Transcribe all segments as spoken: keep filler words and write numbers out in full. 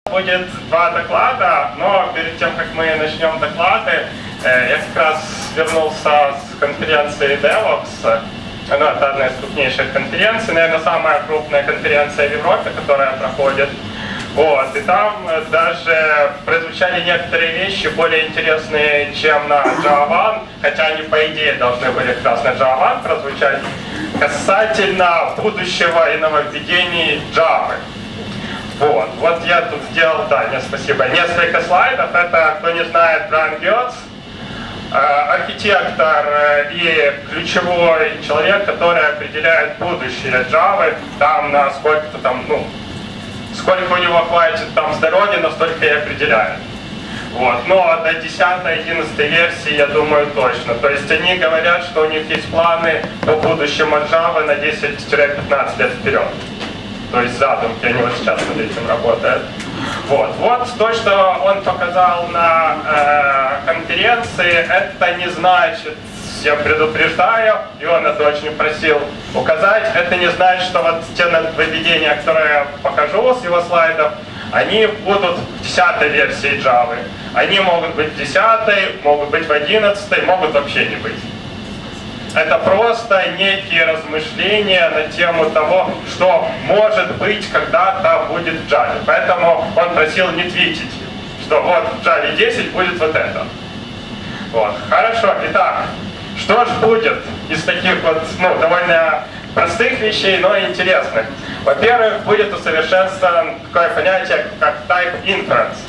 Будет два доклада, но перед тем, как мы начнем доклады, я как раз вернулся с конференции DevOps. Ну, это одна из крупнейших конференций, наверное, самая крупная конференция в Европе, которая проходит. Вот, и там даже прозвучали некоторые вещи более интересные, чем на Java, хотя они, по идее, должны были как раз на Java прозвучать, касательно будущего и нововведений Java. Вот, вот я тут сделал, да, не, спасибо, несколько слайдов. Это, кто не знает, Брайан Гетц, архитектор и ключевой человек, который определяет будущее Java, там на сколько-то там, ну, сколько у него хватит там здоровья, настолько и определяет. Вот. Но до десятой-одиннадцатой версии, я думаю, точно. То есть они говорят, что у них есть планы по будущему Java на десять-пятнадцать лет вперед. То есть задумки, они вот сейчас над этим работают. Вот, вот то, что он показал на э, конференции, это не значит, я предупреждаю, и он это очень просил указать, это не значит, что вот те нововведения, которые я покажу с его слайдов, они будут в десятой версии Java. Они могут быть в десятой, могут быть в одиннадцатой, могут вообще не быть. Это просто некие размышления на тему того, что может быть когда-то будет в Java. Поэтому он просил не твитить, что вот в Java десять будет вот это. Вот. Хорошо, итак, что же будет из таких вот, ну, довольно простых вещей, но интересных? Во-первых, будет усовершенствовано такое понятие, как type inference.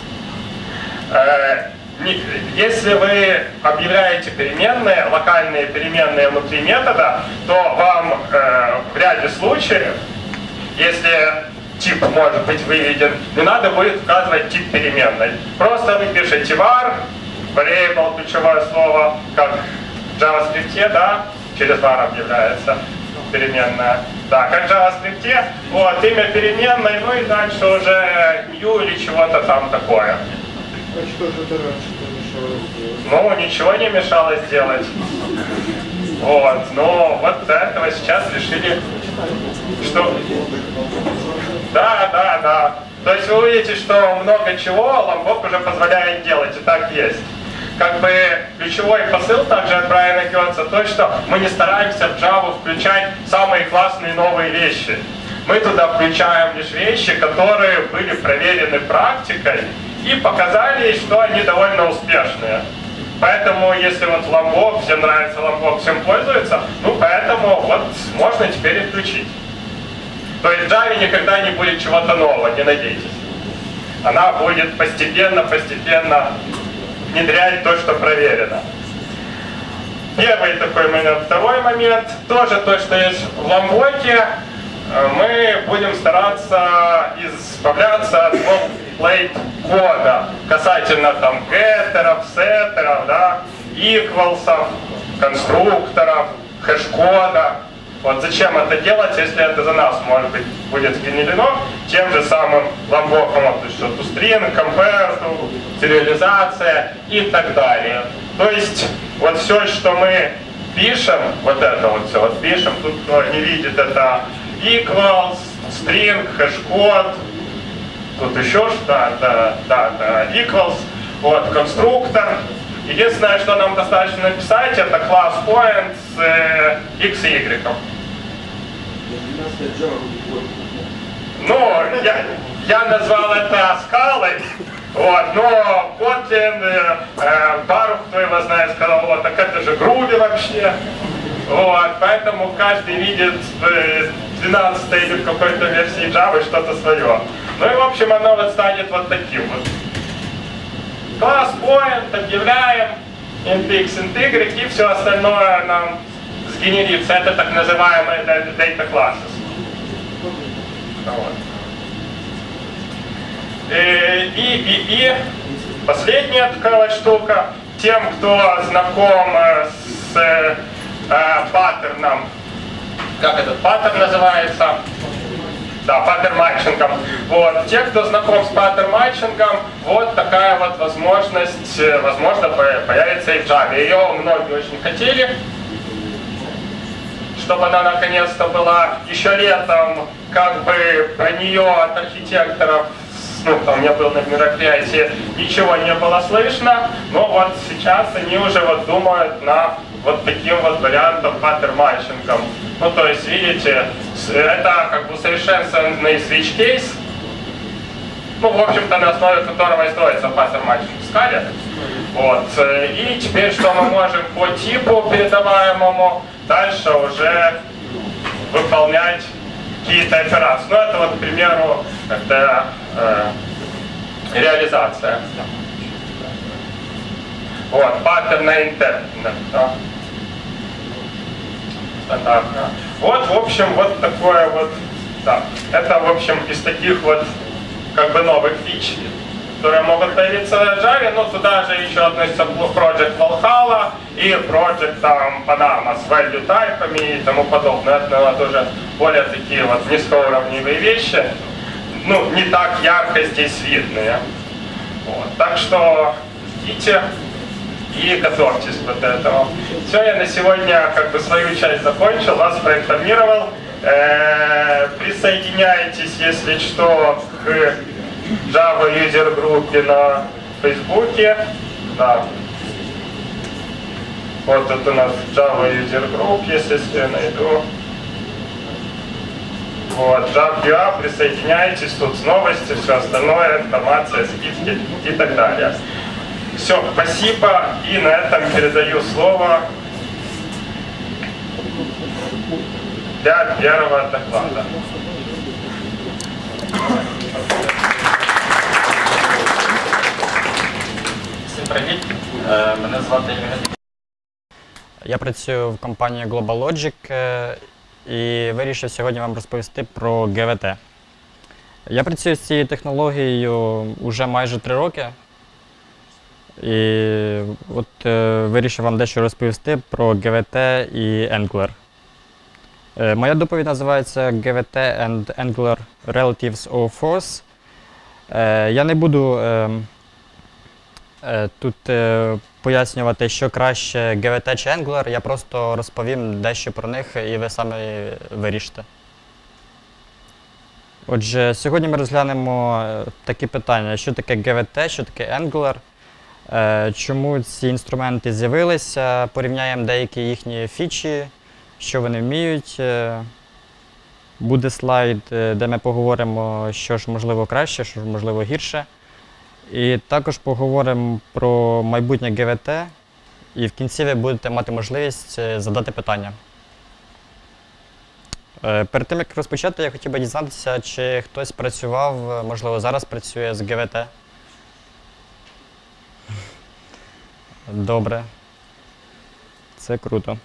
Если вы объявляете переменные, локальные переменные внутри метода, то вам э, в ряде случаев, если тип может быть выведен, не надо будет указывать тип переменной. Просто вы пишете var, variable, ключевое слово, как в JavaScript, да, через var объявляется переменная. Да, как в JavaScript, вот, имя переменной, ну и дальше уже new или чего-то там такое. А что же это раньше мешало сделать? Ну, ничего не мешало сделать. Вот, но вот до этого сейчас решили, что... Да, да, да. То есть вы увидите, что много чего Ламбок уже позволяет делать, и так есть. Как бы ключевой посыл также от Брайана Гетца, то, что мы не стараемся в Java включать самые классные новые вещи. Мы туда включаем лишь вещи, которые были проверены практикой, и показали, что они довольно успешные. Поэтому, если вот Ламбок, всем нравится Ламбок, всем пользуется, ну поэтому вот можно теперь и включить. То есть в Java никогда не будет чего-то нового, не надейтесь. Она будет постепенно-постепенно внедрять то, что проверено. Первый такой момент. Второй момент, тоже то, что есть в Ламбоке, мы будем стараться избавляться от boilerplate кода касательно там геттеров, сеттеров, да, equals'ов, конструкторов, хэш-кода. Вот зачем это делать, если это за нас, может быть, будет сгенерено тем же самым ламбоком, то есть что toString, compare, сериализация и так далее. То есть вот все, что мы пишем, вот это вот все, вот пишем, тут кто не видит, это equals, string, хэш-код, тут еще что, да, да, да, да, equals, вот, конструктор. Единственное, что нам достаточно написать, это класс point с э, x и y. Ну, я, я назвал это скалой, вот, но Kotlin, э, Барух, кто его знает, сказал, вот, так это же Groovy вообще. Вот, поэтому каждый видит в двенадцатой или в какой-то версии Java что-то свое. Ну и в общем оно вот станет вот таким вот. Класс point, объявляем, int x, int y, и все остальное нам сгенерится. Это так называемые data classes. Вот. И, и, и, и последняя такая вот штука. Тем, кто знаком с э, паттерном, как этот паттерн называется? Да, паттерн-матчингом. Вот. Те, кто знаком с паттерн-матчингом, вот такая вот возможность, возможно, появится и в Java. Ее многие очень хотели, чтобы она наконец-то была. Еще летом, как бы, про нее от архитекторов ну, там я был на мероприятии, ничего не было слышно, но вот сейчас они уже вот думают над вот таким вот вариантом паттерн-матчингом. Ну, то есть, видите, это как бы усовершенствованный switch-кейс, ну, в общем-то, на основе которого и строится паттерн-матчинг в скале. Вот. И теперь что мы можем по типу передаваемому дальше уже выполнять какие-то операции. Ну, это вот, к примеру, это э, реализация. Вот, паттерн интернет. Да. Стандартно. Вот, в общем, вот такое вот, да. Это, в общем, из таких вот, как бы, новых фич, которые могут появиться в Java, но туда же еще относится Project Valhalla и Project там, Panama с value typами и тому подобное. Это, наверное, тоже более такие вот низкоуровневые вещи, ну, не так ярко здесь видные. Вот. Так что ждите и готовьтесь к вот этому. Все, я на сегодня как бы свою часть закончил, вас проинформировал. Э-э- присоединяйтесь, если что, к Java User группе на Фейсбуке. Да. Вот тут у нас Java User Group, если я найду. Вот, Java, присоединяйтесь, тут новости, все остальное, информация, скидки и так далее. Все, спасибо, и на этом передаю слово для первого доклада. Всім привіт, мене звати Євген. Я працюю в компанії GlobalLogic і вирішив сьогодні вам розповісти про ге ве те. Я працюю з цією технологією вже майже три роки. І от е, вирішив вам дещо розповісти про ге ве те і Angular. Е, моя доповідь називається ге ве те and Angular Relatives of Force. Е, я не буду е, е, тут е, пояснювати, що краще ге ве те чи Angular, я просто розповім дещо про них і ви самі вирішите. Отже, сьогодні ми розглянемо такі питання, що таке ге ве те, що таке Angular, чому ці інструменти з'явилися, порівняємо деякі їхні фічі, що вони вміють. Буде слайд, де ми поговоримо, що ж можливо краще, що ж можливо гірше. І також поговоримо про майбутнє ге ве те, і в кінці ви будете мати можливість задати питання. Перед тим, як розпочати, я хотів би дізнатися, чи хтось працював, можливо, зараз працює з ге ве те. Добре. Це круто.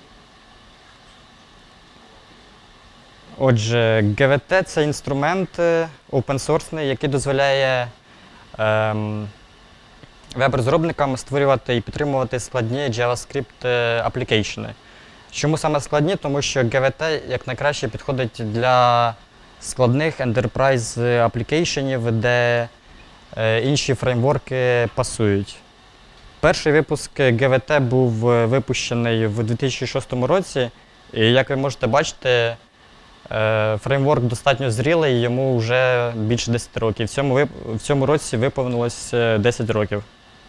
Отже, ге ве те – це інструмент open-source, який дозволяє ем, веб-розробникам створювати і підтримувати складні JavaScript аплікейшени. Чому саме складні? Тому що ге ве те як найкраще підходить для складних enterprise аплікейшенів, де е, інші фреймворки пасують. Перший випуск ге ве те був випущений в дві тисячі шостому році, і як ви можете бачити, е, фреймворк достатньо зрілий, йому вже більше десяти років. В цьому, в цьому році виповнилось десять років.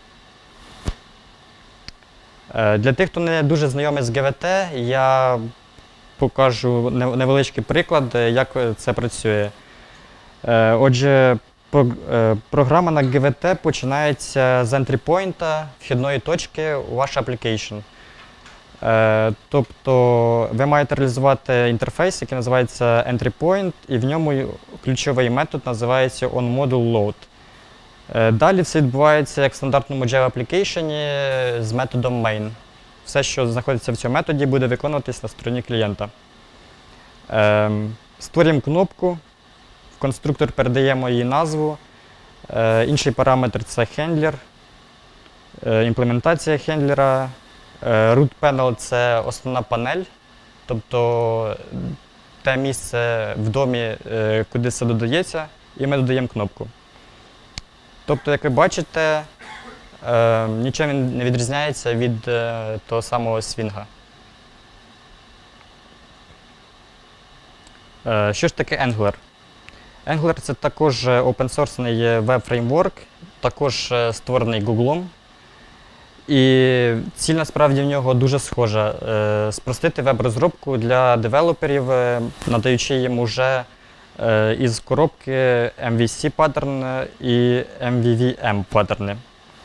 Для тих, хто не дуже знайомий з ге ве те, я покажу невеличкий приклад, як це працює. Отже, програма на ге ве те починається з entry point, вхідної точки у ваш application. Тобто ви маєте реалізувати інтерфейс, який називається entry point, і в ньому ключовий метод називається onModule_load. Далі все відбувається як в стандартному Java Application з методом main. Все, що знаходиться в цьому методі, буде виконуватись на стороні клієнта. Створюємо кнопку, в конструктор передаємо її назву. Інший параметр – це хендлер, імплементація хендлера. Root panel – це основна панель, тобто те місце в домі, куди все додається, і ми додаємо кнопку. Тобто, як ви бачите, е, нічого не відрізняється від е, того самого свінга. Е, що ж таке Angular? Angular – це також open-source веб-фреймворк, також створений Google. І ціль насправді в нього дуже схожа – спростити веб-розробку для девелоперів, надаючи їм уже із коробки ем ві сі паттерн і ем ві ві ем паттерни.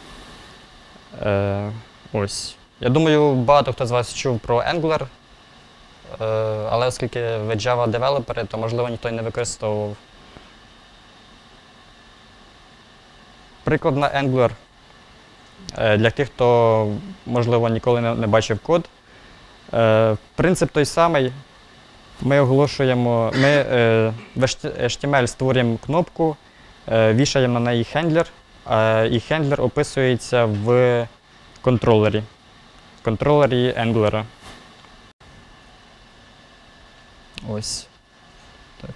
Ось. Я думаю, багато хто з вас чув про Angular, але оскільки ви Java-девелопери, то, можливо, ніхто й не використовував. Приклад на Angular. Для тих, хто, можливо, ніколи не бачив код. Принцип той самий. Ми оголошуємо, ми в ейч ті ем ель створюємо кнопку, вішаємо на неї хендлер, і хендлер описується в контролері, в контролері Angular. Ось. Так.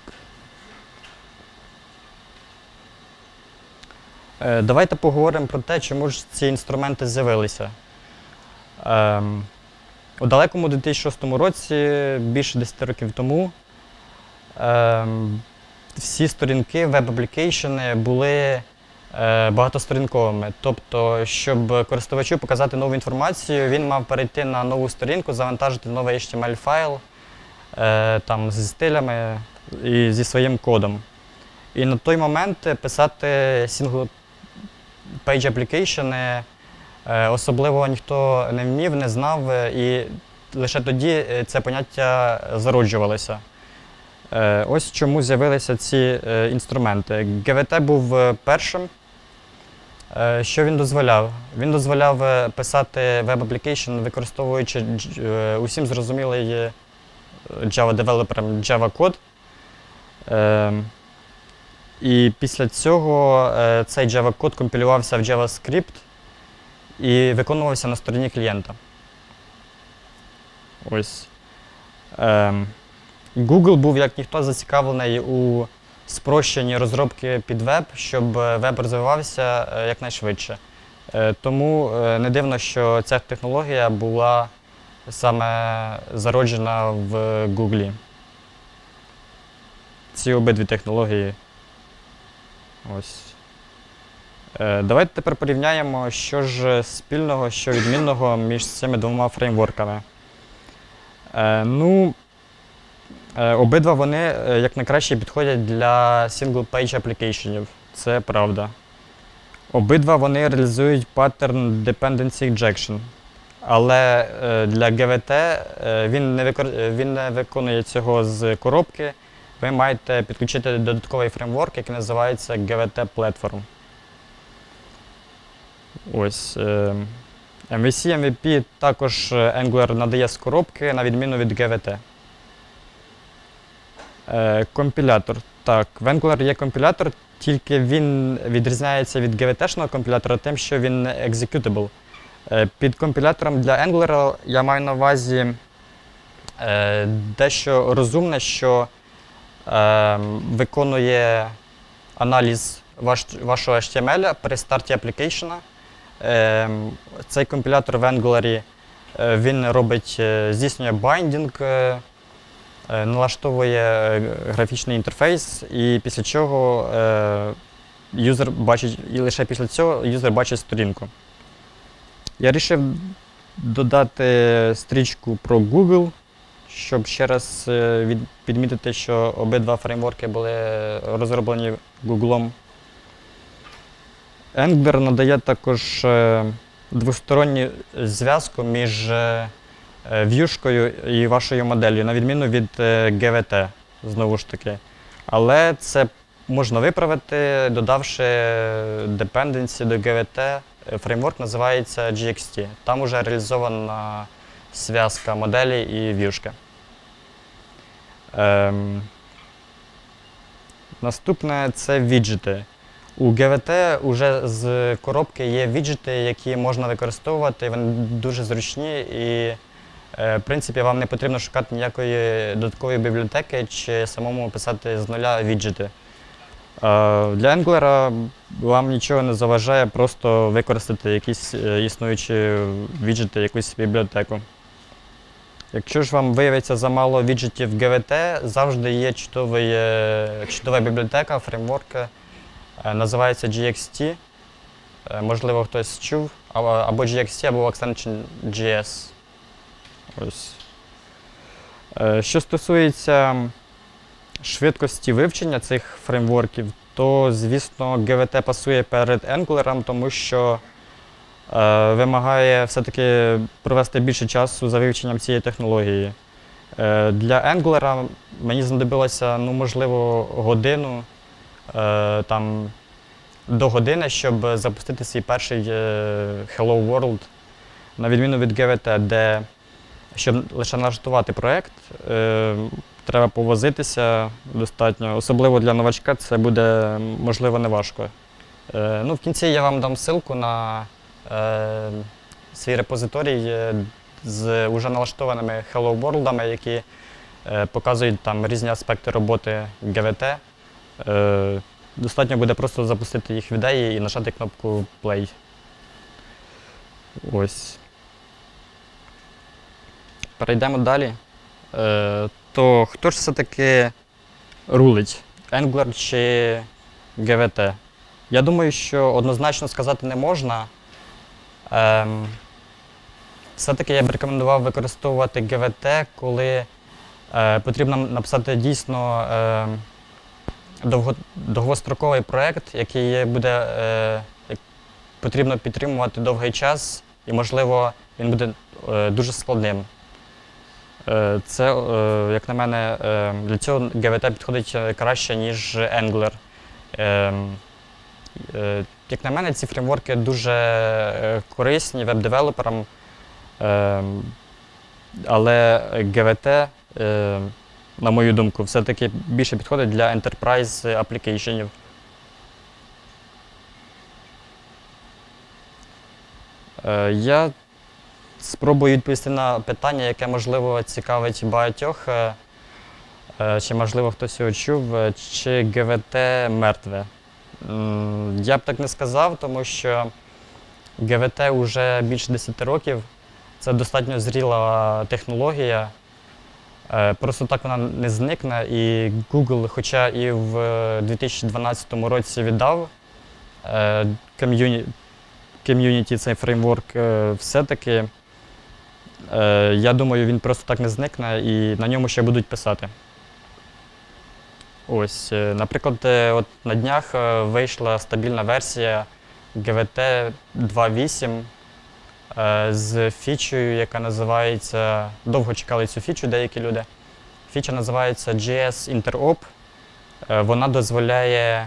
Давайте поговоримо про те, чому ж ці інструменти з'явилися. Ем, у далекому дві тисячі шостому році, більше десяти років тому, ем, всі сторінки, веб-аплікейшени були е, багатосторінковими. Тобто, щоб користувачу показати нову інформацію, він мав перейти на нову сторінку, завантажити новий ейч ті ем ель-файл е, там, зі стилями і зі своїм кодом. І на той момент писати single page application особливо ніхто не вмів, не знав, і лише тоді це поняття зароджувалося. Ось чому з'явилися ці інструменти. джі ві ті був першим. Що він дозволяв? Він дозволяв писати веб-аплікейшн, використовуючи усім зрозумілий Java-девелоперам Java-код. І після цього е, цей Java-код компілювався в JavaScript і виконувався на стороні клієнта. Ось. Е, Google був, як ніхто, зацікавлений у спрощенні розробки під веб, щоб веб розвивався е, якнайшвидше. Е, тому е, не дивно, що ця технологія була саме зароджена в Google. Ці обидві технології. Ось. Е, давайте тепер порівняємо, що ж спільного, що відмінного між цими двома фреймворками. Е, ну, е, обидва вони е, як найкраще підходять для single-page applicationів. Це правда. Обидва вони реалізують паттерн Dependency Injection. Але е, для джі ві ті е, він, не викор... він не виконує цього з коробки. Ви маєте підключити додатковий фреймворк, який називається джі ві ті Platform. Ось. ем ві сі, ем ві пі також Angular надає з коробки, на відміну від джі ві ті. Е, компілятор. Так, в Angular є компілятор, тільки він відрізняється від джі ві ті-шного компілятора тим, що він executable. Е, під компілятором для Angular я маю на увазі е, дещо розумне, що Е, виконує аналіз ваш, вашого ейч ті ем ель при старті аплікейшена. Е, цей компілятор в Angular е, він робить, е, здійснює байдінг, е, налаштовує графічний інтерфейс, і після чого е, юзер бачить, і лише після цього юзер бачить сторінку. Я вирішив додати стрічку про Google, щоб ще раз від, підмітити, що обидва фреймворки були розроблені Google. Angular надає також двосторонню зв'язку між в'юшкою і вашою моделлю, на відміну від джі ві ті, знову ж таки. Але це можна виправити, додавши dependency до джі ві ті. Фреймворк називається джі екс ті. Там вже реалізована зв'язка моделі і в'юшки. Ем, наступне – це віджити. У джі ві ті вже з коробки є віджити, які можна використовувати, вони дуже зручні і, в принципі, вам не потрібно шукати ніякої додаткової бібліотеки чи самому писати з нуля віджити. Для Angular вам нічого не заважає просто використати якісь існуючі віджити, якусь бібліотеку. Якщо ж вам виявиться замало віджитів джі ві ти, завжди є чудовий, е, чудова бібліотека, фреймворк, е, називається джі екс ті. Е, можливо, хтось чув, або, або джі екс ті, або Extension джі ес. Ось. Е, що стосується швидкості вивчення цих фреймворків, то, звісно, джі ві ти пасує перед Angular, тому що е, вимагає все-таки провести більше часу за вивченням цієї технології. Е, для Angular мені знадобилося, ну, можливо, годину, е, там, до години, щоб запустити свій перший е, Hello World, на відміну від джі ві ти, де, щоб лише налаштувати проєкт, е, треба повозитися достатньо. Особливо для новачка це буде, можливо, неважко. Е, ну, в кінці я вам дам ссылку на е, свій репозиторій е, з уже налаштованими Hello World'ами, які е, показують там різні аспекти роботи джі ві ти. Е, достатньо буде просто запустити їх в ідеї і нажати кнопку Play. Ось. Перейдемо далі. Е, то хто ж все-таки рулить? Angular чи джі ві ти? Я думаю, що однозначно сказати не можна. Ем, все-таки я б рекомендував використовувати джі ві ти, коли е, потрібно написати дійсно е, довго, довгостроковий проєкт, який буде е, потрібно підтримувати довгий час і, можливо, він буде е, дуже складним. Це, як на мене, для цього джі ві ти підходить краще, ніж Angular. Як на мене, ці фреймворки дуже корисні веб-девелоперам, але джі ві ти, на мою думку, все-таки більше підходить для enterprise аплікейшенів. Я спробую відповісти на питання, яке, можливо, цікавить багатьох, чи, можливо, хтось його чув, чи джі ві ти мертве. Я б так не сказав, тому що джі ві ти вже більше десяти років. Це достатньо зріла технологія. Просто так вона не зникне. І Google, хоча і в дві тисячі дванадцятому році віддав ком'юніті цей фреймворк, все-таки, я думаю, він просто так не зникне і на ньому ще будуть писати. Ось, наприклад, от на днях вийшла стабільна версія джі ві ти два точка вісім з фічею, яка називається, довго чекали цю фічу деякі люди. Фіча називається джі ес Interop. Вона дозволяє,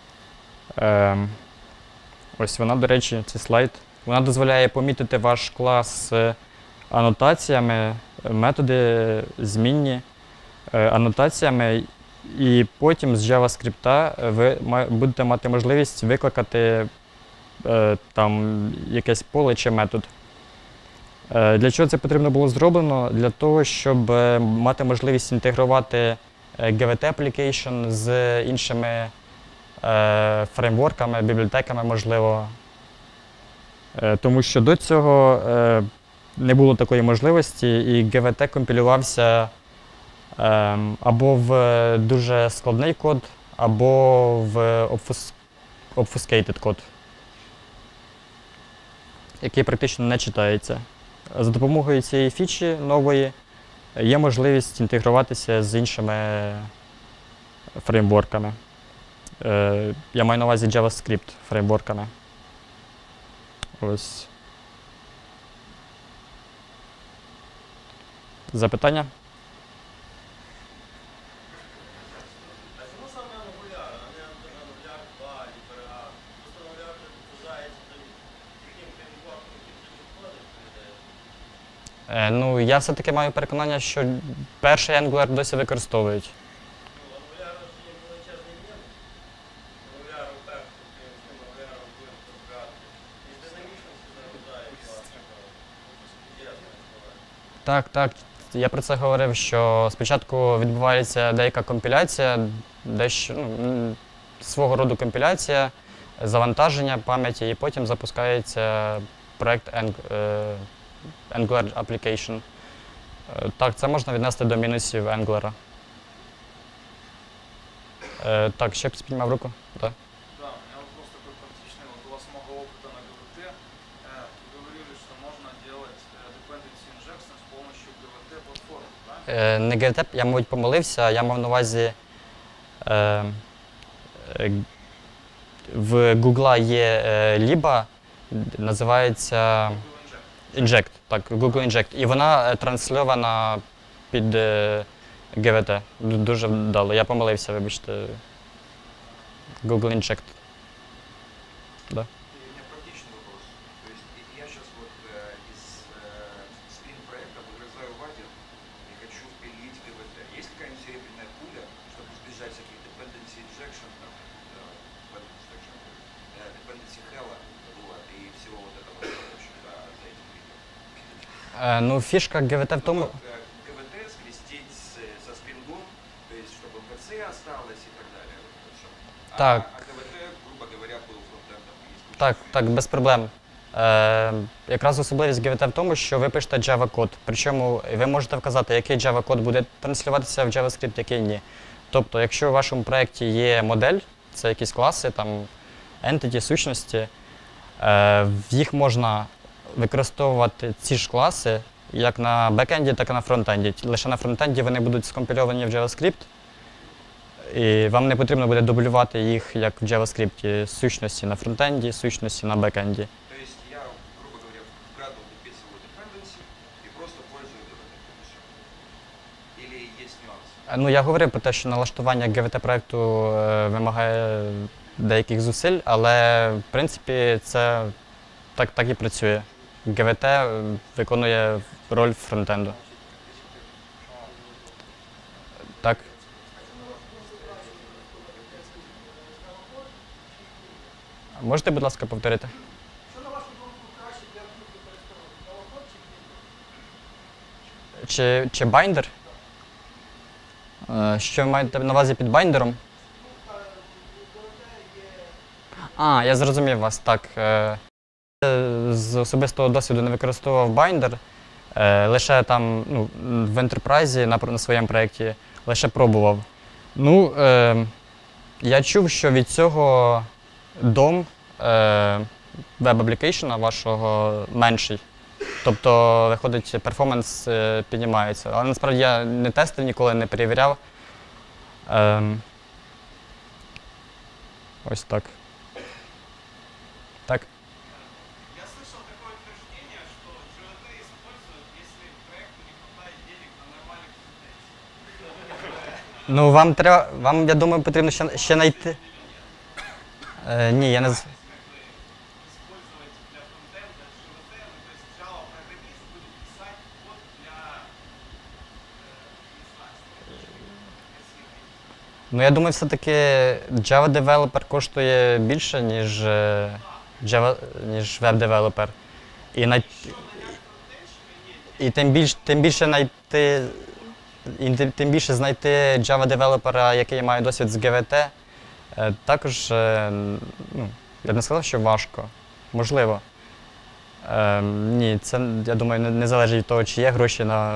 ось вона, до речі, цей слайд, вона дозволяє помітити ваш клас анотаціями, методи змінні анотаціями, і потім з JavaScript ви будете мати можливість викликати там якесь поле чи метод. Для чого це потрібно було зроблено? Для того, щоб мати можливість інтегрувати джі ві ти application з іншими фреймворками, бібліотеками, можливо. Тому що до цього не було такої можливості, і джі ві ти компілювався або в дуже складний код, або в obfuscated код, який практично не читається. За допомогою цієї фічі нової є можливість інтегруватися з іншими фреймворками. Я маю на увазі JavaScript фреймворками. Ось. Запитання? А чому саме Angular, а не Angular два, Libera? Просто Angular вважається таким фреймворком, який підходить, Е, ну, я все-таки маю переконання, що перший Angular досі використовують. Ну, Angular є величезний дім. Angular так, з цим Angular будемо розбирати. І з динамічністю заробляє класно. Так, так. Я про це говорив, що спочатку відбувається деяка компіляція, дещо, ну, свого роду компіляція, завантаження пам'яті, і потім запускається проєкт Angular Application. Е, Так, це можна віднести до мінусів Angular. Е, Так, ще хтось піднімав руку? Так. Да, у меня вопрос такой практичный. Вот у вас много опыта на гэ вэ тэ. Э, Вы говорили, что можно делать э, dependency injection с помощью гэ вэ тэ-платформы, правильно? Е, Не ге те пе, я, мабуть, помилився, я мав на увазі. Е, е, в Google є е, ліба, називається Google Inject. Inject, так, Google Inject. І вона е, трансльована під е, ге вэ те. Ду- Дуже вдало. Я помилився, вибачте. Google Inject. Да. И у меня практичный вопрос. То есть и- я сейчас вот э, из э, Spring проекта выгрызаю вадик и хочу впилить гэ вэ тэ. Есть какая-нибудь серебряная пуля, чтобы избежать всяких dependency injection, там, э, dependency injection, э, dependency hell, вот, и всего вот этого, в общем, за, за этим видео? Е, Ну, фішка ге вэ те в тому. Э, гэ вэ тэ скрестить с, со спрингом, то есть чтобы эм вэ цэ осталось и так далее. Вот это всё. А, Так. а гэ вэ тэ, грубо говоря, был фронтендом и исключительно. Так, так, без проблем. Е, якраз особливість ге вэ те в тому, що ви пишете Java-код. Причому ви можете вказати, який Java-код буде транслюватися в JavaScript, який ні. Тобто, якщо в вашому проєкті є модель, це якісь класи, там, entity, сущності, е, в їх можна використовувати ці ж класи як на бекенді, так і на фронтенді. Лише на фронтенді вони будуть скомпільовані в JavaScript, і вам не потрібно буде дублювати їх, як в JavaScript, сущності на фронтенді, сущності на бекенді. То есть я, грубо говоря, вкратце выписываю dependency и просто пользуюсь гэ вэ тэ. Это всё. Или есть нюансы? Е, Ну, я говорив про те, що налаштування ге вэ те проєкту е, вимагає деяких зусиль, але в принципі це так, так і працює. ге вэ те е, виконує роль фронтенду. Так. Можете, будь ласка, повторити? Чи, чи байдер? Е, Що ви маєте на увазі під байдером? А, я зрозумів вас, так. Е, З особистого досвіду не використовував байдер, е, лише там ну, в Enterprise на, на своєму проєкті лише пробував. Ну, е, я чув, що від цього дом е, веб-аплікейшена вашого менший. Тобто, виходить, перформанс е, піднімається. Але насправді я не тестив, ніколи не перевіряв. Ем, ось так. Так. Я слышал такое утверждение, что джей ви ти используют, если проекту не хватает денег на нормальных студентов. Ну, вам треба, вам, я думаю, потрібно ще, ще знайти. Е, ні, я не з- Использовать для фронтенда джей ви ти, ну, то есть Java-программист будет писать код для, э, не знаю, Ну, я думаю, все-таки Java Developer коштує більше, ніж, е, Java, ніж веб-девелопер. І, най... і тим, більш, тим більше знайти, і тим- тим більше знайти Java девелопера, який має досвід з ге ви те, е, також, е, ну, я б не сказав, що важко. Можливо. Е, ні, це, я думаю, не, не залежить від того, чи є гроші на.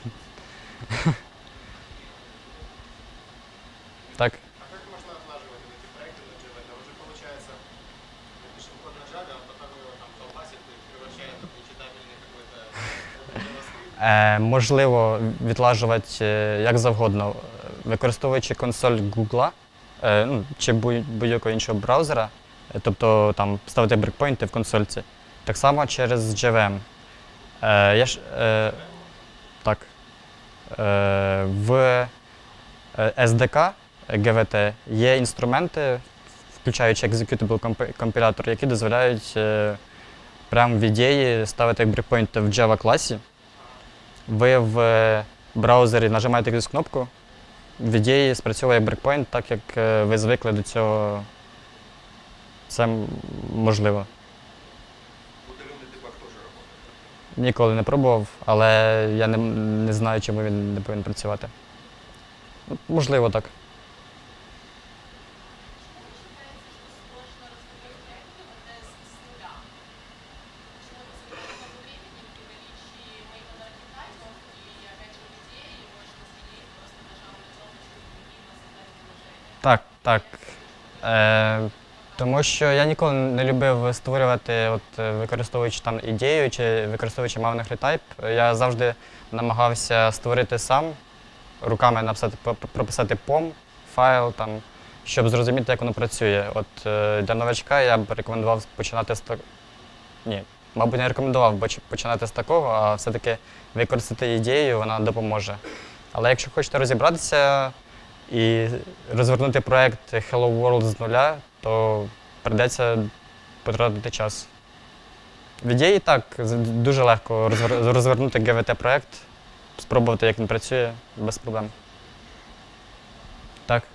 Так. А как можно отлаживать вот эти проекты на джей ви ти? Уже получается, мы пишем код на Java, а потом его там колбасит и превращает в нечитабельный какой-то JavaScript. Е, можливо відлажувати е, як завгодно, е, використовуючи консоль Google е, ну, чи будь- будь-якого іншого браузера, е, тобто там ставити брекпойнти в консольці. Так само через джей ві ем. Е, я ж, е, так, е, в е, ес ді кей ге ви те є інструменти, включаючи Executable компи- компілятор, які дозволяють е, прямо в ідеї ставити брекпойнти в Java класі. Ви в е, браузері нажимаєте якусь кнопку, в ідеї спрацьовує брекпойнт так, як е, ви звикли до цього. Це м- можливо. Удаленный дебаг тоже работает. Ніколи не пробував, але я не, не знаю, чому він не повинен працювати. Ну, можливо, так. Считается, что сложно раскрыть проект гэ вэ тэ с с нуля. Почему-то, соответственно, по времени, при наличии моего таймов и Так. Е, тому що я ніколи не любив створювати, от, використовуючи там ідею чи використовуючи мовний тайп. Я завжди намагався створити сам, руками написати, прописати пом, файл, там, щоб зрозуміти, як воно працює. От, е, для новачка я б рекомендував починати з такого. Ні, мабуть, не рекомендував б починати з такого, а все-таки використати ідею, вона допоможе. Але якщо хочете розібратися і розвернути проєкт Hello World з нуля, то прийдеться потратити час. В ідеї так, дуже легко розвернути ге ве те-проєкт, спробувати, як він працює, без проблем. Так.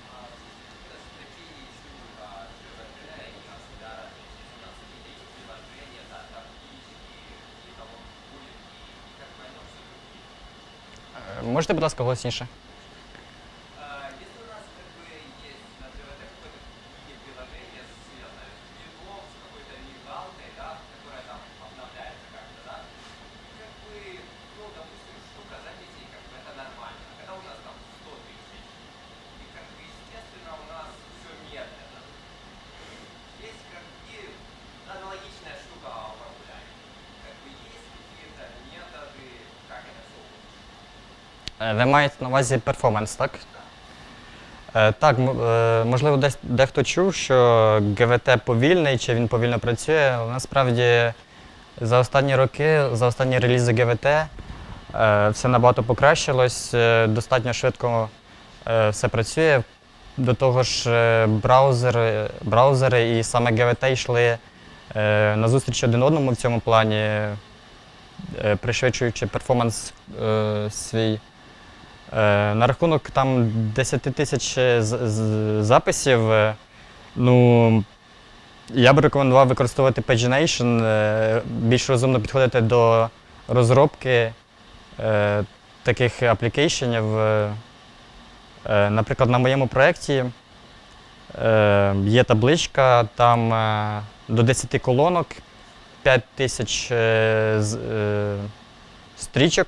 Можете, будь ласка, голосніше? Если у нас как бы есть на джей ви ти какое-то приложение, связанное с Git, с какой-то мигалкой, да, которая там обновляется как-то, да, и как бы, ну, допустим, штука записей, как бы это нормально. А когда у нас там сто тысяч, и как бы, естественно, у нас все медленно. Есть как бы аналогичная штука в Angular. Как бы есть какие-то методы, как это все улучшить. Ви маєте на увазі перформанс, так? Е, так, можливо, десь дехто чув, що ге ве те повільний, чи він повільно працює, але насправді за останні роки, за останні релізи ге ве те е, все набагато покращилось, е, достатньо швидко е, все працює. До того ж, е, браузери, браузери і саме ге ве те йшли е, назустріч один одному в цьому плані, е, пришвидшуючи перформанс е, свій. На рахунок там десять тисяч записів, ну, я б рекомендував використовувати Pagination, більш розумно підходити до розробки е, таких аплікейшенів. Е, наприклад, на моєму проєкті е, є табличка, там е, до десяти колонок, п'ять тисяч е, е, стрічок.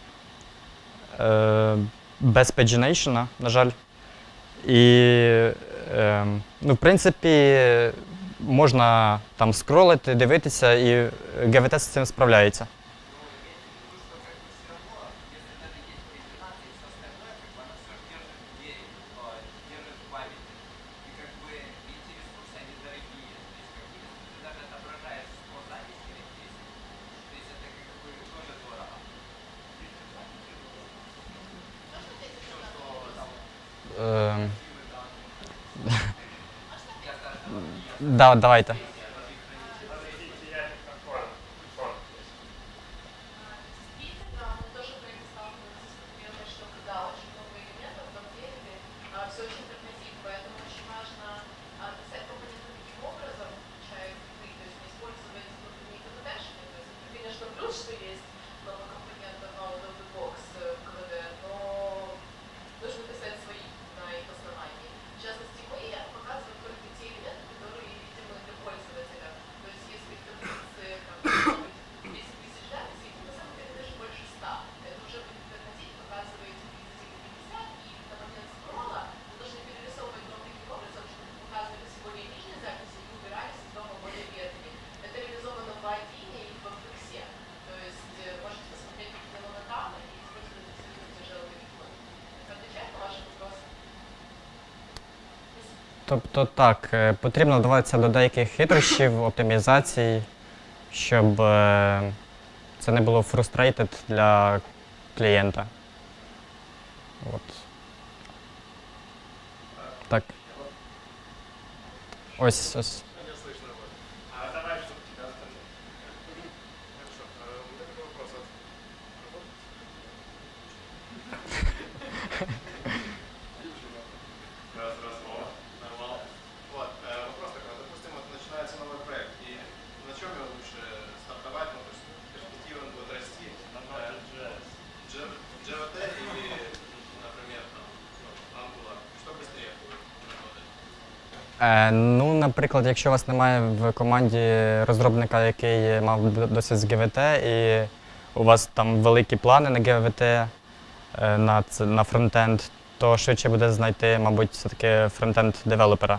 Без Pagination, на жаль. І, е, ну, в принципі, можна там скролити, дивитися, і ге ве те з цим справляється. Да, давайте. Тобто так, потрібно вдаватися до деяких хитрощів, оптимізацій, щоб це не було frustrated для клієнта. От. Так. Ось, ось. Ну, наприклад, якщо у вас немає в команді розробника, який мав досвід з ге ве те, і у вас там великі плани на ге ве те, на, на фронтенд, то швидше буде знайти, мабуть, все-таки фронтенд девелопера.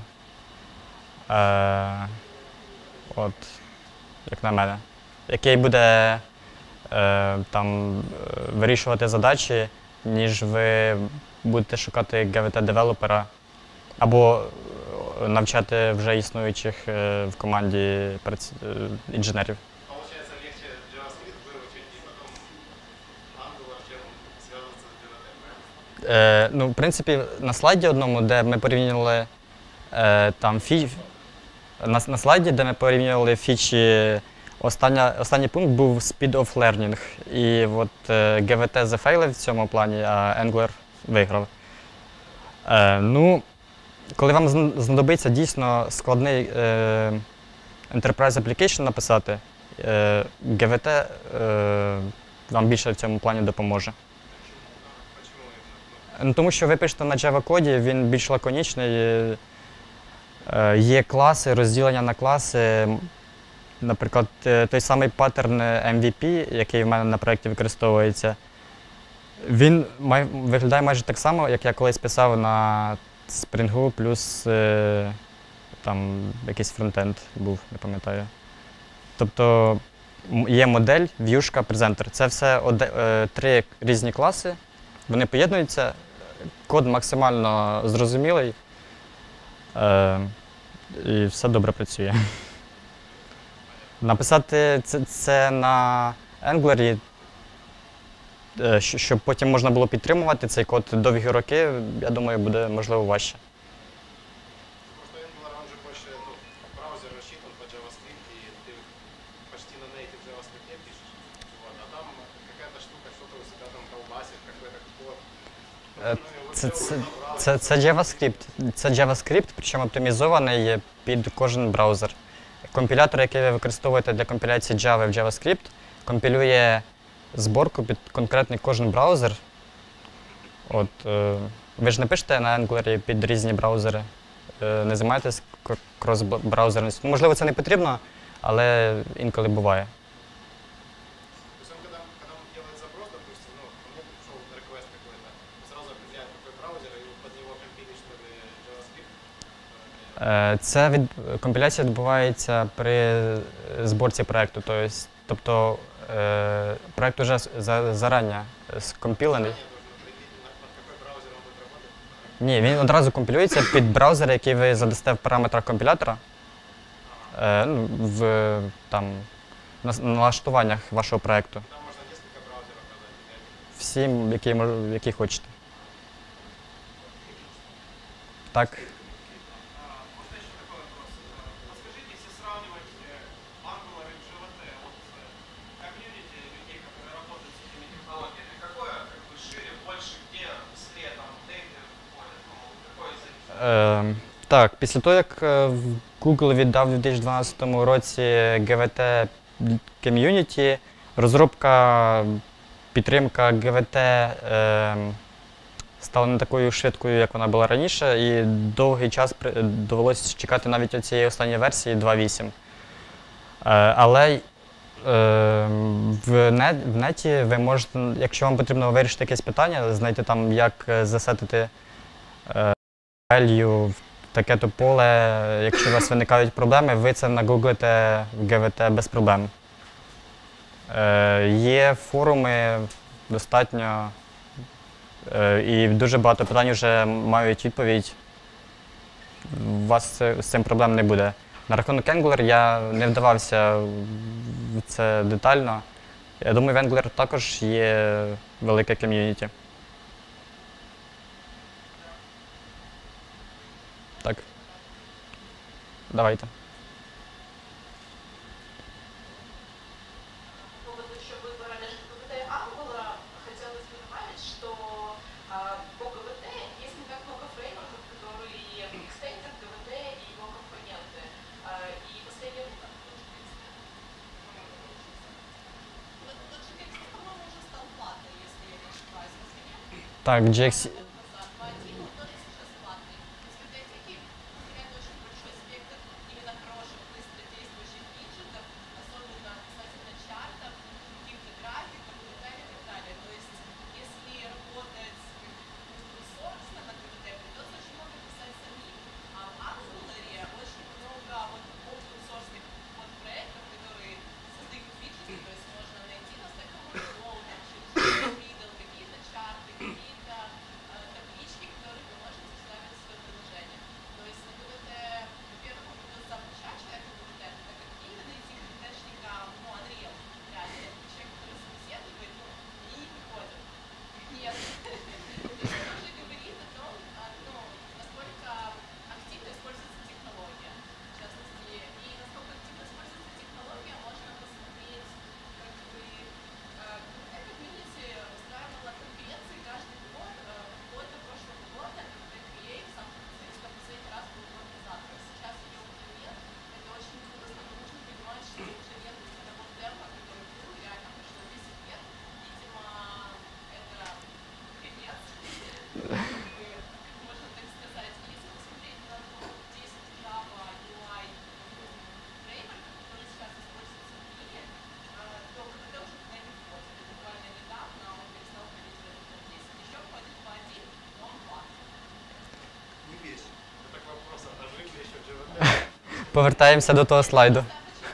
Е, от, як на мене. Який буде е, там, вирішувати задачі, ніж ви будете шукати джі ві те-девелопера або навчати вже існуючих е, в команді праці- е, інженерів. Получается, легче JavaScript выучить и потом Angular, чем связываться с джей ви ти, правильно? Е, ну, в принципі, на слайді одному, де ми порівнювали е, там фі... на, на слайді, де ми порівнювали фічі, остання, останній пункт був Speed of Learning. І от е, джі ві те зафейлив в цьому плані, а Angular виграв. Е, ну, коли вам зн- знадобиться дійсно складний е, Enterprise Application написати, е, джі ві те е, вам більше в цьому плані допоможе. Почему именно? Ну, тому що ви пишете на Java-коді, він більш лаконічний. е, е, Є класи, розділення на класи. М, Наприклад, е, той самий паттерн ем ві пі, який в мене на проєкті використовується, він май- виглядає майже так само, як я колись писав на Spring плюс е, там якийсь фронтенд був, не пам'ятаю. Тобто м- є модель, в'юшка, презентер. Це все оде- е, три різні класи. Вони поєднуються, код максимально зрозумілий, е, і все добре працює. Написати це, це на Angular, е, щ- щоб потім можна було підтримувати цей код довгі роки, я думаю, буде можливо важче. Потому что Angular, он же больше, ну, браузер рассчитан по JavaScript, и ты почти на native JavaScript пишешь. Вот, а там какая-то штука, что-то у себя там колбасит, какой-то код. Е, Ну, и вот Це, всё це, разобрал. це, це JavaScript. Це JavaScript, причому оптимізований під кожен браузер. Компілятор, який ви використовуєте для компіляції Java в JavaScript, компілює зборку під конкретний кожен браузер. От, е, ви ж не пишете на Angular під різні браузери, е, не займаєтесь к- крос-браузерністю. Ну, можливо, це не потрібно, але інколи буває. То есть он, когда, когда он делает запрос, допустим, ну, ко мне пришел request какой-то, он сразу определяет, какой браузер, и под него компилит, что ли, JavaScript. Е, Це від... компіляція відбувається при е, зборці проєкту. Тобто, тобто е, проєкт вже з- за, зарані скомпілений. Я должен определить, на- под какой браузер он будет работать. Ні, він одразу компілюється під браузер, який ви задасте в параметрах компілятора, е, ну, в там, на налаштуваннях вашого проєкту. Там можно несколько браузеров продать. Всі, які, мож- які хочете. Так. Можно еще такой вопрос? Подскажите, если сравнивать э, Angular и джей ви ти, вот э, комьюнити людей, которые работают с этими технологиями, какое как бы шире, больше, где быстрее там дейты входят, ну, какое из этих? Е, так, після того, як е, в Google віддав у дві тисячі дванадцятому році джі ві те Community, розробка, підтримка джі ві те е, стала не такою швидкою, як вона була раніше, і довгий час при- довелося чекати навіть цієї останньої версії два точка вісім. Е, але е, в, нет, в неті ви можете, якщо вам потрібно вирішити якесь питання, знайти там, як е, засетити е, value в таке-то поле, якщо у вас виникають проблеми, ви це нагуглите в джі ві те без проблем. Е, є форуми достатньо, е, і дуже багато питань вже мають відповідь. У вас це- з цим проблем не буде. На рахунок Angular я не вдавався в це детально. Я думаю, в Angular також є велике ком'юніті. Так. Давайте. Ну вот еще вы говорили, что джи ви ти и Angular, хотелось бы добавить, что а, по джи ви ти есть не так много фреймворков, которые экстендят джи ви ти и его компоненты. А, и последнее... Вот вот джи икс, по-моему, уже стал платный, если я не ошибаюсь. Разве нет? Так, джі ікс... Назад два точка один, он тоже сейчас платный. Из библиотеки потеряет очень большой спектр именно хороших, быстро действующих виджетов, особенно касательно чартов, каких-то графиков и так далее, и так далее. То есть, если работать source, повертаємося до того слайду.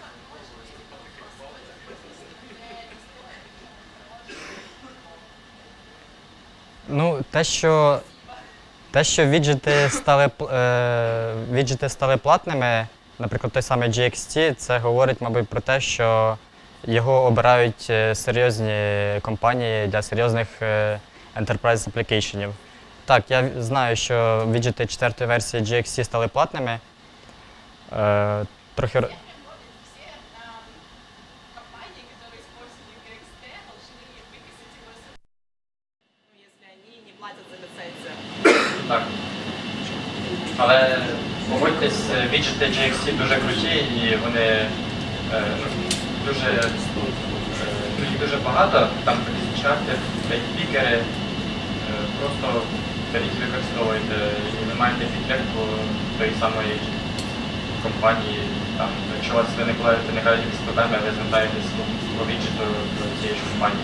Ну, те, що, те, що віджити стали, пл- е, віджити стали платними, наприклад, той самий джі ікс ті, це говорить, мабуть, про те, що його обирають е, серйозні компанії для серйозних е, enterprise applicationів. Так, я знаю, що віджити четвертої версії джі ікс ті стали платними. Е, трохи... р- Все ам, компании, которые используют ю икс ти, должны выписать его с- ну, если они не платят за лицензию. Так. Але погодьтесь, віджити джі ікс ті дуже круті і вони е, ну, дуже, е, ну, їх дуже багато, там різні чарти, пікери, е, просто беріть і використовуйте і ви маєте підтримку тої самої компанії. Там, якщо у вас виникли виникають якісь проблеми, ви звертаєтесь по віджиту до цієї ж компанії.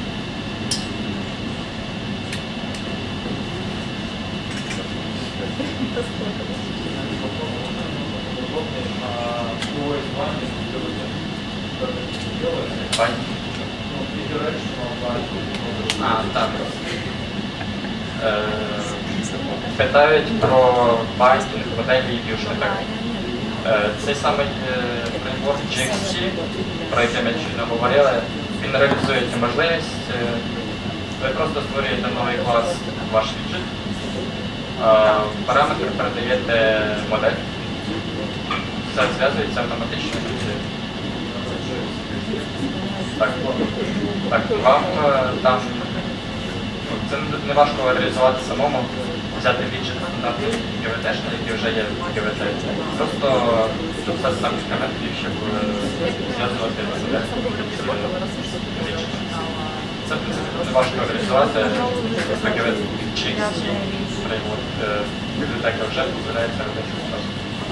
А, так. Е, Питають про байстинг, моделі і Fusion. Так. Е, Цей самий е, фреймворк джі ікс ті, про який ми щойно говорили, він реалізує цю можливість. Е, Ви просто створюєте новий клас, ваш віджит, е, параметри передаєте модель, все зв'язується автоматично. Так, так, вам е, там ну, це не важко реалізувати самому, взяти віджит стандартний гі ві те-шний, який вже є в гі ві те. Просто написати сам інструментів, щоб е, зв'язувати модель з віджитом. Це, в принципі, не важко реалізувати, просто гі ві джі ікс ті фреймворк, е, бібліотека вже дозволяє це робити одразу.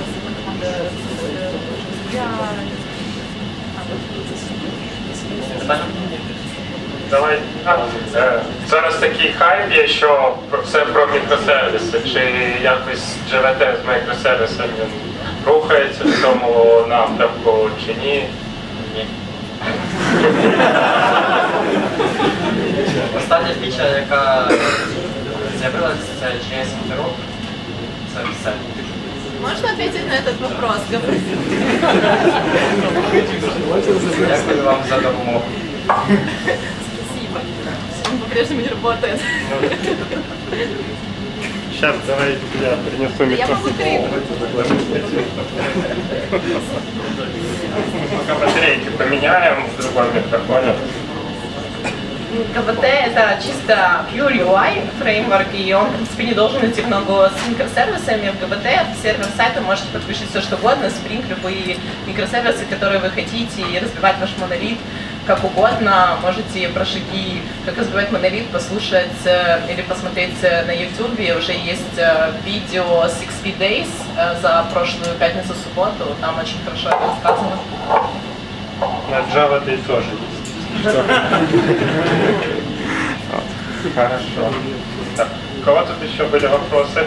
Питання? Давай. А, е, зараз такий хайп є, що про- все про мікросервіси. Чи якось джі ві те з мікросервісами він рухається в цьому напрямку, чи ні? Ні. Остання фіча, яка з'явилася, це джі ес Interop. Це все. Можно ответить на этот вопрос? Габриэль? Дякую вам за допомогу. Спасибо. Он по-прежнему не работает. Сейчас, давай я принесу Я могу крикнуть. Пока батарейки поменяем в другом микрофоне. КВТ — это чисто pure ю ай фреймворк, и он, в принципе, не должен идти в ногу с микросервисами. В ГВТ в сервер сайта можете подключить все что угодно, Spring, любые микросервисы, которые вы хотите, и разбивать ваш монолит как угодно. Можете про шаги, как разбивать монолит, послушать э, или посмотреть э, на YouTube. Уже есть э, видео Six Speed Days э, за прошлую пятницу-субботу. Там очень хорошо это рассказано. На Java ты тоже есть. Хорошо. Так, у кого тут еще были вопросы?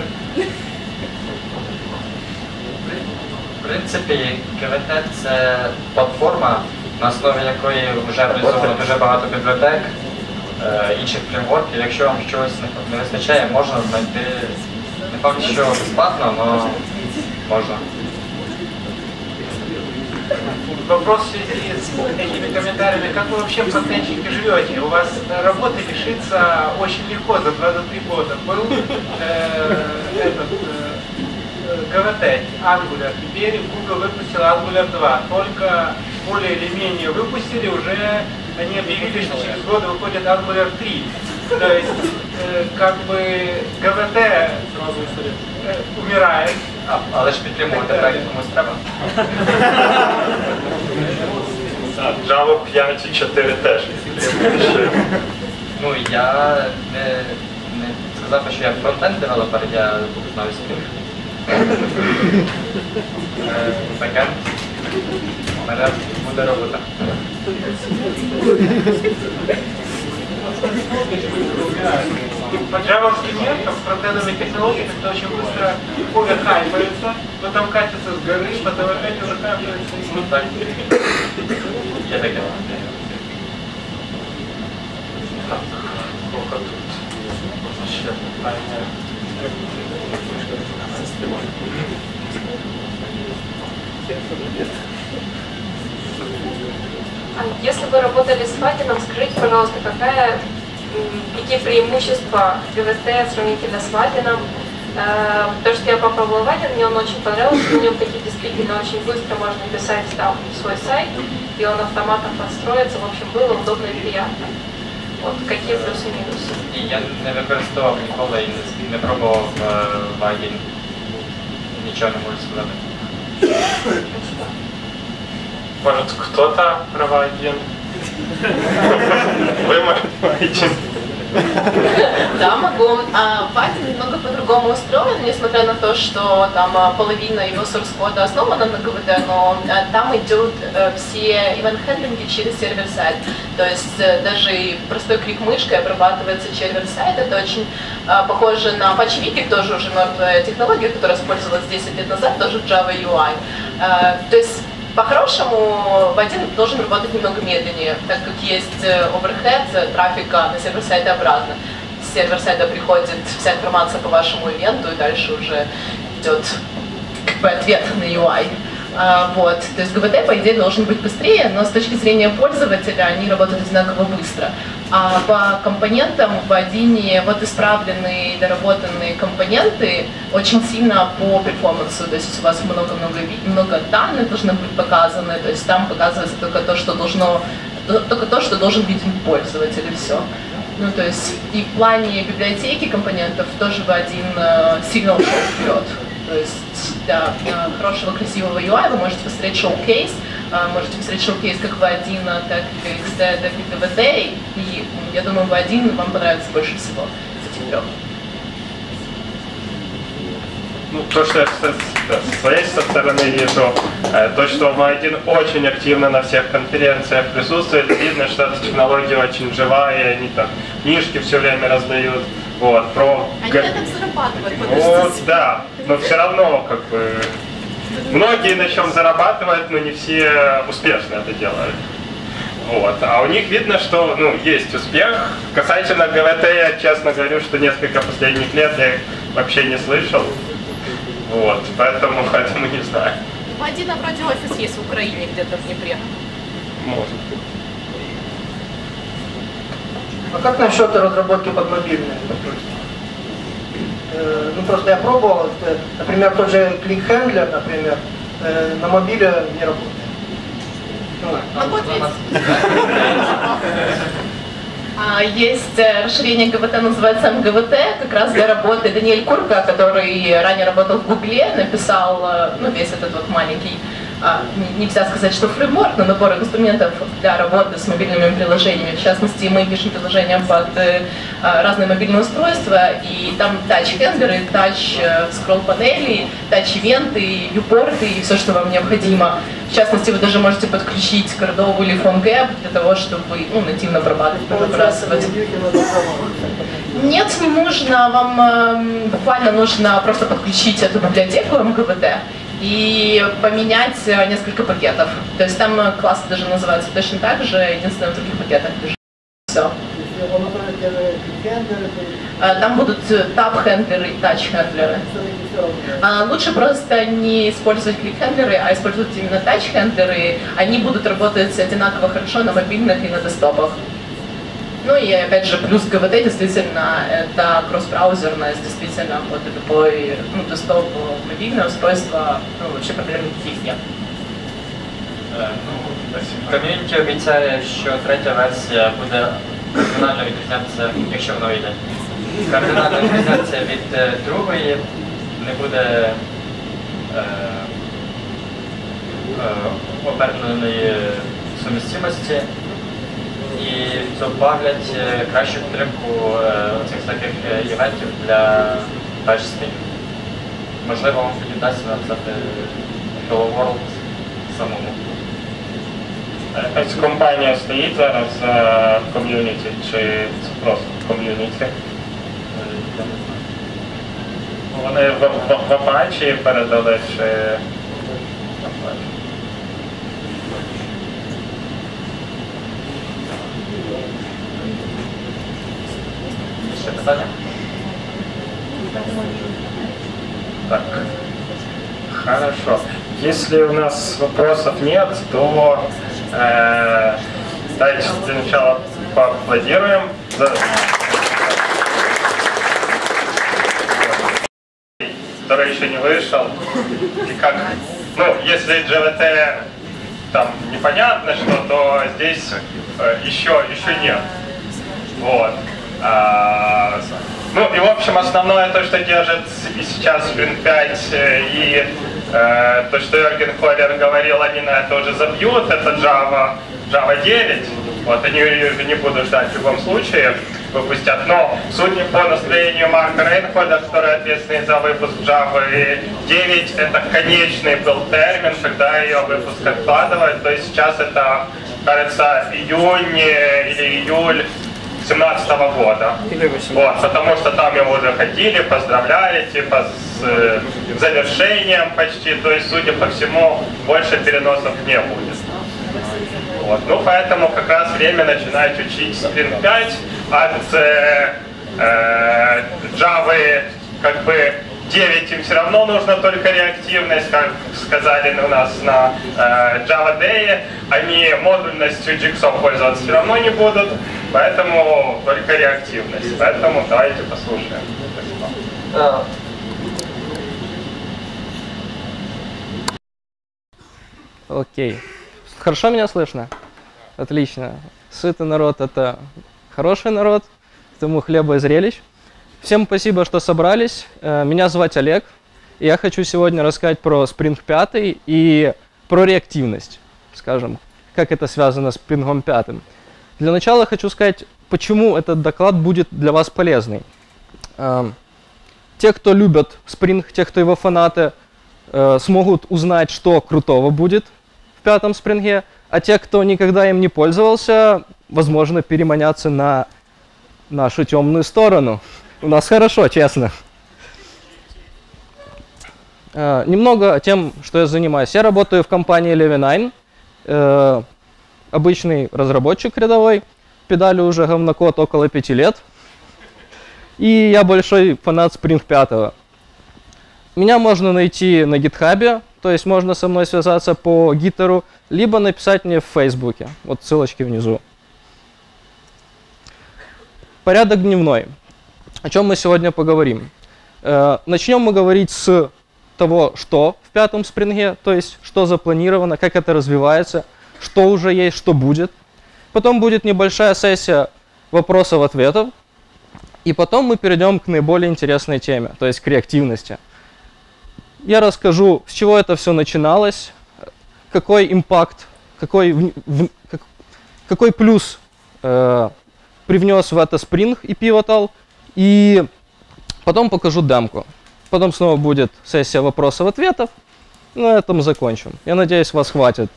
В принципі, КВТ – це платформа, на основі якої вже реалізовано дуже багато бібліотек, е, інших фреймворків. Якщо вам чогось не- не вистачає, можна знайти, не факт, що безплатно, але можна. Вопрос в связи с этими комментариями. Как вы вообще в фронтенчике живете? У вас работы лишиться очень легко за двадцать три года. Был э, этот э, ГВТ, Angular. Теперь Google выпустил Angular два. Только более или менее выпустили, уже они объявили, что через год выходит Angular три. То есть, э, как бы ГВТ э, умирает. А, але ж підтримувати проєкт комусь треба. А, Java п'ять і чотири теж. Ну, я не, не сказав би, що я фронтенд девелопер, я знаю Spring. Е, Бекенд. У мене буде робота. А И по джавовским меркам, с фронтендовыми технологиями это очень быстро оверхайпается, потом катится с горы, потом опять оверхайпается. Ну так. Я так делаю. Сколько тут? Вообще, Если вы работали с Вадином, скажите, пожалуйста, какая, м, какие преимущества ГВТ сравнительно с Вадином? Э, То, что я попробовала Вадин, мне он очень понравился, у него такие действительно очень быстро можно писать там свой сайт, и он автоматом подстроится, в общем, было удобно и приятно. От які плюси і мінуси? Я не використовував ніколи і не, не пробував Вагін. Нічого не можу сказати. Может, кто-то проводит? Вы можете. Да, могу. А Вадин немного по-другому устроен, несмотря на то, что там а, половина его source-кода основана на ГВТ, но а, там идут а, все ивент-хендлинги через сервер-сайт. То есть а, даже и простой клик мышкой обрабатывается сервер-сайт. Это очень а, похоже на Apache Wiki, тоже уже мертвая технология, которая использовалась десять лет назад, тоже в Java ю ай. А, то есть по-хорошему, Вадин должен работать немного медленнее, так как есть оверхед трафика на сервер-сайта обратно. С сервер-сайта приходит вся информация по вашему ивенту, и дальше уже идет как бы ответ на ю ай. А, вот. То есть ГВТ, по идее, должен быть быстрее, но с точки зрения пользователя они работают одинаково быстро. А по компонентам в Вадине вот исправленные, доработанные компоненты очень сильно по перформансу. То есть у вас много-много много данных должно быть показано, то есть там показывается только то, что должно, только то, что должен видеть пользователь, и все. Ну, то есть и в плане библиотеки компонентов тоже Вадин сильно ушел вперед. То есть для хорошего, красивого ю ай вы можете посмотреть шоу-кейс, можете посмотреть шоу-кейс как Вадина, так и икс ди, так и ГВТ, и я думаю, Вадин вам понравится больше всего из этих трех. Ну, то, что я с, с своей стороны вижу, э, то, что Вадин очень активно на всех конференциях присутствует, видно, что эта технология очень живая, они там книжки все время раздают. Вот, про... Они на этом зарабатывают, Ну, да, но все равно, как бы, многие на чем зарабатывают, но не все успешно это делают. Вот. А у них видно, что, ну, есть успех. Касательно ГВТ, я честно говорю, что несколько последних лет я их вообще не слышал. Вот, поэтому, поэтому не знаю. У Вадина вроде офис есть в Украине, где-то в Днепре. Может. А как насчет разработки под мобильные? Э, ну просто я пробовал, э, например, тот же ClickHandler, например, э, на мобиле не работает. Ну, вот есть. А, есть расширение ГВТ, называется эм гэ вэ тэ, как раз для работы. Даниэль Курка, который ранее работал в Гугле, написал, ну, весь этот вот маленький, а, нельзя сказать, что фреймворк, но набор инструментов для работы с мобильными приложениями. В частности, мы пишем приложения под а, разные мобильные устройства, и там тач-хендлеры, тач-скролл-панели, тач-ивенты, вьюпорты и все, что вам необходимо. В частности, вы даже можете подключить Cordova или PhoneGap для того, чтобы, ну, нативно обрабатывать, выбрасывать. Нет, не нужно. Вам э, буквально нужно просто подключить эту библиотеку эм гэ вэ тэ и поменять несколько пакетов. То есть там классы даже называются точно так же, единственное в других пакетах лежит. Все. Там будут тап-хендлеры и тач-хендлеры. Лучше просто не использовать клик-хендлеры, а использовать именно тач-хендлеры. Они будут работать одинаково хорошо на мобильных и на десктопах. Ну и опять же, плюс ГВТ действительно это кросс-браузерность, действительно вот любой, ну, десктоп, мобильное устройство, ну, вообще проблем никаких нет. Ком'юніті обіцяє, що третя версія буде кардинально відрізнятися, якщо воно вийде. Кардинально відрізнятися від е, другої, не буде е, е, оберненої сумістимості і добавлять е, кращу підтримку е, цих таких е, івентів для тачспінів. Можливо, вам вдасться написати Hello World самому. Ось компанія стоїть зараз в ком'юніті, чи це просто ком'юніті? Вони в, в, в Apache передали чи... Ще питання? Так, хорошо. Если у нас вопросов нет, то э, давайте для начала поаплодируем. За... Который еще не вышел. И как, ну, если джи ви ти там непонятно что, то здесь э, еще, еще нет. Вот. А, ну и в общем основное то, что держит и сейчас Spring пять и э, то, что Йорген Холлер говорил, они на это уже забьют, это Java, Java девять. Вот они ее уже не будут ждать в любом случае, выпустят. Но судя по настроению Марка Рейнхольда, который ответственный за выпуск Java девять, это конечный был термин, когда ее выпуск откладывают. То есть сейчас это, кажется, июнь или июль семнадцатого года. Вот, потому что там его уже ходили, поздравляли, типа с э, завершением почти, то есть, судя по всему, больше переносов не будет. Вот, ну, поэтому как раз время начинать учить Spring пять от э, э, Java, как бы, девять им все равно нужна только реактивность, как сказали у нас на э, Java Day, они модульностью джиксов пользоваться все равно не будут, поэтому только реактивность. Поэтому давайте послушаем. Спасибо. Окей. Хорошо меня слышно? Отлично. Сытый народ — это хороший народ, тому хлеба и зрелищ. Всем спасибо, что собрались. Меня зовут Олег. И я хочу сегодня рассказать про Spring пять и про реактивность, скажем, как это связано с Spring пять. Для начала хочу сказать, почему этот доклад будет для вас полезный. Те, кто любят Spring, те, кто его фанаты, смогут узнать, что крутого будет в пятом Spring, а те, кто никогда им не пользовался, возможно, переманятся на нашу темную сторону. У нас хорошо, честно. Uh, немного о тем, что я занимаюсь. Я работаю в компании Levinine, uh, обычный разработчик рядовой, педалю уже говнокод около пяти лет. И я большой фанат Spring пять. Меня можно найти на GitHub, то есть можно со мной связаться по гитару, либо написать мне в Фейсбуке. Вот ссылочки внизу. Порядок дневной. О чем мы сегодня поговорим? Uh, начнем мы говорить с того, что в пятом спринге, то есть что запланировано, как это развивается, что уже есть, что будет. Потом будет небольшая сессия вопросов-ответов. И потом мы перейдем к наиболее интересной теме, то есть к реактивности. Я расскажу, с чего это все начиналось, какой импакт, какой, в, в, как, какой плюс э, привнес в это Spring и Pivotal. И потом покажу демку. Потом снова будет сессия вопросов-ответов. На этом закончим. Я надеюсь, вас хватит.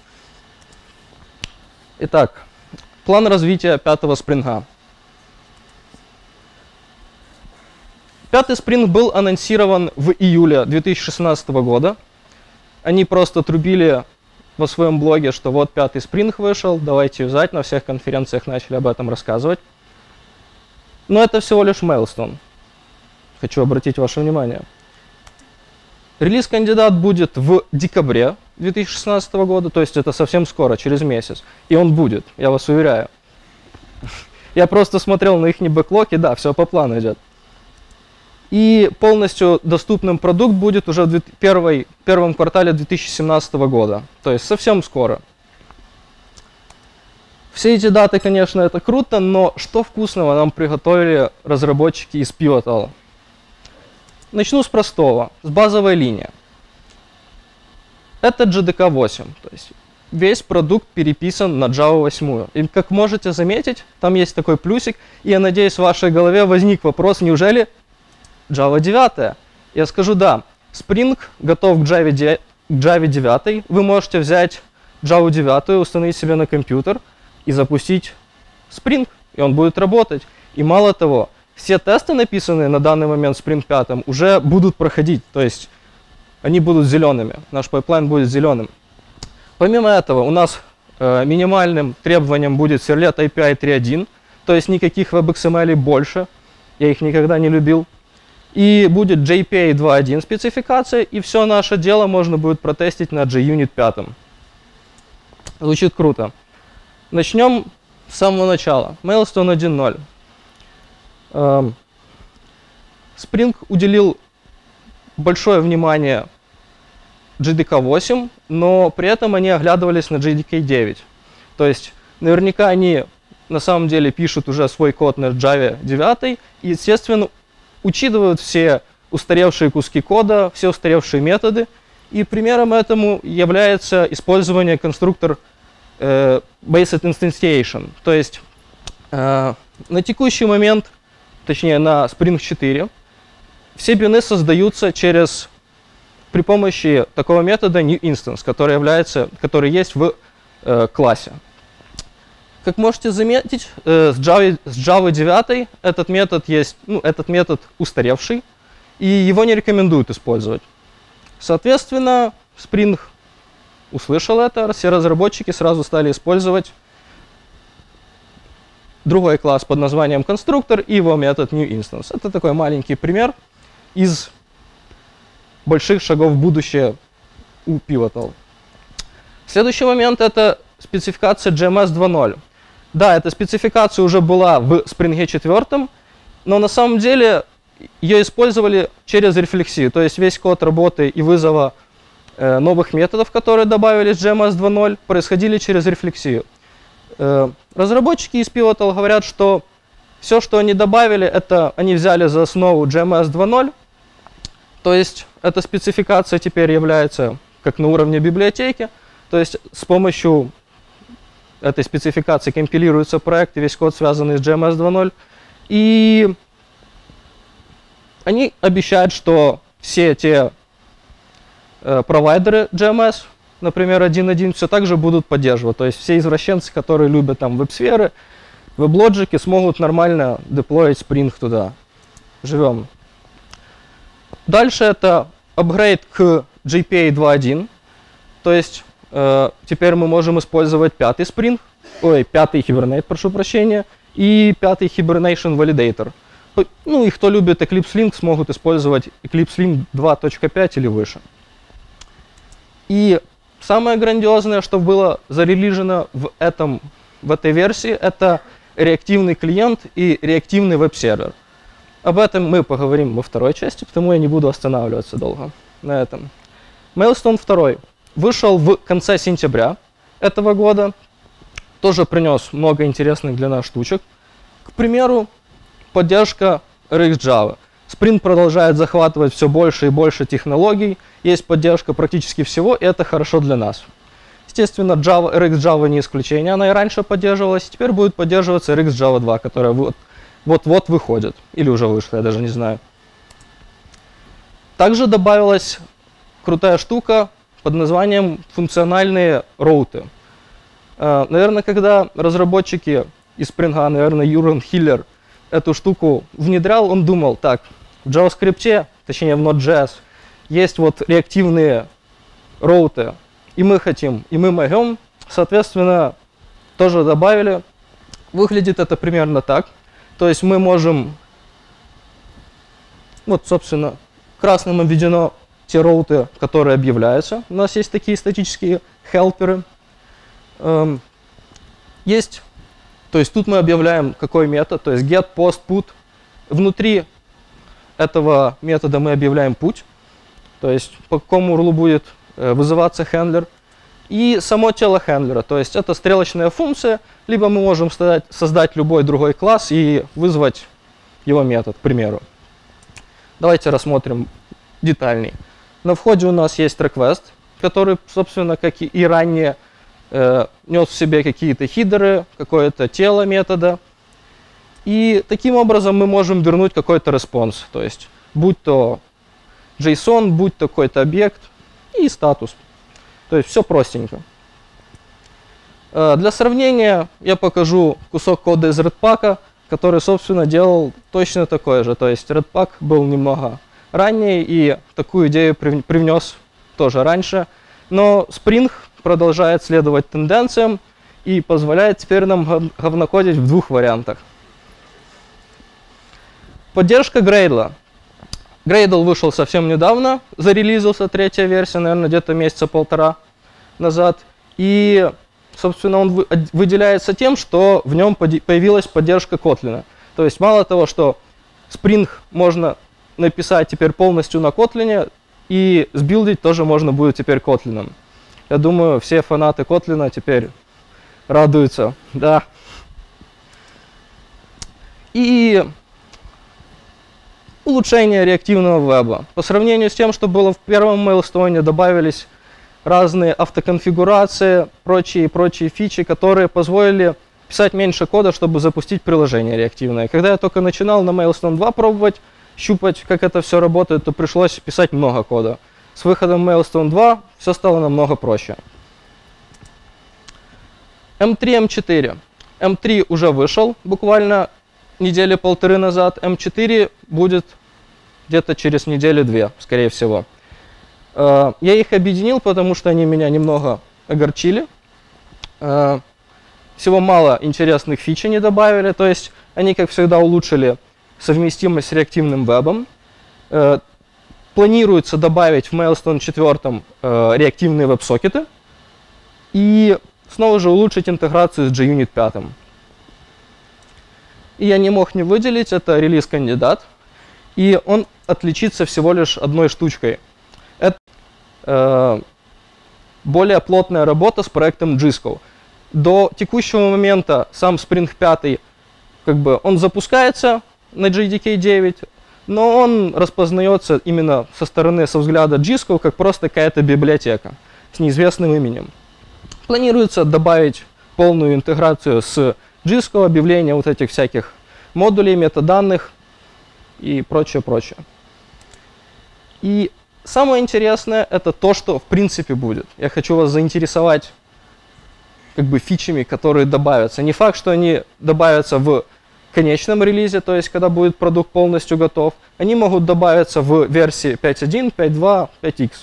Итак, план развития пятого спринга. Пятый спринг был анонсирован в июле две тысячи шестнадцатого года. Они просто трубили во своем блоге, что вот пятый спринг вышел, давайте юзать, на всех конференциях начали об этом рассказывать. Но это всего лишь майлстоун. Хочу обратить ваше внимание. Релиз-кандидат будет в декабре две тысячи шестнадцатого года, то есть это совсем скоро, через месяц. И он будет, я вас уверяю. Я просто смотрел на их бэклог, и да, все по плану идет. И полностью доступным продукт будет уже в первой, первом квартале две тысячи семнадцатого года, то есть совсем скоро. Все эти даты, конечно, это круто, но что вкусного нам приготовили разработчики из Pivotal? Начну с простого, с базовой линии. Это джей ди кей восемь, то есть весь продукт переписан на Java восемь. И как можете заметить, там есть такой плюсик, и я надеюсь, в вашей голове возник вопрос, неужели Java девять? Я скажу да, Spring готов к Java девять, вы можете взять Java девять, установить себе на компьютер и запустить Spring, и он будет работать. И мало того, все тесты, написанные на данный момент в Spring пять, уже будут проходить, то есть они будут зелеными, наш пайплайн будет зеленым. Помимо этого, у нас э, минимальным требованием будет Servlet эй пи ай три точка один, то есть никаких WebXML больше, я их никогда не любил. И будет джей пи эй два точка один спецификация, и все наше дело можно будет протестить на JUnit пять. Звучит круто. Начнем с самого начала. Mailstone один ноль. Эм, Spring уделил большое внимание джей ди кей восемь, но при этом они оглядывались на джей ди кей девять. То есть наверняка они на самом деле пишут уже свой код на Java девять и, естественно, учитывают все устаревшие куски кода, все устаревшие методы. И примером этому является использование конструктор э, Based Instantiation. То есть э, на текущий момент, точнее на Spring четыре, все бины создаются через, при помощи такого метода NewInstance, который, является, который есть в э, классе. Как можете заметить, э, с, Java, с Java девять этот метод, есть, ну, этот метод устаревший, и его не рекомендуют использовать. Соответственно, Spring услышал это, все разработчики сразу стали использовать другой класс под названием конструктор и его метод NewInstance. Это такой маленький пример из больших шагов в будущее у Pivotal. Следующий момент — это спецификация джей эм эс два ноль. Да, эта спецификация уже была в Spring четыре, но на самом деле ее использовали через рефлексию. То есть весь код работы и вызова э, новых методов, которые добавили с джей эм эс два ноль, происходили через рефлексию. Э, разработчики из Pivotal говорят, что все, что они добавили, это они взяли за основу джей эм эс два ноль. То есть эта спецификация теперь является как на уровне библиотеки. То есть с помощью этой спецификации компилируется проект и весь код, связанный с джей эм эс два ноль. И они обещают, что все те э, провайдеры джей эм эс, например, один точка один, все так же будут поддерживать. То есть все извращенцы, которые любят там веб-сферы, веб-лоджики, смогут нормально деплоить Spring туда. Живем. Дальше это апгрейд к джей пи эй два точка один. То есть э, теперь мы можем использовать пятый Spring, ой, пятый Hibernate, прошу прощения, и пятый Hibernation Validator. Ну и кто любит Eclipse Link, смогут использовать Eclipse Link два точка пять или выше. И самое грандиозное, что было зарелижено в, этом, в этой версии, это реактивный клиент и реактивный веб-сервер. Об этом мы поговорим во второй части, потому я не буду останавливаться долго на этом. Mailstone два вышел в конце сентября этого года. Тоже принес много интересных для нас штучек. К примеру, поддержка RxJava. Spring продолжает захватывать все больше и больше технологий. Есть поддержка практически всего, и это хорошо для нас. Естественно, Java, RxJava не исключение. Она и раньше поддерживалась, и теперь будет поддерживаться RxJava два, которая вот-вот выходит. Или уже вышла, я даже не знаю. Также добавилась крутая штука под названием функциональные роуты. Наверное, когда разработчики из Spring, наверное, Юрген Хиллер эту штуку внедрял, он думал, так, в JavaScript, точнее в Node.js, есть вот реактивные роуты, и мы хотим, и мы могем, соответственно, тоже добавили. Выглядит это примерно так. То есть мы можем, вот, собственно, красным обведено те роуты, которые объявляются. У нас есть такие статические хелперы. Эм, есть, то есть тут мы объявляем какой метод, то есть get, post, put. Внутри этого метода мы объявляем путь, то есть по какому урлу будет э, вызываться хендлер. И само тело хендлера, то есть это стрелочная функция, либо мы можем создать, создать любой другой класс и вызвать его метод, к примеру. Давайте рассмотрим детальнее. На входе у нас есть request, который, собственно, как и ранее, э, нес в себе какие-то хидеры, какое-то тело метода. И таким образом мы можем вернуть какой-то респонс, то есть будь то JSON, будь то какой-то объект и статус. То есть все простенько. Для сравнения я покажу кусок кода из Redpack, который, собственно, делал точно такое же. То есть Redpack был немного ранее и такую идею привнес тоже раньше. Но Spring продолжает следовать тенденциям и позволяет теперь нам говнокодить в двух вариантах. Поддержка Gradle. Gradle вышел совсем недавно, зарелизился третья версия, наверное, где-то месяца полтора назад. И, собственно, он выделяется тем, что в нем появилась поддержка Kotlin. То есть мало того, что Spring можно написать теперь полностью на Kotlin, и сбилдить тоже можно будет теперь Kotlin. Я думаю, все фанаты Kotlin теперь радуются. Да. И улучшение реактивного веба. По сравнению с тем, что было в первом Mailstone, добавились разные автоконфигурации, прочие прочие фичи, которые позволили писать меньше кода, чтобы запустить приложение реактивное. Когда я только начинал на Mailstone два пробовать, щупать, как это все работает, то пришлось писать много кода. С выходом Mailstone два все стало намного проще. эм три, эм четыре. эм три уже вышел буквально недели полторы назад. эм четыре будет где-то через неделю-две, скорее всего. Я их объединил, потому что они меня немного огорчили. Всего мало интересных фичей не добавили. То есть они, как всегда, улучшили совместимость с реактивным вебом. Планируется добавить в Mailstone четыре реактивные веб-сокеты. И снова же улучшить интеграцию с JUnit пять. И я не мог не выделить, это релиз-кандидат. И он отличится всего лишь одной штучкой. Это э, более плотная работа с проектом Jisco. До текущего момента сам Spring пять, как бы, он запускается на джей ди кей девять, но он распознается именно со стороны, со взгляда Jisco, как просто какая-то библиотека с неизвестным именем. Планируется добавить полную интеграцию с Jisco, объявление вот этих всяких модулей, метаданных и прочее, прочее. И самое интересное это то, что в принципе будет. Я хочу вас заинтересовать как бы фичами, которые добавятся. Не факт, что они добавятся в конечном релизе, то есть когда будет продукт полностью готов. Они могут добавиться в версии пять точка один, пять точка два, пять икс.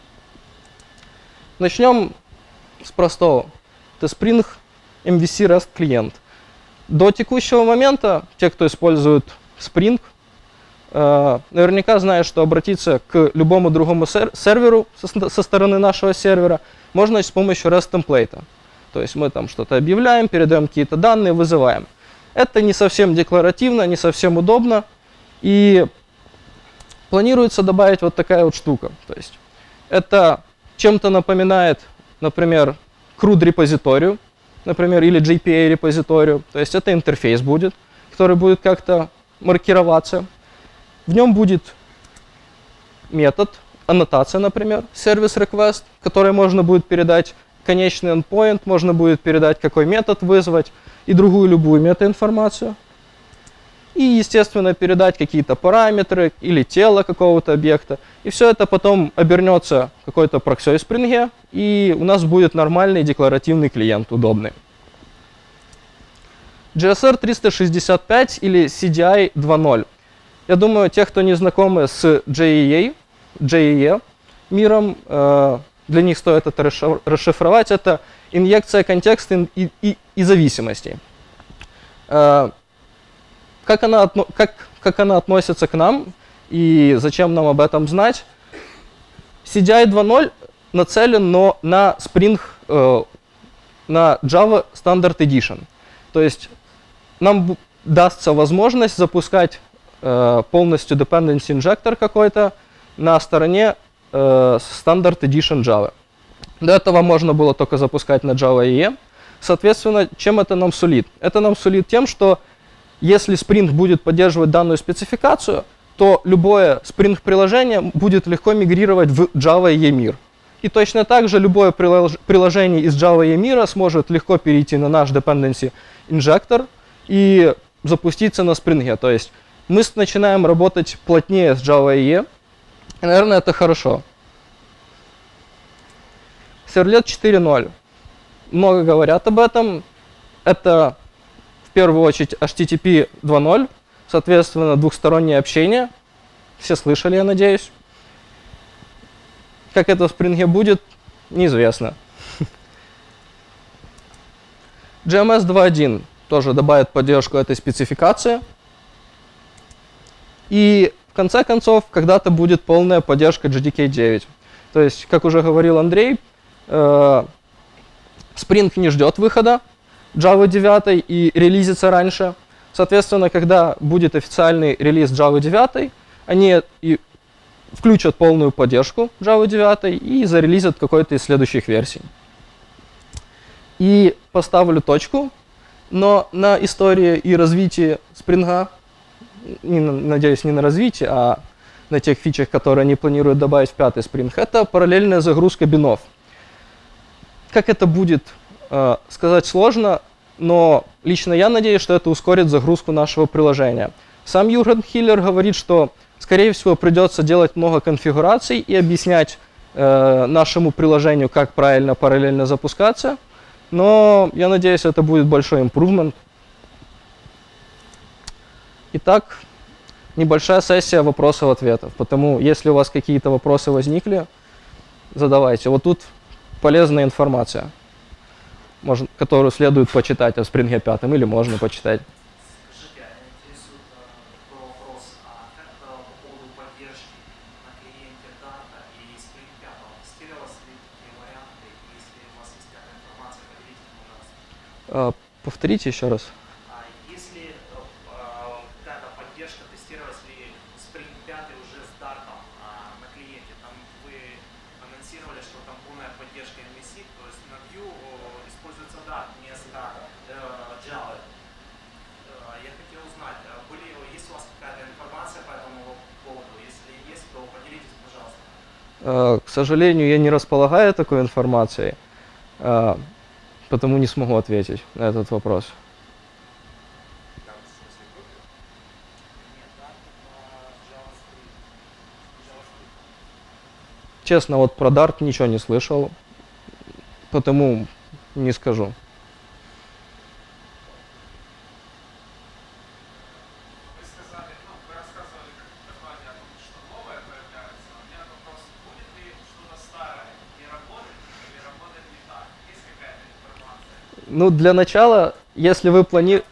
Начнем с простого. Это Spring эм ви си REST клиент. До текущего момента те, кто использует Spring, э, наверняка знают, что обратиться к любому другому сер серверу со, со стороны нашего сервера можно с помощью REST темплейта. То есть мы там что-то объявляем, передаем какие-то данные, вызываем. Это не совсем декларативно, не совсем удобно. И планируется добавить вот такая вот штука. То есть это чем-то напоминает, например, CRUD репозиторию, например, или джей пи эй репозиторию. То есть это интерфейс будет, который будет как-то маркироваться. В нем будет метод, аннотация, например, service request, который можно будет передать конечный endpoint, можно будет передать, какой метод вызвать, и другую любую метаинформацию. И, естественно, передать какие-то параметры или тело какого-то объекта. И все это потом обернется какой-то проксой в Spring, и у нас будет нормальный декларативный клиент, удобный. джи эс ар триста шестьдесят пять или си ди ай два ноль. Я думаю, те, кто не знакомы с джей и эй, джей и и миром, э, для них стоит это расшифровать. Это инъекция контекста и, и, и зависимостей. Э, Как она, как, как она относится к нам и зачем нам об этом знать? си ди ай два ноль нацелен но на Spring, э, на Java Standard Edition. То есть нам дастся возможность запускать э, полностью dependency injector какой-то на стороне э, Standard Edition Java. До этого можно было только запускать на Java и и. Соответственно, чем это нам сулит? Это нам сулит тем, что если Spring будет поддерживать данную спецификацию, то любое Spring-приложение будет легко мигрировать в Java и и мир. И точно так же любое приложение из Java и и мира сможет легко перейти на наш Dependency Injector и запуститься на Spring. То есть мы начинаем работать плотнее с Java и и, и, наверное, это хорошо. Servlet четыре ноль. Много говорят об этом. Это в первую очередь эйч ти ти пи два ноль, соответственно, двухстороннее общение. Все слышали, я надеюсь. Как это в Spring будет, неизвестно. джи эм эс два точка один тоже добавит поддержку этой спецификации. И в конце концов, когда-то будет полная поддержка джей ди кей девять. То есть, как уже говорил Андрей, э, Spring не ждет выхода Java девять и релизится раньше. Соответственно, когда будет официальный релиз Java девять, они и включат полную поддержку Java девять и зарелизят какой-то из следующих версий. И поставлю точку, но на истории и развитии Spring, не, надеюсь, не на развитии, а на тех фичах, которые они планируют добавить в пятый Spring, это параллельная загрузка бинов. Как это будет, э, сказать сложно, но лично я надеюсь, что это ускорит загрузку нашего приложения. Сам Юрген Хиллер говорит, что, скорее всего, придется делать много конфигураций и объяснять э, нашему приложению, как правильно параллельно запускаться. Но я надеюсь, это будет большой импрувмент. Итак, небольшая сессия вопросов-ответов. Потому, если у вас какие-то вопросы возникли, задавайте. Вот тут полезная информация, можно, которую следует почитать о Spring пять, или можно почитать. Скажите, а интересует такой вопрос, а как по поводу поддержки на клиенте Dart и Spring пять? Тестировалось ли такие варианты? Если у вас есть какая-то информация, поделитесь, пожалуйста. Повторите еще раз. Если какая-то поддержка, тестировалась ли Spring пять уже с Dart на клиенте? Там вы анонсировали, что там полная поддержка эм ви си, то есть на Vue используется Dart вместо Java. Я хотел узнать, были, есть у вас какая-то информация по этому поводу? Если есть, то поделитесь, пожалуйста. К сожалению, я не располагаю такой информацией, потому не смогу ответить на этот вопрос. Честно, вот про Dart ничего не слышал, потому не скажу. Вы сказали, ну, вы рассказывали, как название о том, что новое появляется. У меня вопрос, будет ли что-то старое не работать или работать не так? Есть какая-то информация? Ну, для начала, если вы планируете...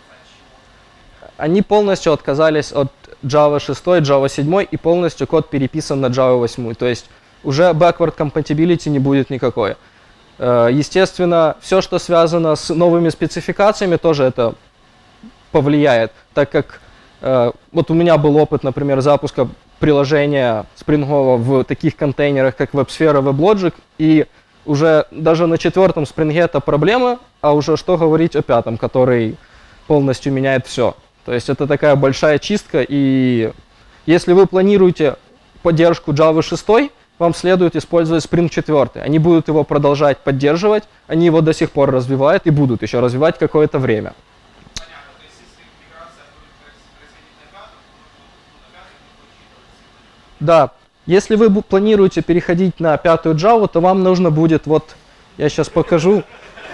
Они полностью отказались от Java шесть, Java семь, и полностью код переписан на Java восемь. То есть уже backward compatibility не будет никакой. Естественно, все, что связано с новыми спецификациями, тоже это повлияет, так как вот у меня был опыт, например, запуска приложения спрингового в таких контейнерах, как WebSphere, WebLogic, и уже даже на четвертом спринге это проблема, а уже что говорить о пятом, который полностью меняет все. То есть это такая большая чистка, и если вы планируете поддержку Java шесть, вам следует использовать Spring четыре. Они будут его продолжать поддерживать, они его до сих пор развивают и будут еще развивать какое-то время. Понятно, то есть если миграция будет происходить на пятом, то на пятом не учитывается. Да, если вы планируете переходить на пятую Java, то вам нужно будет, вот, я сейчас покажу.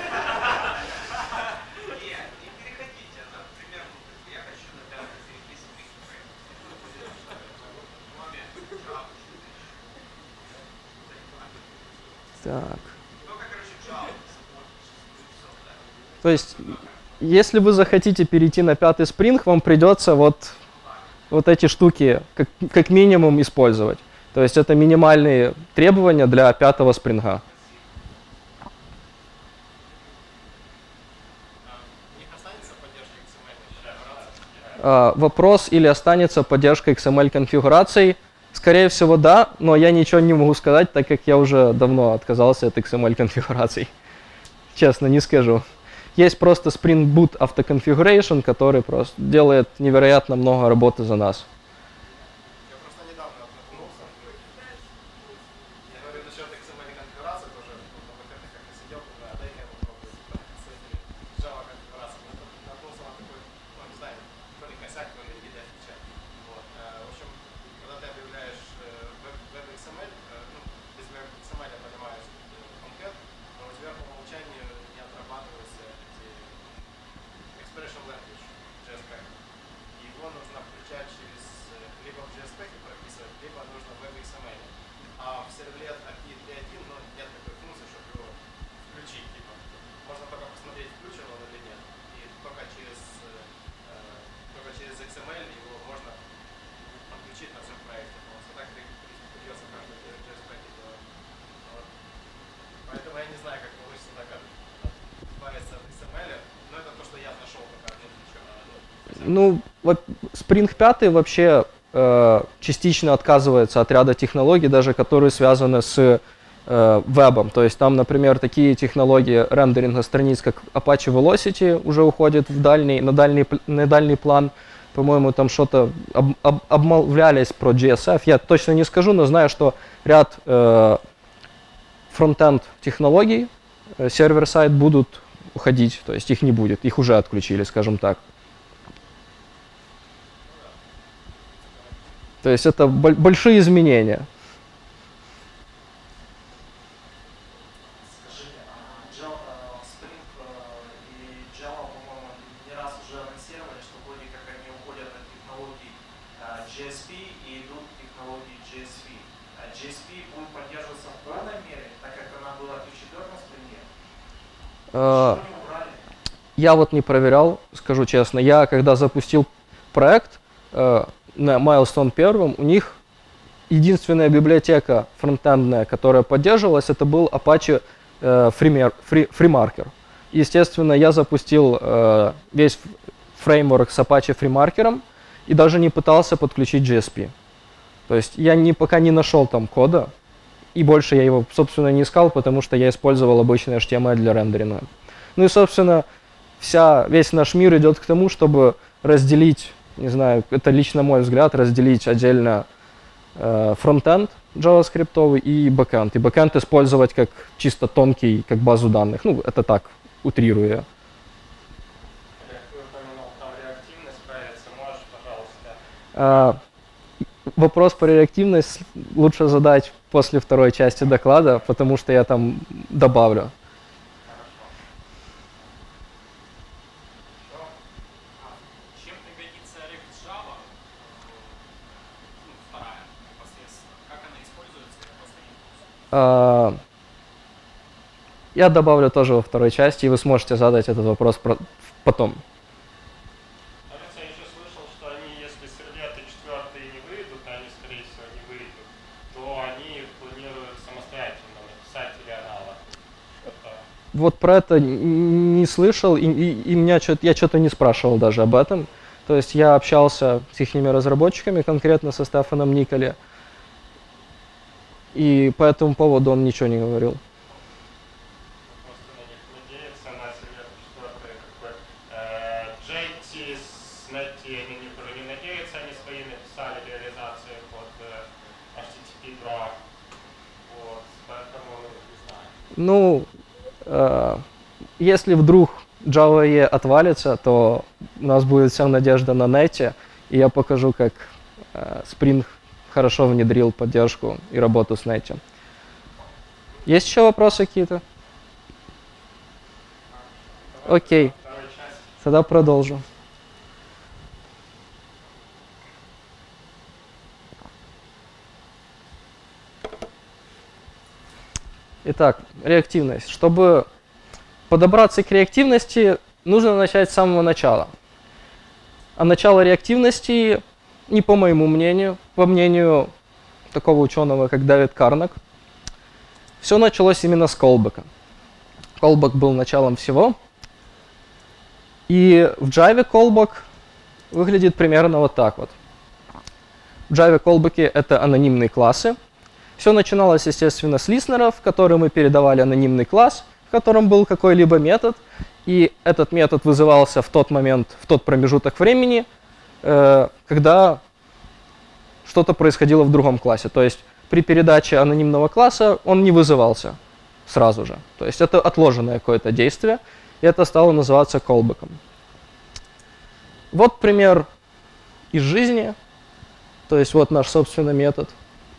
Так. То есть, если вы захотите перейти на пятый Spring, вам придется вот, вот эти штуки как, как минимум использовать. То есть это минимальные требования для пятого Spring. А, вопрос, или останется поддержка икс эм эль-конфигураций. Скорее всего, да, но я ничего не могу сказать, так как я уже давно отказался от икс эм эль-конфигураций. Честно, не скажу. Есть просто Spring Boot Auto-Configuration, который просто делает невероятно много работы за нас. Я просто недавно наткнулся. Я говорю насчет икс эм эль-конфигурации тоже. На выходных как-то сидел, думаю, а дай-ка я попробую с этими Java-конфигурациями. Наткнулся на такой, ну, не знаю, то ли косяк, то ли видео фича. Вот. В общем, когда ты объявляешь веб-икс эм эль, ну, без веб-икс эм эль понимаешь конкрет, но у тебя по умолчанию не отрабатываются эти expression его нужно включать через э, либо в джей эс пи прописывать, либо нужно в икс эм эль. А в сервлет эй пи ай три точка один ну, нет такой функции, чтобы его включить. Типа. Можно только посмотреть, включен он или нет. И только через, э, только через икс эм эль его можно подключить на всем проекте. Потому что так придется каждый джей эс пи делать. Вот. Поэтому я не знаю, как получится так избавиться от икс эм эль. Но это то, что я нашел пока. Нет ничего. Ну, вот Spring пять вообще э, частично отказывается от ряда технологий, даже которые связаны с э, вебом. То есть там, например, такие технологии рендеринга страниц, как Apache Velocity, уже уходят в дальний, на, дальний, на дальний план. По-моему, там что-то об, об, обмолвлялись про джей эс эф. Я точно не скажу, но знаю, что ряд э, фронтенд технологий, э, сервер-сайт будут уходить, то есть их не будет, их уже отключили, скажем так. То есть это большие изменения. Скажи, Java, Spring и Java, по-моему, не раз уже анонсировали, что вроде как они уходят от технологий джей эс пи и идут к технологии джей эс пи. джей эс пи будет поддерживаться в полной мере, так как она была в четвёртом Spring? Что они убрали? Я вот не проверял, скажу честно. Я когда запустил проект на Milestone первом, у них единственная библиотека фронтендная, которая поддерживалась, это был Apache э, FreeMarker. Естественно, я запустил э, весь фреймворк с Apache FreeMarker и даже не пытался подключить джей эс пи. То есть я не, пока не нашел там кода, и больше я его, собственно, не искал, потому что я использовал обычный эйч ти эм эль для рендеринга. Ну и, собственно, вся, весь наш мир идет к тому, чтобы разделить, не знаю, это лично мой взгляд, разделить отдельно э, фронтенд JavaScript и бэкенд. И бэкенд использовать как чисто тонкий, как базу данных. Ну, это так, утрируя. Ты упомянул там реактивность появится, можешь, пожалуйста? А, вопрос по реактивности лучше задать после второй части доклада, потому что я там добавлю. Я добавлю тоже во второй части, и вы сможете задать этот вопрос потом. Я еще слышал, что они, если сервлеты четвертые не выйдут, а они, скорее всего, не выйдут, то они планируют самостоятельно написать аналог. Вот про это не слышал, и, и, и меня что-то, я что-то не спрашивал даже об этом. То есть я общался с их разработчиками, конкретно со Стефаном Николе, и по этому поводу он ничего не говорил. Просто на них надеяться, на сервлеты четвертые, как бы, э, джей ти с Netty они не, не надеются, они свои написали реализации под э, эйч ти ти пи два, вот, поэтому не знаю. Ну, э, если вдруг Java и и отвалится, то у нас будет вся надежда на Netty, и я покажу, как э, Spring хорошо внедрил поддержку и работу с Netty. Есть еще вопросы какие-то? Окей, тогда продолжу. Итак, реактивность. Чтобы подобраться к реактивности, нужно начать с самого начала. А начало реактивности, не по моему мнению, по мнению такого ученого, как Дэвид Карнак, все началось именно с callback. Callback был началом всего. И в Java callback выглядит примерно вот так вот. В Java callback это анонимные классы. Все начиналось, естественно, с listener, в который мы передавали анонимный класс, в котором был какой-либо метод. И этот метод вызывался в тот момент, в тот промежуток времени, э, когда что-то происходило в другом классе. То есть при передаче анонимного класса он не вызывался сразу же. То есть это отложенное какое-то действие, и это стало называться callback'ом. Вот пример из жизни. То есть вот наш собственный метод.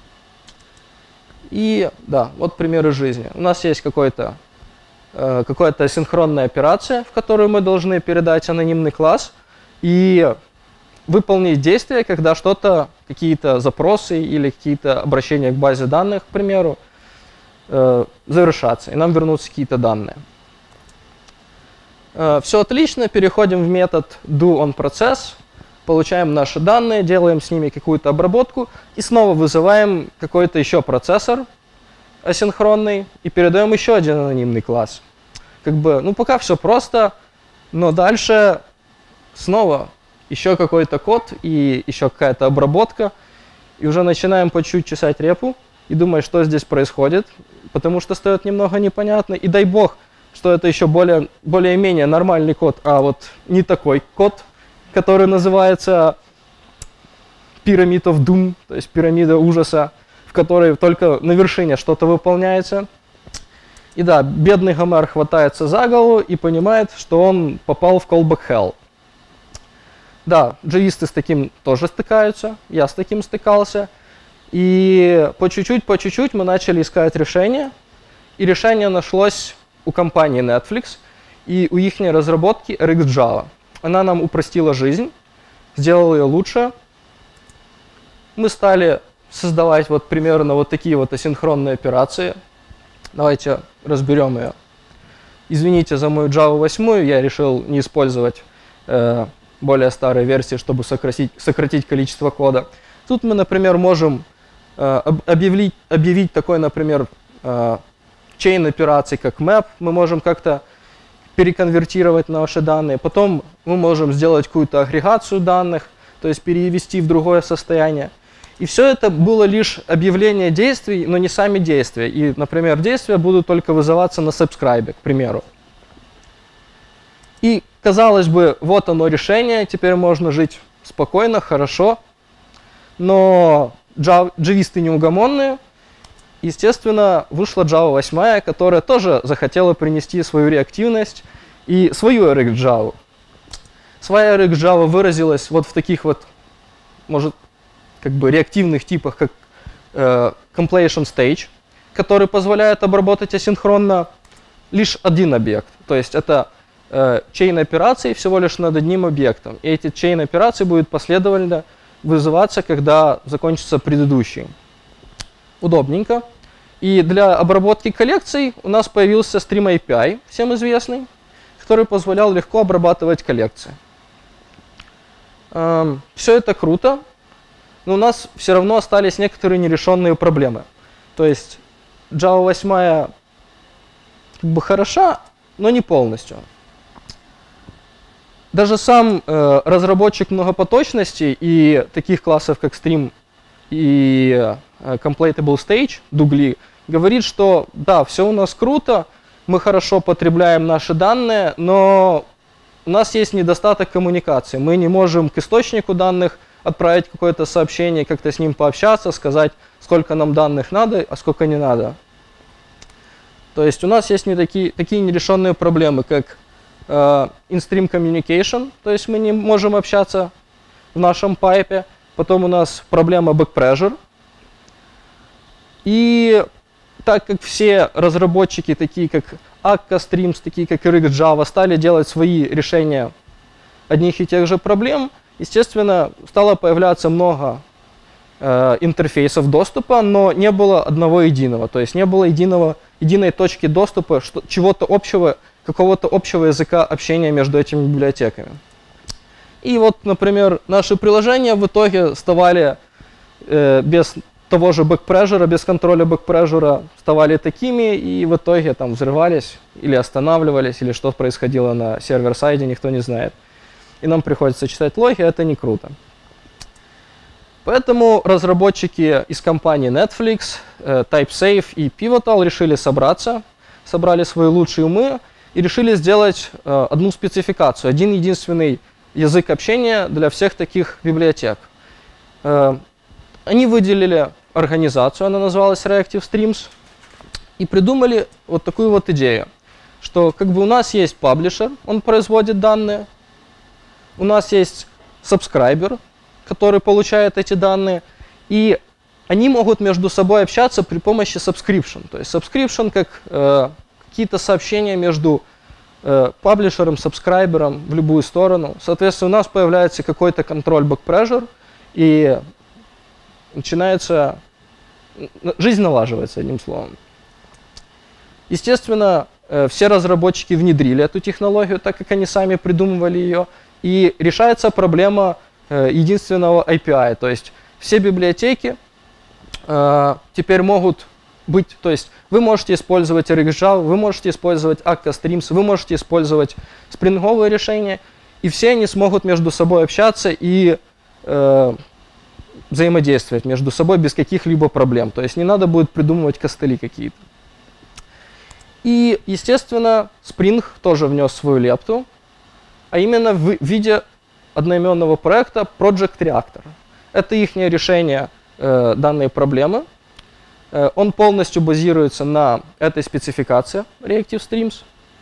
И да, вот пример из жизни. У нас есть какой-то э, какая-то синхронная операция, в которую мы должны передать анонимный класс. И выполнить действие, когда что-то, какие-то запросы или какие-то обращения к базе данных, к примеру, э, завершатся, и нам вернутся какие-то данные. Э, все отлично, переходим в метод doOnProcess, получаем наши данные, делаем с ними какую-то обработку и снова вызываем какой-то еще процессор асинхронный и передаем еще один анонимный класс. Как бы, ну пока все просто, но дальше снова еще какой-то код и еще какая-то обработка, и уже начинаем по чуть-чуть чесать репу и думать, что здесь происходит, потому что стоит немного непонятно, и дай бог, что это еще более, более-менее нормальный код, а вот не такой код, который называется Pyramid of Doom, то есть пирамида ужаса, в которой только на вершине что-то выполняется. И да, бедный Гомер хватается за голову и понимает, что он попал в callback hell. Да, джависты с таким тоже стыкаются, я с таким стыкался. И по чуть-чуть, по чуть-чуть мы начали искать решение. И решение нашлось у компании Netflix и у их разработки RxJava. Она нам упростила жизнь, сделала ее лучше. Мы стали создавать вот примерно вот такие вот асинхронные операции. Давайте разберем ее. Извините за мою Java восемь, я решил не использовать э, более старые версии, чтобы сократить, сократить количество кода. Тут мы, например, можем э, объявить, объявить такой, например, э, chain операций, как map. Мы можем как-то переконвертировать наши данные. Потом мы можем сделать какую-то агрегацию данных, то есть перевести в другое состояние. И все это было лишь объявление действий, но не сами действия. И, например, действия будут только вызываться на subscribe, к примеру. И, казалось бы, вот оно решение, теперь можно жить спокойно, хорошо. Но джависты неугомонные. Естественно, вышла Java восемь, которая тоже захотела принести свою реактивность и свою RxJava. Своя RxJava выразилась вот в таких вот, может, как бы реактивных типах, как э, completion stage, который позволяет обработать асинхронно лишь один объект. То есть это э, chain операций всего лишь над одним объектом. И эти chain операции будут последовательно вызываться, когда закончится предыдущий. Удобненько. И для обработки коллекций у нас появился Stream эй пи ай, всем известный, который позволял легко обрабатывать коллекции. Эм, все это круто. Но у нас все равно остались некоторые нерешенные проблемы. То есть Java восемь как бы хороша, но не полностью. Даже сам э, разработчик многопоточности и таких классов, как Stream и э, Completable Stage, Дугли, говорит, что да, все у нас круто, мы хорошо потребляем наши данные, но у нас есть недостаток коммуникации. Мы не можем к источнику данных отправить какое-то сообщение, как-то с ним пообщаться, сказать, сколько нам данных надо, а сколько не надо. То есть у нас есть не такие, такие нерешенные проблемы, как э, in-stream communication, то есть мы не можем общаться в нашем пайпе. Потом у нас проблема backpressure. И так как все разработчики, такие как Akka Streams, такие как RxJava, стали делать свои решения одних и тех же проблем, естественно, стало появляться много э, интерфейсов доступа, но не было одного единого. То есть не было единого, единой точки доступа, что, чего-то общего, какого-то общего языка общения между этими библиотеками. И вот, например, наши приложения в итоге вставали э, без того же backpressure, без контроля backpressure, вставали такими, и в итоге там взрывались или останавливались, или что происходило на сервер-сайде, никто не знает. И нам приходится читать логи, это не круто. Поэтому разработчики из компании Netflix, TypeSafe и Pivotal решили собраться, собрали свои лучшие умы и решили сделать одну спецификацию, один единственный язык общения для всех таких библиотек. Они выделили организацию, она называлась Reactive Streams, и придумали вот такую вот идею, что как бы у нас есть паблишер, он производит данные, у нас есть subscriber, который получает эти данные, и они могут между собой общаться при помощи subscription. То есть subscription как э, какие-то сообщения между э, паблишерам, сабскрайберам в любую сторону. Соответственно, у нас появляется какой-то контроль back-pressure, и начинается, жизнь налаживается, одним словом. Естественно, э, все разработчики внедрили эту технологию, так как они сами придумывали ее, и решается проблема э, единственного эй пи ай, то есть все библиотеки э, теперь могут быть, то есть вы можете использовать RxJava, вы можете использовать Akka Streams, вы можете использовать спринговые решения, и все они смогут между собой общаться и э, взаимодействовать между собой без каких-либо проблем. То есть не надо будет придумывать костыли какие-то. И, естественно, Spring тоже внес свою лепту, а именно в виде одноименного проекта Project Reactor. Это их решение э, данной проблемы. Э, он полностью базируется на этой спецификации Reactive Streams.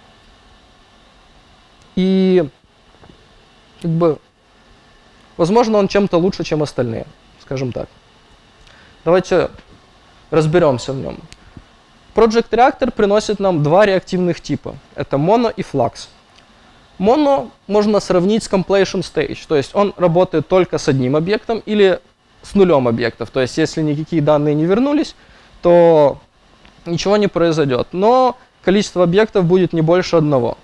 И, как бы, возможно, он чем-то лучше, чем остальные, скажем так. Давайте разберемся в нем. Project Reactor приносит нам два реактивных типа. Это Mono и Flux. Mono можно сравнить с Completion Stage, то есть он работает только с одним объектом или с нулем объектов. То есть если никакие данные не вернулись, то ничего не произойдет. Но количество объектов будет не больше одного.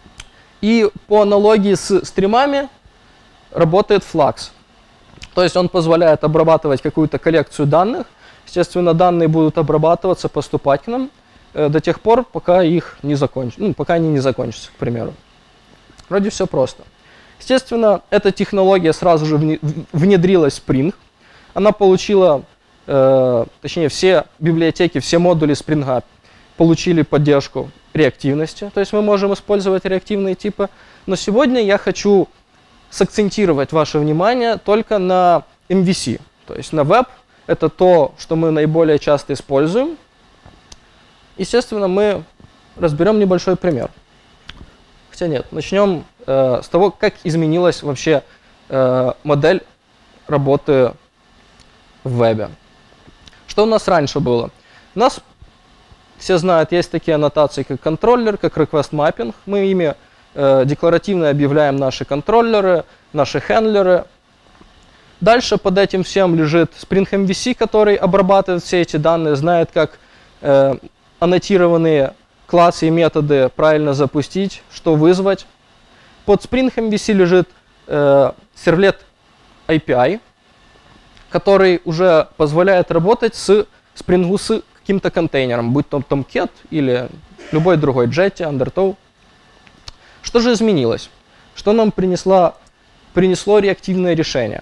И по аналогии с стримами работает Flux. То есть он позволяет обрабатывать какую-то коллекцию данных. Естественно, данные будут обрабатываться, поступать к нам э, до тех пор, пока их не закончат, ну, пока они не закончатся, к примеру. Вроде все просто. Естественно, эта технология сразу же внедрилась в Spring. Она получила, э, точнее, все библиотеки, все модули Spring получили поддержку реактивности. То есть мы можем использовать реактивные типы. Но сегодня я хочу сакцентировать ваше внимание только на эм ви си, то есть на веб. Это то, что мы наиболее часто используем. Естественно, мы разберем небольшой пример. Хотя нет, начнем э, с того, как изменилась вообще э, модель работы в вебе. Что у нас раньше было? У нас, все знают, есть такие аннотации, как контроллер, как request mapping. Мы ими э, декларативно объявляем наши контроллеры, наши хендлеры. Дальше под этим всем лежит Spring эм ви си, который обрабатывает все эти данные, знает, как э, аннотированные классы и методы правильно запустить, что вызвать. Под Spring эм ви си лежит э, Servlet эй пи ай, который уже позволяет работать с Spring с каким-то контейнером, будь то Tomcat или любой другой, Jetty, Undertow. Что же изменилось? Что нам принесло, принесло реактивное решение?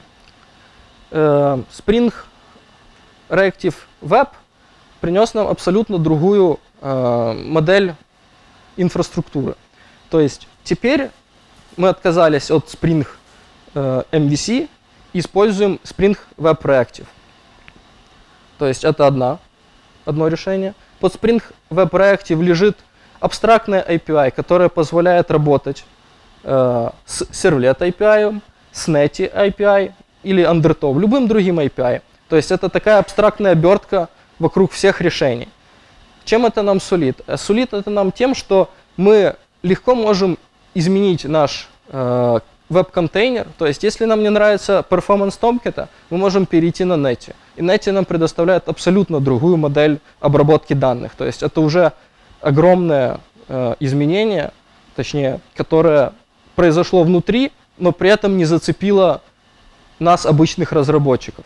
Spring Reactive Web принес нам абсолютно другую э, модель инфраструктуры. То есть теперь мы отказались от Spring э, эм ви си и используем Spring Web Reactive. То есть это одна, одно решение. Под Spring Web Reactive лежит абстрактная эй пи ай, которая позволяет работать э, с Servlet эй пи ай, с Netty эй пи ай, или Undertow, любым другим эй пи ай. То есть это такая абстрактная обертка вокруг всех решений. Чем это нам сулит? Сулит это нам тем, что мы легко можем изменить наш э, веб-контейнер. То есть если нам не нравится performance Tomcat, мы можем перейти на Netty. И Netty нам предоставляет абсолютно другую модель обработки данных. То есть это уже огромное э, изменение, точнее, которое произошло внутри, но при этом не зацепило нас, обычных разработчиков.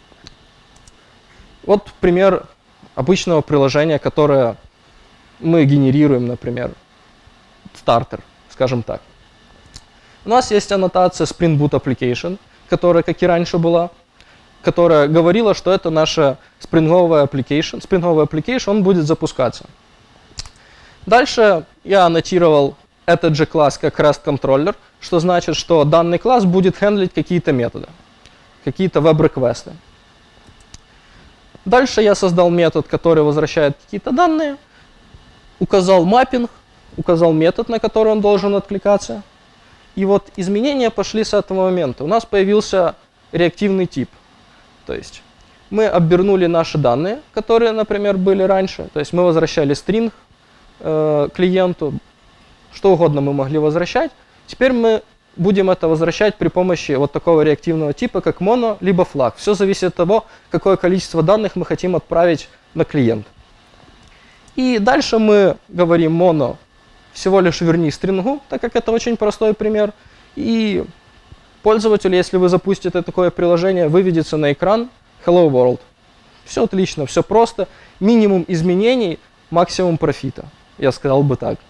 Вот пример обычного приложения, которое мы генерируем, например, стартер, скажем так. У нас есть аннотация Spring Boot Application, которая, как и раньше была, которая говорила, что это наша спринговая application. Спринговый application, он будет запускаться. Дальше я аннотировал этот же класс как REST controller, что значит, что данный класс будет хендлить какие-то методы, какие-то веб-реквесты. Дальше я создал метод, который возвращает какие-то данные, указал маппинг, указал метод, на который он должен откликаться. И вот изменения пошли с этого момента. У нас появился реактивный тип. То есть мы обернули наши данные, которые, например, были раньше. То есть мы возвращали string э, клиенту, что угодно мы могли возвращать. Теперь мы будем это возвращать при помощи вот такого реактивного типа, как mono, либо flag. Все зависит от того, какое количество данных мы хотим отправить на клиент. И дальше мы говорим mono всего лишь верни стрингу, так как это очень простой пример. И пользователь, если вы запустите такое приложение, выведется на экран Hello World. Все отлично, все просто. Минимум изменений, максимум профита. Я сказал бы так.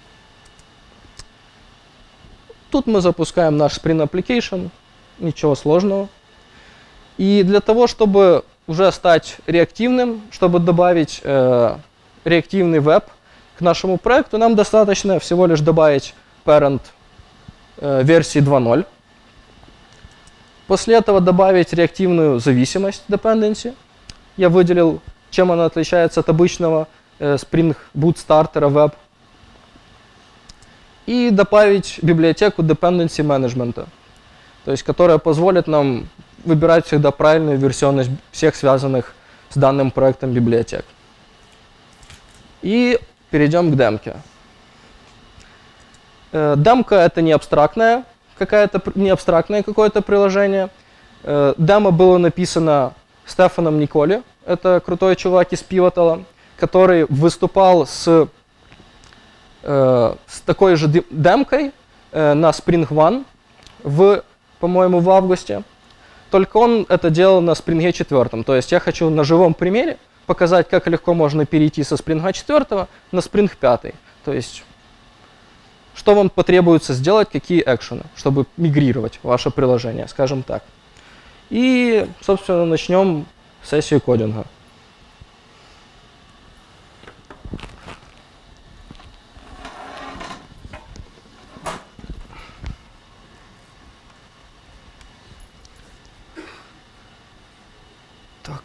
Тут мы запускаем наш Spring Application. Ничего сложного. И для того, чтобы уже стать реактивным, чтобы добавить э, реактивный веб к нашему проекту, нам достаточно всего лишь добавить parent э, версии два ноль. После этого добавить реактивную зависимость dependency. Я выделил, чем она отличается от обычного э, Spring Boot Starter Web. И добавить библиотеку dependency management, то есть которая позволит нам выбирать всегда правильную версионность всех связанных с данным проектом библиотек. И перейдем к демке. Э, демка это не абстрактное какая-то, не абстрактное какое-то приложение. Э, демо было написано Стефаном Николи, это крутой чувак из Pivotal, который выступал с, э, с такой же демкой э, на Spring One, в, по-моему, в августе. Только он это делал на Spring четыре. То есть я хочу на живом примере показать, как легко можно перейти со Spring четыре на Spring пять. То есть, что вам потребуется сделать, какие экшены, чтобы мигрировать ваше приложение, скажем так. И, собственно, начнем сессию кодинга. Так.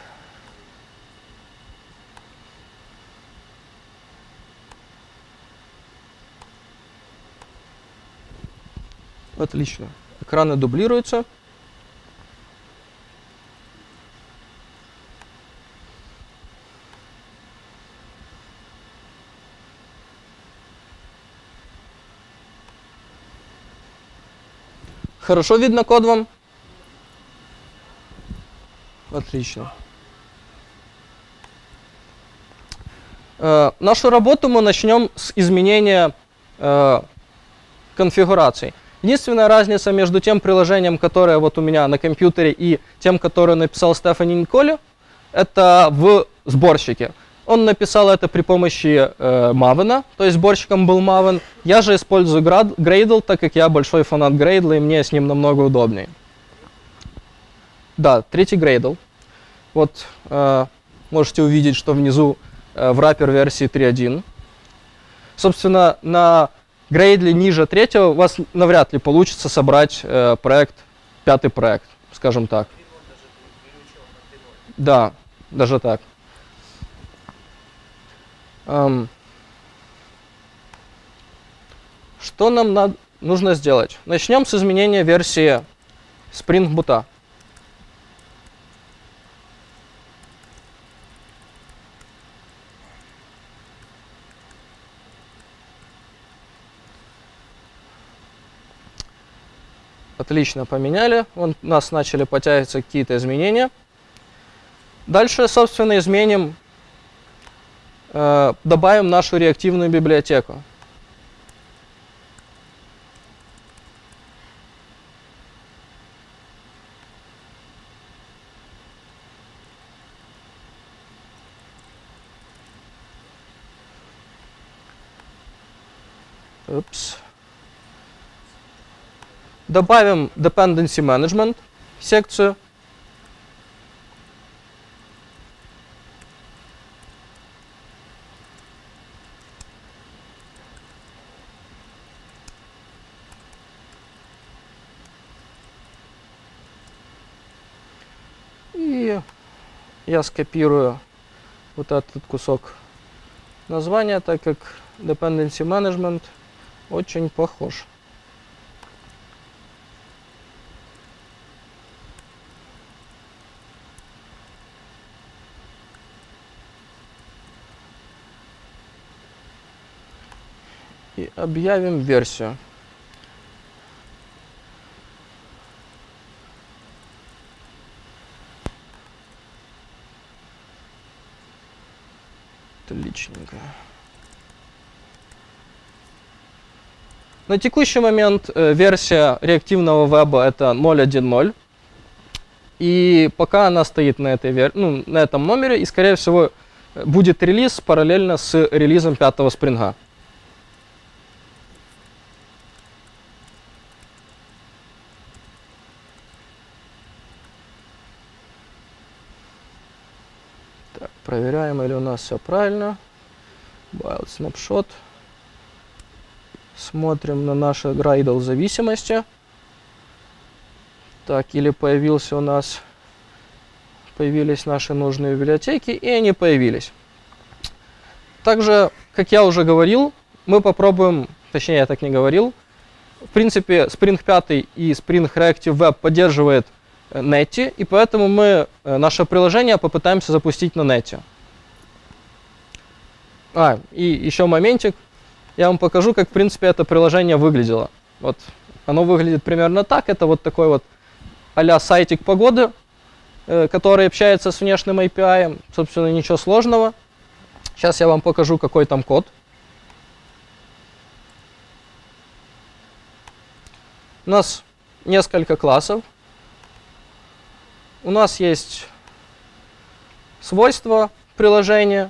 Отлично. Экраны дублируются. Хорошо видно код вам? Отлично. Э, нашу работу мы начнем с изменения э, конфигураций. Единственная разница между тем приложением, которое вот у меня на компьютере, и тем, которое написал Стефани Николи, это в сборщике. Он написал это при помощи э, Maven, то есть сборщиком был Maven. Я же использую Gradle, так как я большой фанат Gradle, и мне с ним намного удобнее. Да, третий Gradle. Вот э, можете увидеть, что внизу э, wrapper версии три точка один. Собственно, на Gradle ниже третьего у вас навряд ли получится собрать э, проект, пятый проект, скажем так. Да, даже так. Эм, что нам надо, нужно сделать? Начнем с изменения версии Spring Boot. Отлично, поменяли. Вон, у нас начали подтягиваться какие-то изменения. Дальше, собственно, изменим, э, добавим нашу реактивную библиотеку. Упс. Добавим Dependency Management секцию. И я скопирую вот этот кусок названия, так как Dependency Management очень похож. И объявим версию. Отличненько. На текущий момент э, версия реактивного веба это ноль точка один точка ноль. И пока она стоит на, этой вер... ну, на этом номере, и скорее всего будет релиз параллельно с релизом пятого спринга. Так, проверяем, или у нас все правильно. Build snapshot. Смотрим на наши Gradle зависимости. Так, или появился у нас, появились наши нужные библиотеки, и они появились. Также, как я уже говорил, мы попробуем, точнее, я так не говорил, в принципе, Spring пять и Spring Reactive Web поддерживает Netty, и поэтому мы наше приложение попытаемся запустить на Netty. А, и еще моментик. Я вам покажу, как, в принципе, это приложение выглядело. Вот, оно выглядит примерно так. Это вот такой вот а-ля сайтик погоды, э, который общается с внешним эй пи ай. Собственно, ничего сложного. Сейчас я вам покажу, какой там код. У нас несколько классов. У нас есть свойства приложения.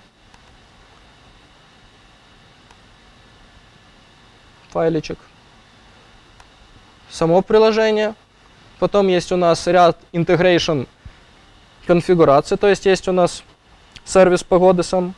Файличек. Само приложение. Потом есть у нас ряд integration конфигураций, то есть есть у нас сервис погоды сам.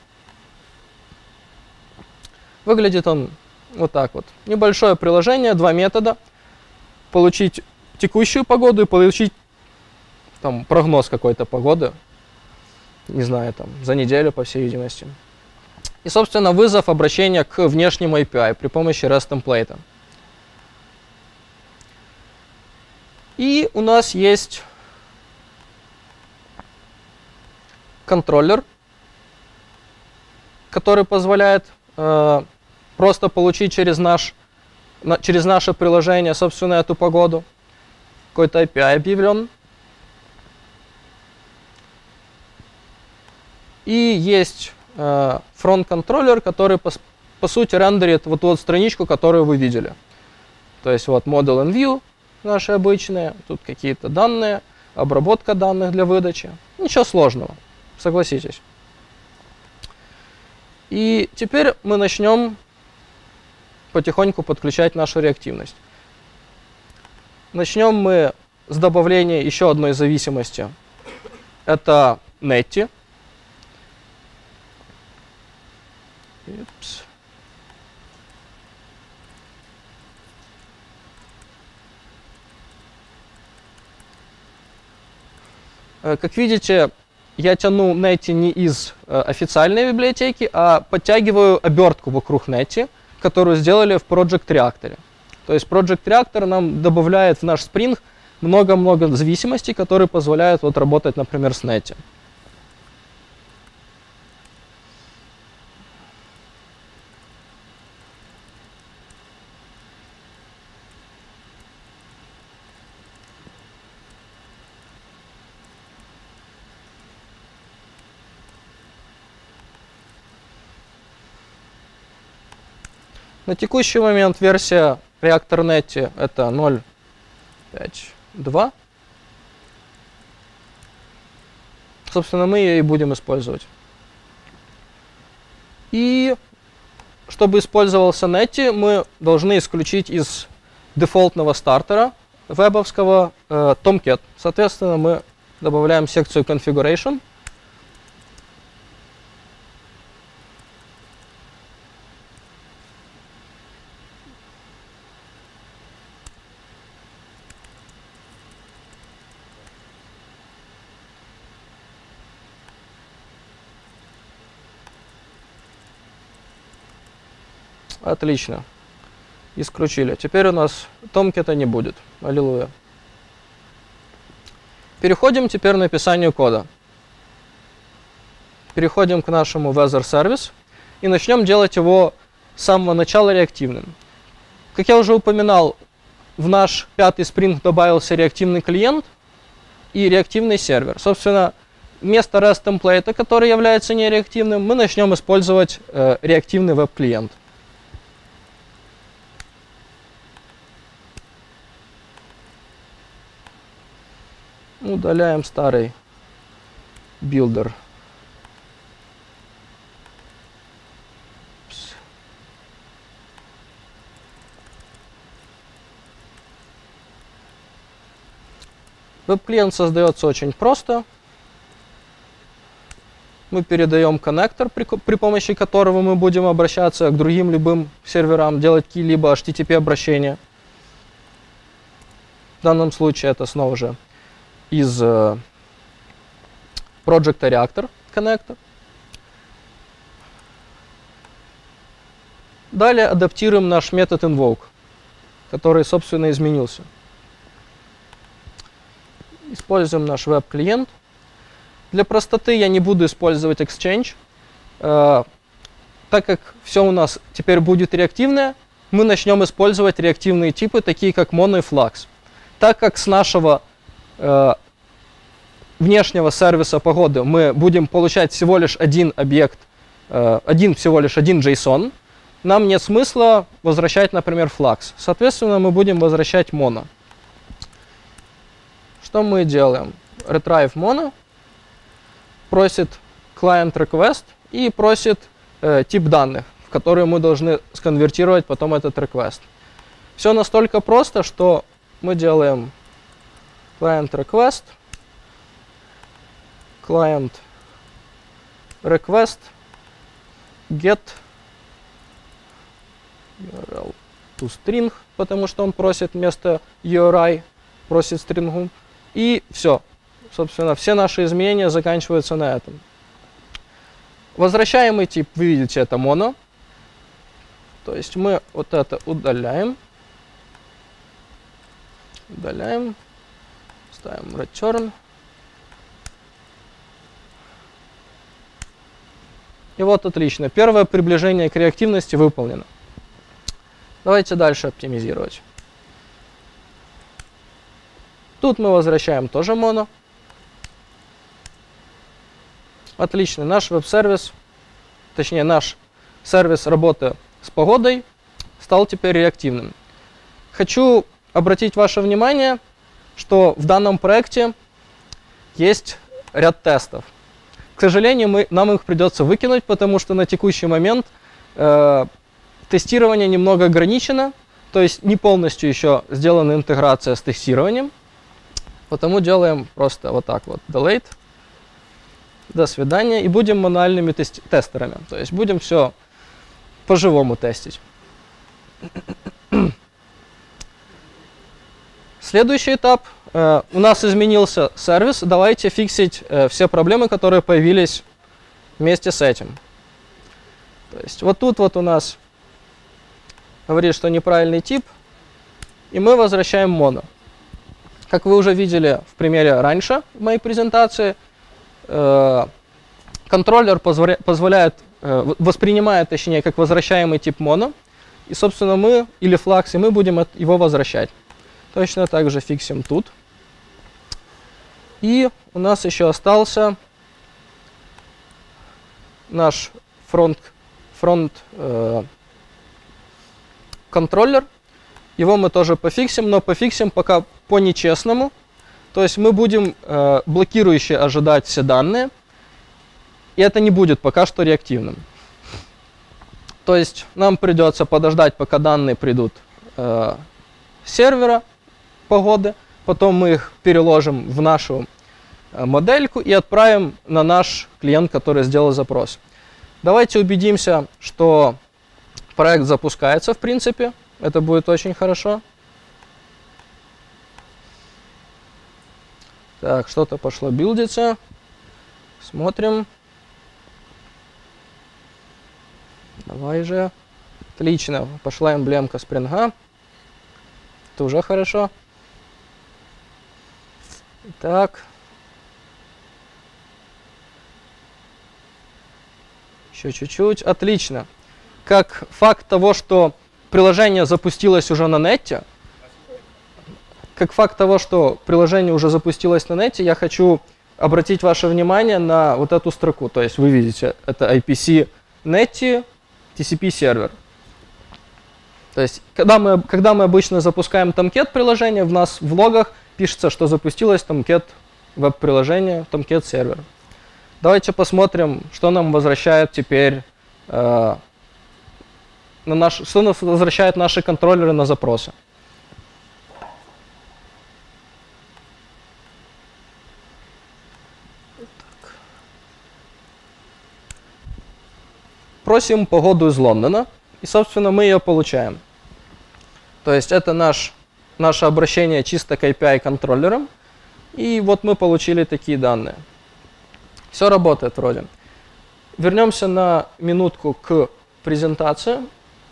Выглядит он вот так вот. Небольшое приложение, два метода. Получить текущую погоду и получить там прогноз какой-то погоды. Не знаю, там за неделю, по всей видимости. И, собственно, вызов обращения к внешнему эй пи ай при помощи REST темплейта. И у нас есть контроллер, который позволяет э, просто получить через, наш, на, через наше приложение, собственно, эту погоду. Какой-то эй пи ай объявлен. И есть фронт-контроллер, который, по, по сути, рендерит вот ту вот страничку, которую вы видели. То есть вот Model and View наши обычные, тут какие-то данные, обработка данных для выдачи. Ничего сложного, согласитесь. И теперь мы начнем потихоньку подключать нашу реактивность. Начнем мы с добавления еще одной зависимости. Это Netty. Упс. Как видите, я тяну Netty не из э, официальной библиотеки, а подтягиваю обертку вокруг Netty, которую сделали в Project Reactor. То есть Project Reactor нам добавляет в наш Spring много-много зависимостей, которые позволяют вот работать, например, с Netty. На текущий момент версия Reactor Netty это ноль пять два. Собственно, мы ее и будем использовать. И чтобы использовался Netty, мы должны исключить из дефолтного стартера вебовского э, Tomcat. Соответственно, мы добавляем секцию Configuration. Отлично. Исключили. Теперь у нас Tomcat не будет. Аллилуйя. Переходим теперь к написанию кода. Переходим к нашему Weather Service и начнем делать его с самого начала реактивным. Как я уже упоминал, в наш пятый Spring добавился реактивный клиент и реактивный сервер. Собственно, вместо REST темплейта, который является нереактивным, мы начнем использовать э, реактивный веб-клиент. Удаляем старый билдер. Веб-клиент создается очень просто. Мы передаем коннектор, при, при помощи которого мы будем обращаться к другим любым серверам, делать какие-либо эйч ти ти пи обращения. В данном случае это снова же из uh, Project Reactor коннектор. Далее адаптируем наш метод invoke, который, собственно, изменился. Используем наш веб-клиент. Для простоты я не буду использовать Exchange. Э, так как все у нас теперь будет реактивное, мы начнем использовать реактивные типы, такие как Mono и Flux. Так как с нашего э, внешнего сервиса погоды мы будем получать всего лишь один объект, э, один, всего лишь один JSON, нам нет смысла возвращать, например, Flux. Соответственно, мы будем возвращать Mono. Что мы делаем? Retrieve Mono просит client request и просит э, тип данных, в которые мы должны сконвертировать потом этот request. Все настолько просто, что мы делаем client request, client request, get ю ар эл to string, потому что он просит вместо ю ар ай, просит стрингу. И все. Собственно, все наши изменения заканчиваются на этом. Возвращаемый тип, вы видите, это mono. То есть мы вот это удаляем. Удаляем. Ставим return. И вот отлично. Первое приближение к реактивности выполнено. Давайте дальше оптимизировать. Тут мы возвращаем тоже mono. Отлично. Наш веб-сервис, точнее наш сервис работы с погодой стал теперь реактивным. Хочу обратить ваше внимание, что в данном проекте есть ряд тестов. К сожалению, мы, нам их придется выкинуть, потому что на текущий момент э, тестирование немного ограничено, то есть не полностью еще сделана интеграция с тестированием. Потому делаем просто вот так вот, delete, до свидания, и будем мануальными тести- тестерами. То есть будем все по-живому тестить. Следующий этап. Э, у нас изменился сервис. Давайте фиксить э, все проблемы, которые появились вместе с этим. То есть вот тут вот у нас говорит, что неправильный тип, и мы возвращаем mono. Как вы уже видели в примере раньше в моей презентации, э, контроллер позволя позволяет, э, воспринимает, точнее, как возвращаемый тип mono, и, собственно, мы, или Flux, и мы будем его возвращать. Точно так же фиксим тут. И у нас еще остался наш фронт, фронт э, контроллер. Его мы тоже пофиксим, но пофиксим пока по-нечестному. То есть мы будем э, блокирующе ожидать все данные, и это не будет пока что реактивным. То есть нам придется подождать, пока данные придут э, с сервера погоды, потом мы их переложим в нашу э, модельку и отправим на наш клиент, который сделал запрос. Давайте убедимся, что проект запускается в принципе. Это будет очень хорошо. Так, что-то пошло билдиться. Смотрим. Давай же. Отлично. Пошла эмблемка спринга. Это уже хорошо. Так. Еще чуть-чуть. Отлично. как факт того, что приложение запустилось уже на нете, как факт того, что приложение уже запустилось на нете, я хочу обратить ваше внимание на вот эту строку. То есть вы видите, это ай пи си netty ти си пи сервер. То есть когда мы, когда мы обычно запускаем Tomcat приложение, в нас в логах пишется, что запустилось Tomcat веб-приложение, Tomcat сервер. Давайте посмотрим, что нам возвращает теперь, э, на наш, что нас возвращает наши контроллеры на запросы. Просим погоду из Лондона, и, собственно, мы ее получаем. То есть это наш, наше обращение чисто к эй пи ай контроллерам, и вот мы получили такие данные. Все работает вроде. Вернемся на минутку к презентации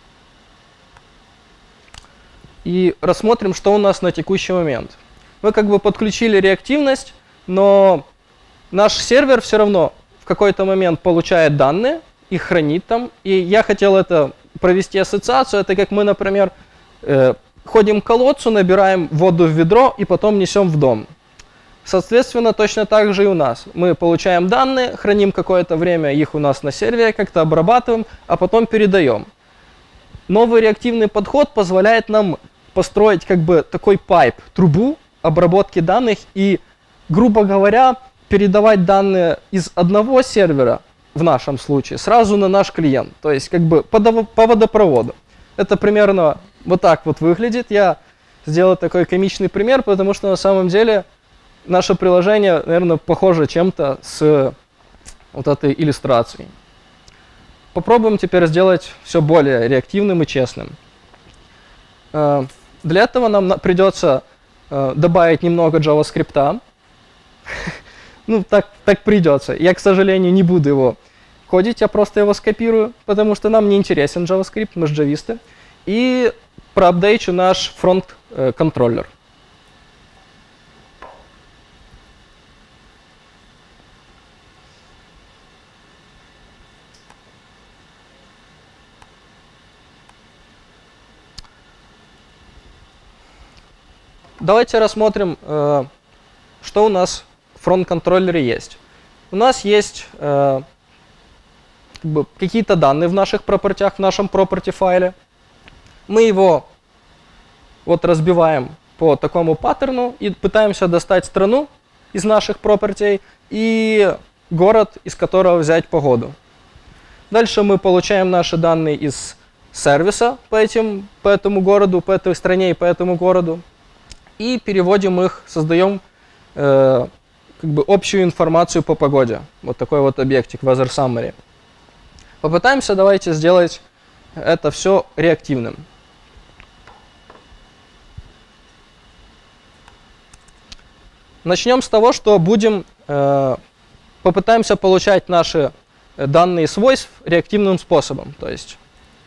и рассмотрим, что у нас на текущий момент. Мы как бы подключили реактивность, но наш сервер все равно в какой-то момент получает данные, их хранит там. И я хотел это провести ассоциацию. Это как мы, например, э, ходим к колодцу, набираем воду в ведро и потом несем в дом. Соответственно, точно так же и у нас. Мы получаем данные, храним какое-то время их у нас на сервере, как-то обрабатываем, а потом передаем. Новый реактивный подход позволяет нам построить как бы такой пайп, трубу обработки данных и, грубо говоря, передавать данные из одного сервера, в нашем случае, сразу на наш клиент. То есть как бы по, по водопроводу. Это примерно вот так вот выглядит. Я сделал такой комичный пример, потому что на самом деле наше приложение, наверное, похоже чем-то с вот этой иллюстрацией. Попробуем теперь сделать все более реактивным и честным. Для этого нам придется добавить немного JavaScript. Ну, так, так придется. Я, к сожалению, не буду его кодить, я просто его скопирую, потому что нам не интересен JavaScript, мы же джависты. И проапдейчу наш фронт-контроллер. Давайте рассмотрим, э, что у нас в фронт-контроллере есть. У нас есть э, как бы какие-то данные в наших пропертях, в нашем property файле. Мы его вот разбиваем по такому паттерну и пытаемся достать страну из наших property и город, из которого взять погоду. Дальше мы получаем наши данные из сервиса по, этим, по этому городу, по этой стране и по этому городу. И переводим их, создаем э, как бы общую информацию по погоде. Вот такой вот объектик Weather Summary. Попытаемся давайте сделать это все реактивным. Начнем с того, что будем э, попытаемся получать наши данные свойств реактивным способом. То есть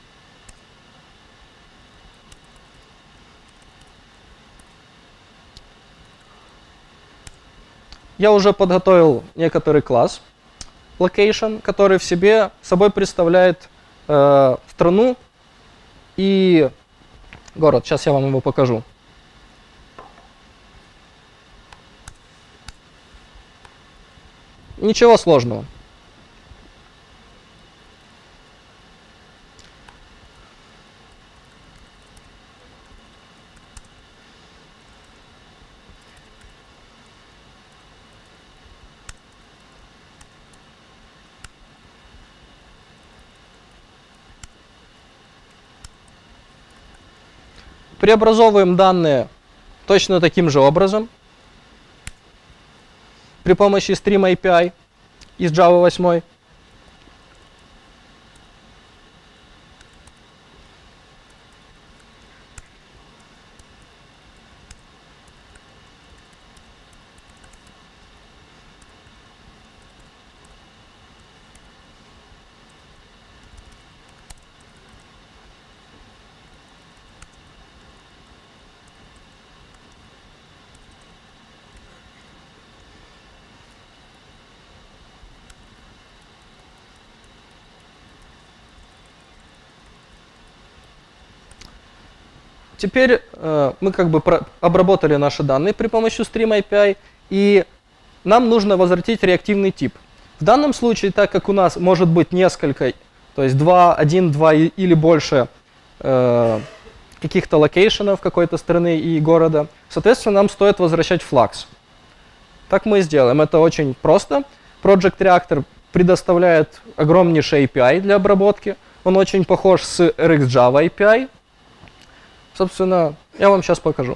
я уже подготовил некоторый класс location, который в себе собой представляет э, страну и город. Сейчас я вам его покажу. Ничего сложного. Преобразовываем данные точно таким же образом при помощи Stream эй пи ай из Java восемь. теперь э, мы как бы про- обработали наши данные при помощи Stream эй пи ай, и нам нужно возвратить реактивный тип. В данном случае, так как у нас может быть несколько, то есть два, один, два или больше э, каких-то локейшенов какой-то страны и города, соответственно, нам стоит возвращать флакс. Так мы и сделаем. Это очень просто. Project Reactor предоставляет огромнейший эй пи ай для обработки. Он очень похож с RxJava эй пи ай. Собственно, я вам сейчас покажу.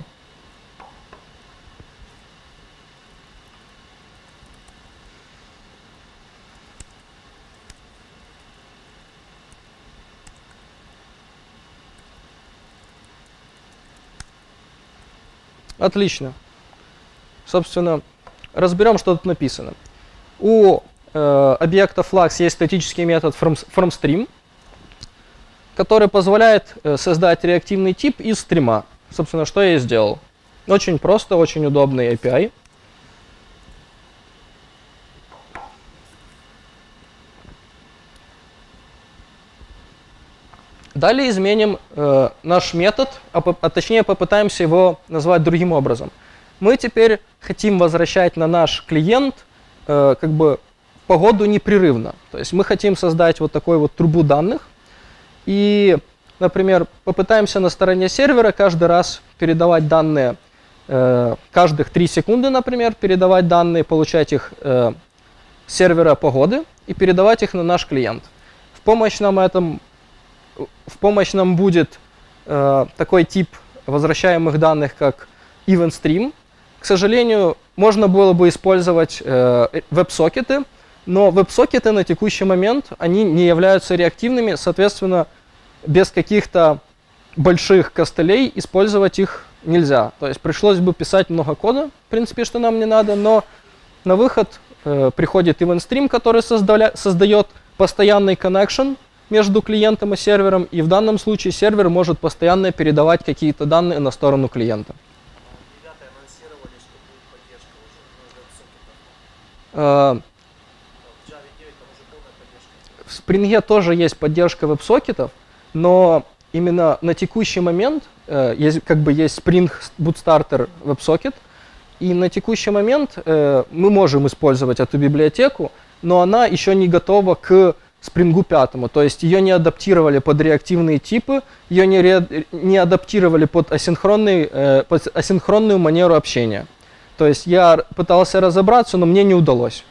Отлично. Собственно, разберем, что тут написано. У э, объекта Flux есть статический метод FromStream, который позволяет э, создать реактивный тип из стрима. Собственно, что я и сделал. Очень просто, очень удобный эй пи ай. Далее изменим э, наш метод, а, а точнее попытаемся его назвать другим образом. Мы теперь хотим возвращать на наш клиент э, как бы погоду непрерывно. То есть мы хотим создать вот такую вот трубу данных и, например, попытаемся на стороне сервера каждый раз передавать данные, э, каждых три секунды, например, передавать данные, получать их э, с сервера погоды и передавать их на наш клиент. В помощь нам этом В помощь нам будет э, такой тип возвращаемых данных, как EventStream. К сожалению, можно было бы использовать э, веб-сокеты, но веб-сокеты на текущий момент они не являются реактивными, соответственно, без каких-то больших костылей использовать их нельзя. То есть пришлось бы писать много кода, в принципе, что нам не надо, но на выход э, приходит EventStream, который создаля- создает постоянный connection между клиентом и сервером, и в данном случае сервер может постоянно передавать какие-то данные на сторону клиента. Ребята анонсировали, что будет поддержка уже веб-сокетов. Uh, В Java девять там уже полная поддержка. в Spring тоже есть поддержка веб-сокетов, но именно на текущий момент uh, есть, как бы есть Spring Bootstarter WebSocket, и на текущий момент uh, мы можем использовать эту библиотеку, но она еще не готова к Spring пять, то есть ее не адаптировали под реактивные типы, ее не, ре, не адаптировали под, асинхронный, э, под асинхронную манеру общения. То есть я пытался разобраться, но мне не удалось.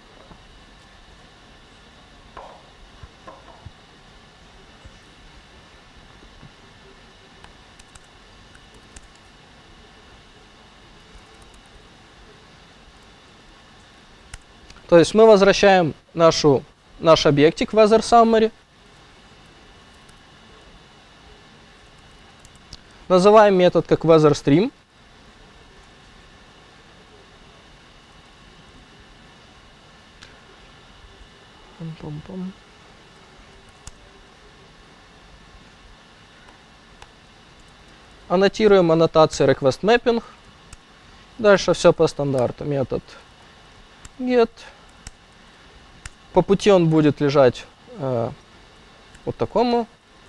То есть мы возвращаем нашу наш объектик Weather Summary. Называем метод как WeatherStream. Пум-пум-пум. Аннотируем аннотации request mapping. Дальше все по стандарту. Метод get. По пути он будет лежать э, вот такому.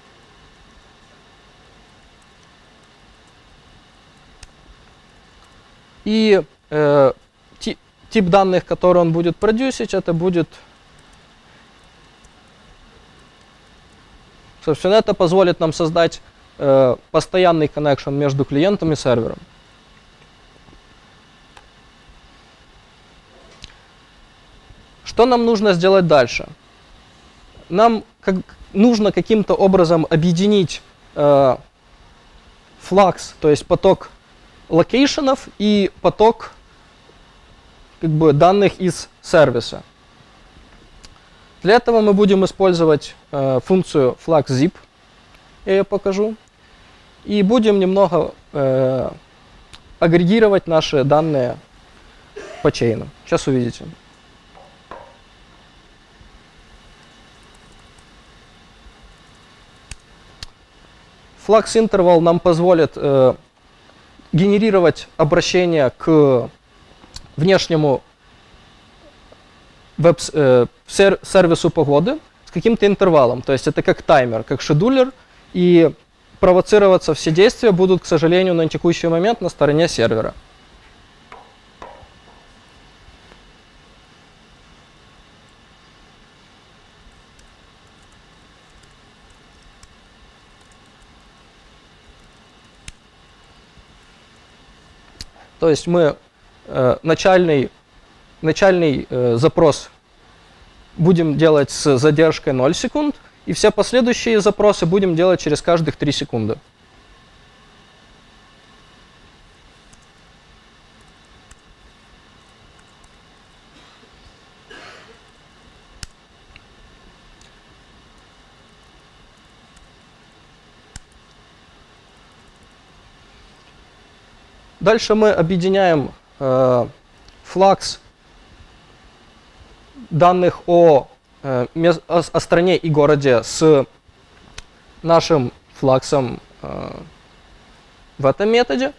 И э, ти, тип данных, который он будет продюсить, это будет... Собственно, это позволит нам создать э, постоянный connection между клиентом и сервером. Что нам нужно сделать дальше? Нам как, нужно каким-то образом объединить э, флакс, то есть поток локейшенов и поток как бы, данных из сервиса. Для этого мы будем использовать э, функцию FluxZip, я ее покажу, и будем немного э, агрегировать наши данные по чейну. Сейчас увидите. Flux Interval нам позволит э, генерировать обращение к внешнему веб-сервису погоды с каким-то интервалом. То есть это как таймер, как шедулер. И провоцироваться все действия будут, к сожалению, на текущий момент на стороне сервера. То есть мы э, начальный, начальный э, запрос будем делать с задержкой ноль секунд, и все последующие запросы будем делать через каждых три секунды. Дальше мы объединяем э, флакс данных о, э, о, о стране и городе с нашим флаксом э, в этом методе.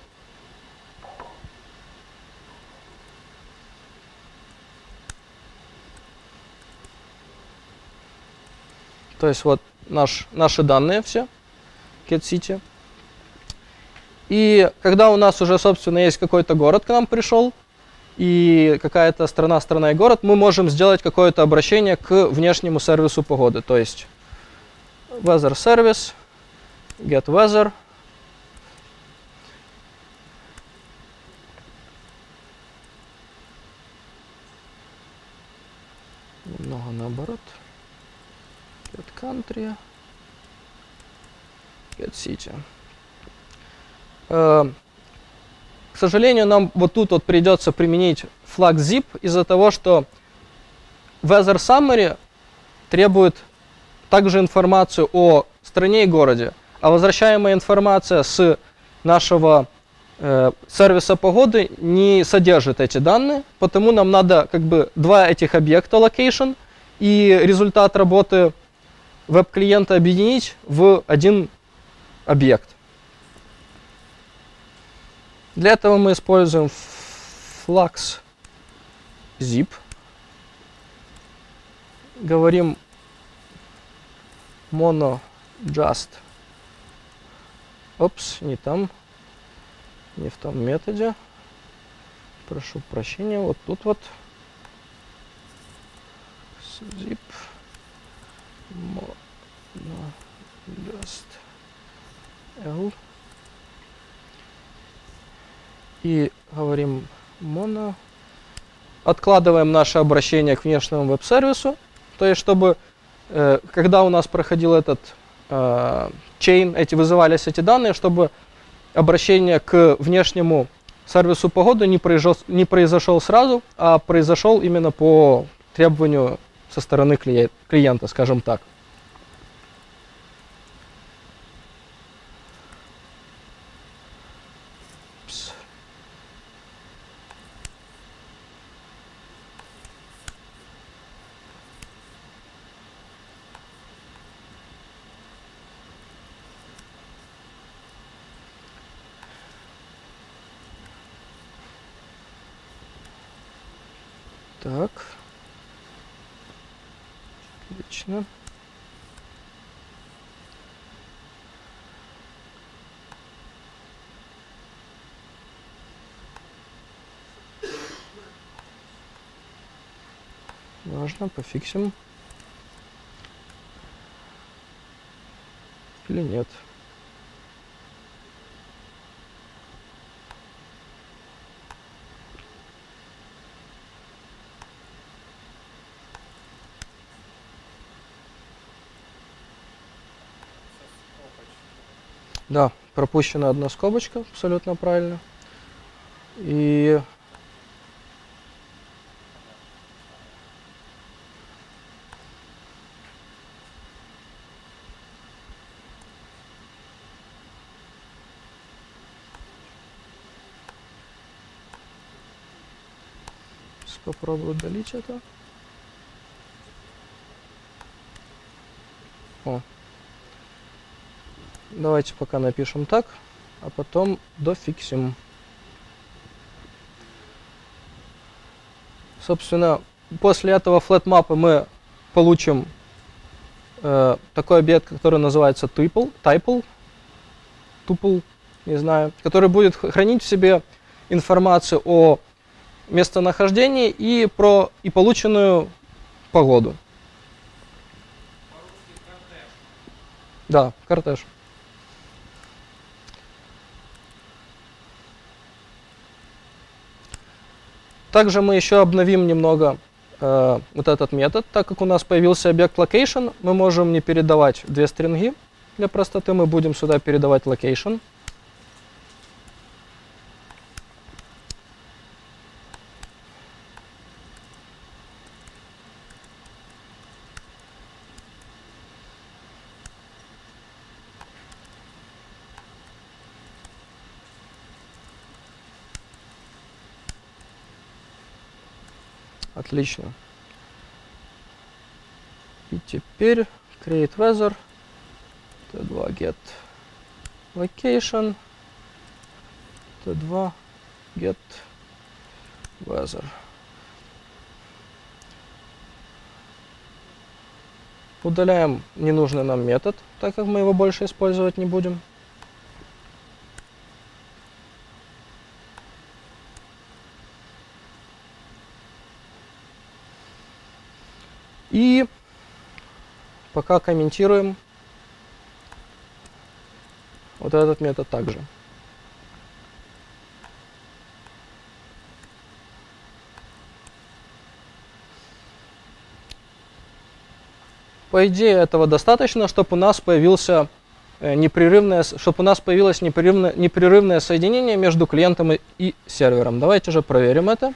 То есть вот наш, наши данные все, getCity. И когда у нас уже, собственно, есть какой-то город к нам пришел, и какая-то страна, страна и город, мы можем сделать какое-то обращение к внешнему сервису погоды. То есть weather service, get weather. Немного наоборот. Get country, get city. К сожалению, нам вот тут вот придется применить flag zip из-за того, что weather summary требует также информацию о стране и городе, а возвращаемая информация с нашего э, сервиса погоды не содержит эти данные, потому нам надо как бы два этих объекта location и результат работы веб-клиента объединить в один объект. Для этого мы используем flags zip. Говорим mono just. Опс, не там. Не в том методе. Прошу прощения. Вот тут вот. Zip. Mono just L. И говорим mono. Откладываем наше обращение к внешнему веб-сервису. То есть, чтобы, э, когда у нас проходил этот э, chain, эти, вызывались эти данные, чтобы обращение к внешнему сервису погоды не произошел, не произошел сразу, а произошел именно по требованию со стороны клиента, клиента, скажем так. Так. Отлично. Важно, пофиксим. Или нет. Да, пропущена одна скобочка, абсолютно правильно. И попробую удалить это. О. Давайте пока напишем так, а потом дофиксим. Собственно, после этого флетмапа мы получим э, такой объект, который называется tuple, tuple. тупл, не знаю, который будет хранить в себе информацию о местонахождении и про и полученную погоду. Да, кортеж. Также мы еще обновим немного э, вот этот метод. Так как у нас появился объект location, мы можем не передавать две стринги. Для простоты мы будем сюда передавать location. Отлично. И теперь create weather, ти два get location, ти два get weather. Удаляем ненужный нам метод, так как мы его больше использовать не будем. И пока комментируем вот этот метод также. По идее этого достаточно, чтобы у нас появился непрерывное, чтобы у нас появилось непрерывное, непрерывное соединение между клиентом и сервером. Давайте же проверим это.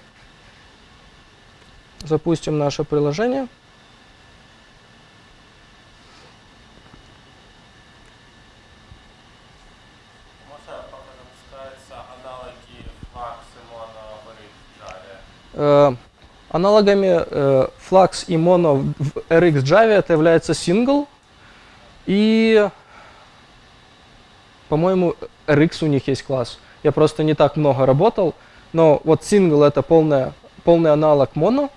Запустим наше приложение. Э, аналогами э, Flux и Mono в эр икс Java это является single и, по-моему, эр икс у них есть класс. Я просто не так много работал, но вот single это полная, полный аналог Mono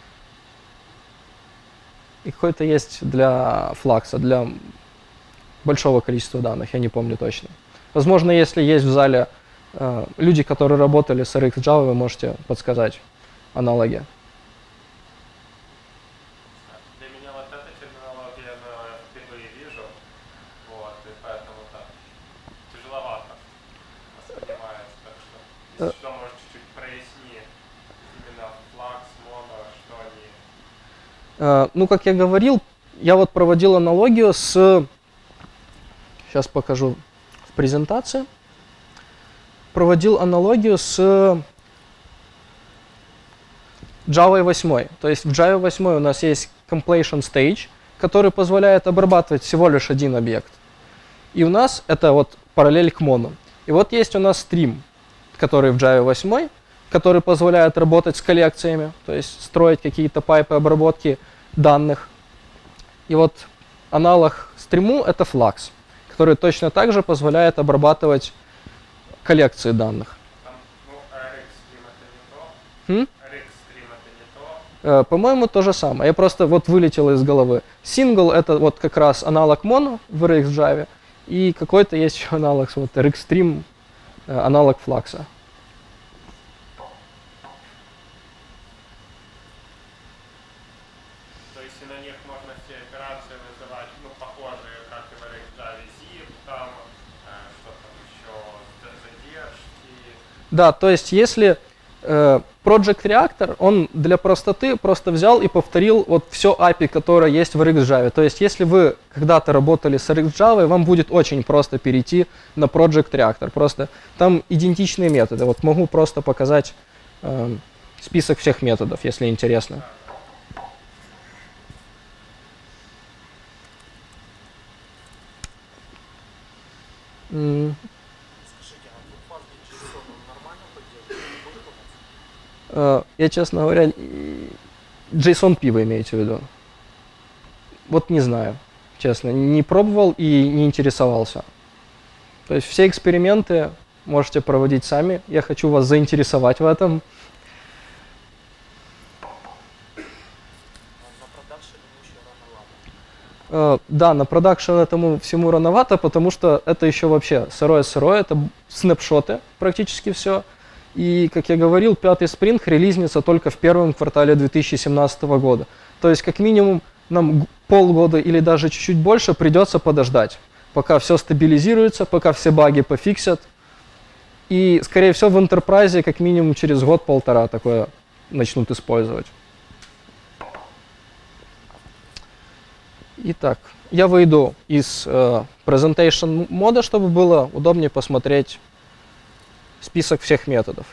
и какой-то есть для Flux, для большого количества данных, я не помню точно. Возможно, если есть в зале э, люди, которые работали с эр икс Java, вы можете подсказать аналоги. Для меня вот эта терминология, я впервые вижу, вот, и поэтому так тяжеловато воспринимается. Так что, если что, может, чуть-чуть проясни именно Flux, Mono, что они... Uh, ну, как я говорил, я вот проводил аналогию с... Сейчас покажу в презентации. Проводил аналогию с Java восемь. То есть в Java восемь у нас есть completion stage, который позволяет обрабатывать всего лишь один объект. И у нас это вот параллель к Mono. И вот есть у нас stream, который в Java восемь, который позволяет работать с коллекциями, то есть строить какие-то пайпы обработки данных. И вот аналог стриму это Flux, который точно так же позволяет обрабатывать коллекции данных. Там, ну, эр икс Stream это не то? Хм? эр икс Stream это не то? По-моему, то же самое. Я просто вот вылетел из головы. Single это вот как раз аналог Mono в эр икс Java, и какой-то есть еще аналог, вот эр икс Stream, аналог Flux. То есть и на них можно все операции вызывать, ну, похожие, как и в эр икс Java, zip, там, э, что там еще, задержки. Да, то есть если э, Project Reactor, он для простоты просто взял и повторил вот все эй пи ай, которое есть в эр икс Java. То есть если вы когда-то работали с эр икс Java, вам будет очень просто перейти на Project Reactor. Просто там идентичные методы. Вот могу просто показать э, список всех методов, если интересно. Mm. Uh, я, честно говоря, джейсон пи вы имеете в виду? Вот не знаю, честно. Не пробовал и не интересовался. То есть все эксперименты можете проводить сами. Я хочу вас заинтересовать в этом. Э, да, на продакшн этому всему рановато, потому что это еще вообще сырое-сырое, это снапшоты практически все. И, как я говорил, пятый спринг релизнится только в первом квартале две тысячи семнадцатого года. То есть, как минимум, нам полгода или даже чуть-чуть больше придется подождать, пока все стабилизируется, пока все баги пофиксят. И, скорее всего, в Enterprise как минимум через год-полтора такое начнут использовать. Итак, я выйду из э, Presentation мода, чтобы было удобнее посмотреть список всех методов.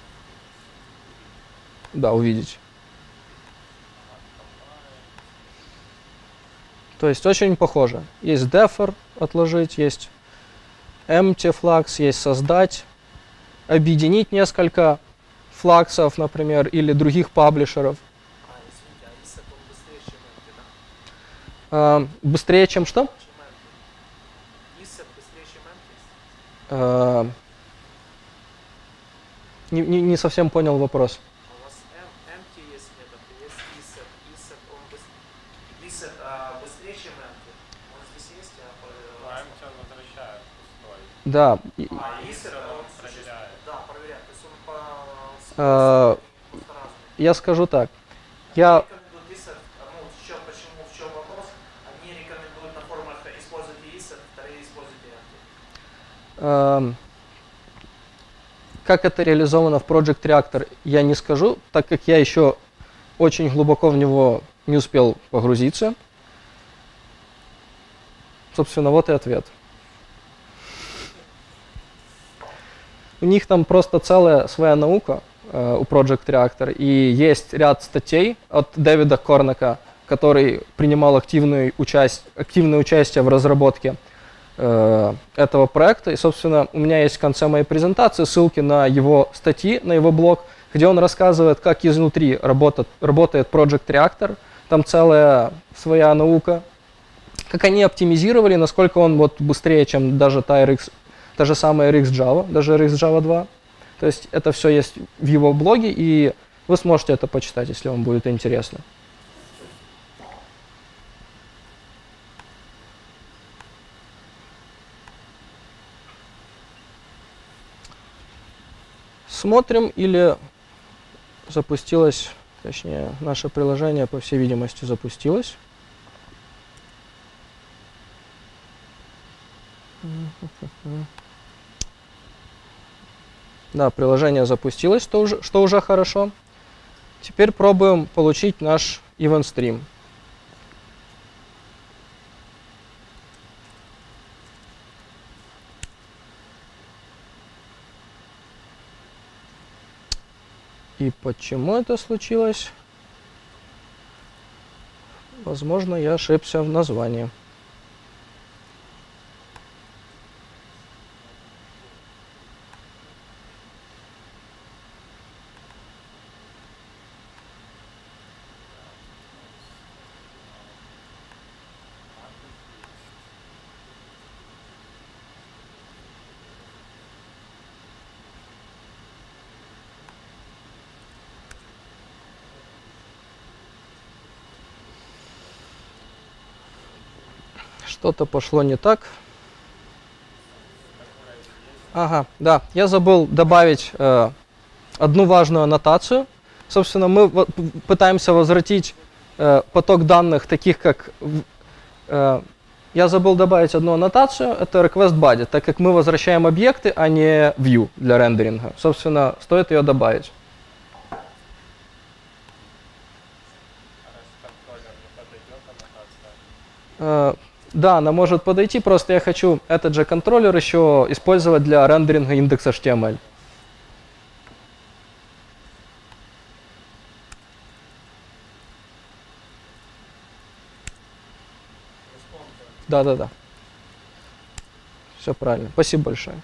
Да, увидеть. То есть очень похоже. Есть defer, отложить, есть empty flags, есть создать, объединить несколько флаксов, например, или других паблишеров. Uh, быстрее, чем что? Uh, не, не, не совсем понял вопрос. У вас empty есть метод, есть isset. Isset, он быстрее, uh, быстрее, чем empty. Он здесь есть, а empty он возвращает пустой. Да. А isset он проверяет. Да, проверяет. То есть он по... Uh, я скажу так. Я... Как это реализовано в Project Reactor, я не скажу, так как я еще очень глубоко в него не успел погрузиться. Собственно, вот и ответ. У них там просто целая своя наука э, у Project Reactor, и есть ряд статей от Дэвида Корнака, который принимал активное участие, активное участие в разработке этого проекта. И, собственно, у меня есть в конце моей презентации ссылки на его статьи, на его блог, где он рассказывает, как изнутри работает, работает Project Reactor. Там целая своя наука. Как они оптимизировали, насколько он вот быстрее, чем даже та, эр икс, та же самая эр икс Java, даже эр икс Java два. То есть это все есть в его блоге, и вы сможете это почитать, если вам будет интересно. Смотрим, или запустилось, точнее, наше приложение, по всей видимости, запустилось. Да, приложение запустилось, что уже, что уже хорошо. Теперь пробуем получить наш event stream. И почему это случилось? Возможно, я ошибся в названии. Что-то пошло не так. Ага, да, я забыл добавить э, одну важную аннотацию. Собственно, мы в, пытаемся возвратить э, поток данных, таких как... Э, я забыл добавить одну аннотацию, это request body, так как мы возвращаем объекты, а не view для рендеринга. Собственно, стоит ее добавить. Э, Да, она может подойти, просто я хочу этот же контроллер еще использовать для рендеринга индекса эйч ти эм эль. Да-да-да. Все правильно. Спасибо большое.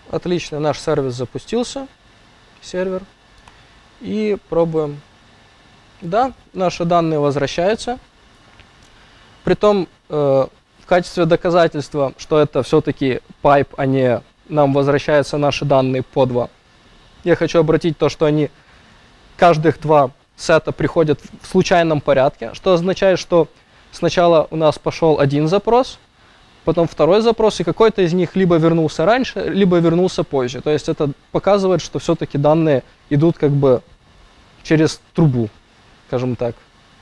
Отлично, наш сервис запустился, сервер. И пробуем. Да, наши данные возвращаются. Притом, э, в качестве доказательства, что это все-таки пайп, а не нам возвращаются наши данные по два, я хочу обратить то, что они, каждых два сета приходят в случайном порядке, что означает, что сначала у нас пошел один запрос, потом второй запрос, и какой-то из них либо вернулся раньше, либо вернулся позже. То есть это показывает, что все-таки данные идут как бы через трубу, скажем так.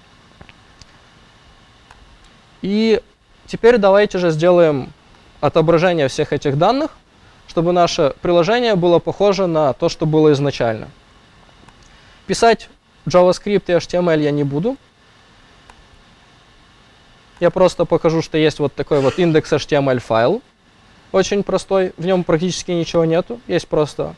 И теперь давайте же сделаем отображение всех этих данных, чтобы наше приложение было похоже на то, что было изначально. Писать JavaScript и эйч ти эм эль я не буду. Я просто покажу, что есть вот такой вот индекс эйч ти эм эль файл. Очень простой, в нем практически ничего нету. Есть просто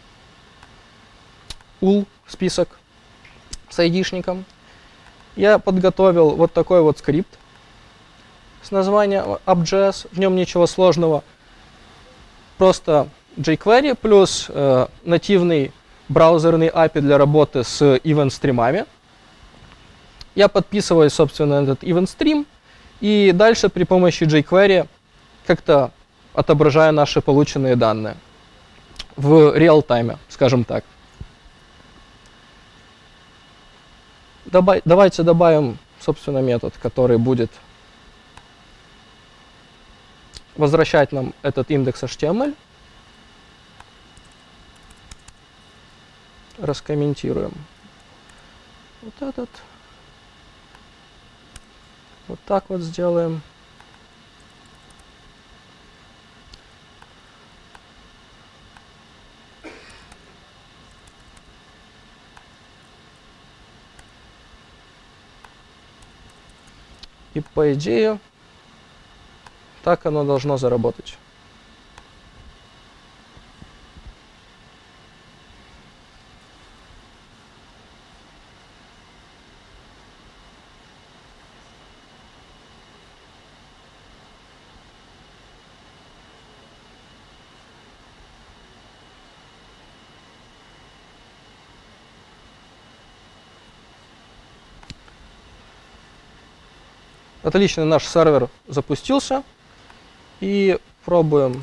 ул, список с айдишником. Я подготовил вот такой вот скрипт с названием app.js. В нем ничего сложного. Просто jQuery плюс э, нативный браузерный эй пи ай для работы с event-стримами. Я подписываю, собственно, этот event-стрим. И дальше при помощи jQuery как-то отображаю наши полученные данные в реал-тайме, скажем так. Добав- давайте добавим, собственно, метод, который будет возвращать нам этот индекс эйч ти эм эль. Раскомментируем. Вот этот. Вот так вот сделаем. И по идее, так оно должно заработать. Отлично, наш сервер запустился. И пробуем.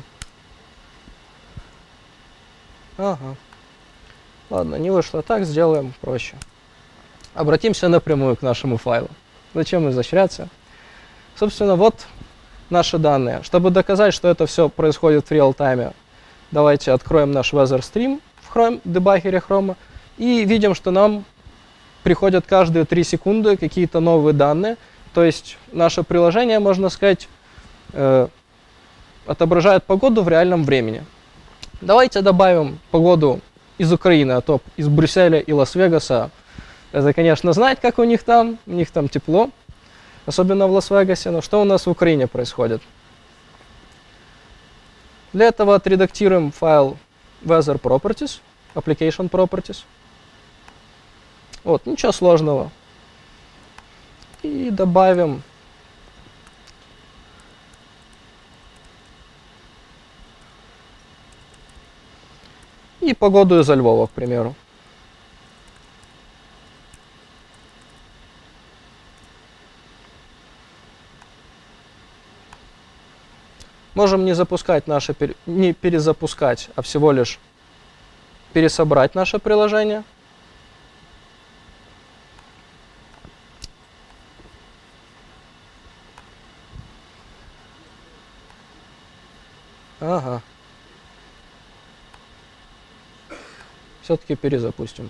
Ага. Ладно, не вышло так, сделаем проще. Обратимся напрямую к нашему файлу. Зачем изощряться? Собственно, вот наши данные. Чтобы доказать, что это все происходит в реал-тайме, давайте откроем наш weather stream в Chrome, дебаггере Chrome, и видим, что нам приходят каждые три секунды какие-то новые данные. То есть наше приложение, можно сказать, э, отображает погоду в реальном времени. Давайте добавим погоду из Украины, а то из Брюсселя и Лас-Вегаса. Это, конечно, знать, как у них там. У них там тепло, особенно в Лас-Вегасе. Но что у нас в Украине происходит? Для этого отредактируем файл weather properties, application properties. Вот, ничего сложного. И добавим и погоду из Львова, к примеру. Можем не запускать наше, не перезапускать, а всего лишь пересобрать наше приложение. Ага. Все-таки перезапустим.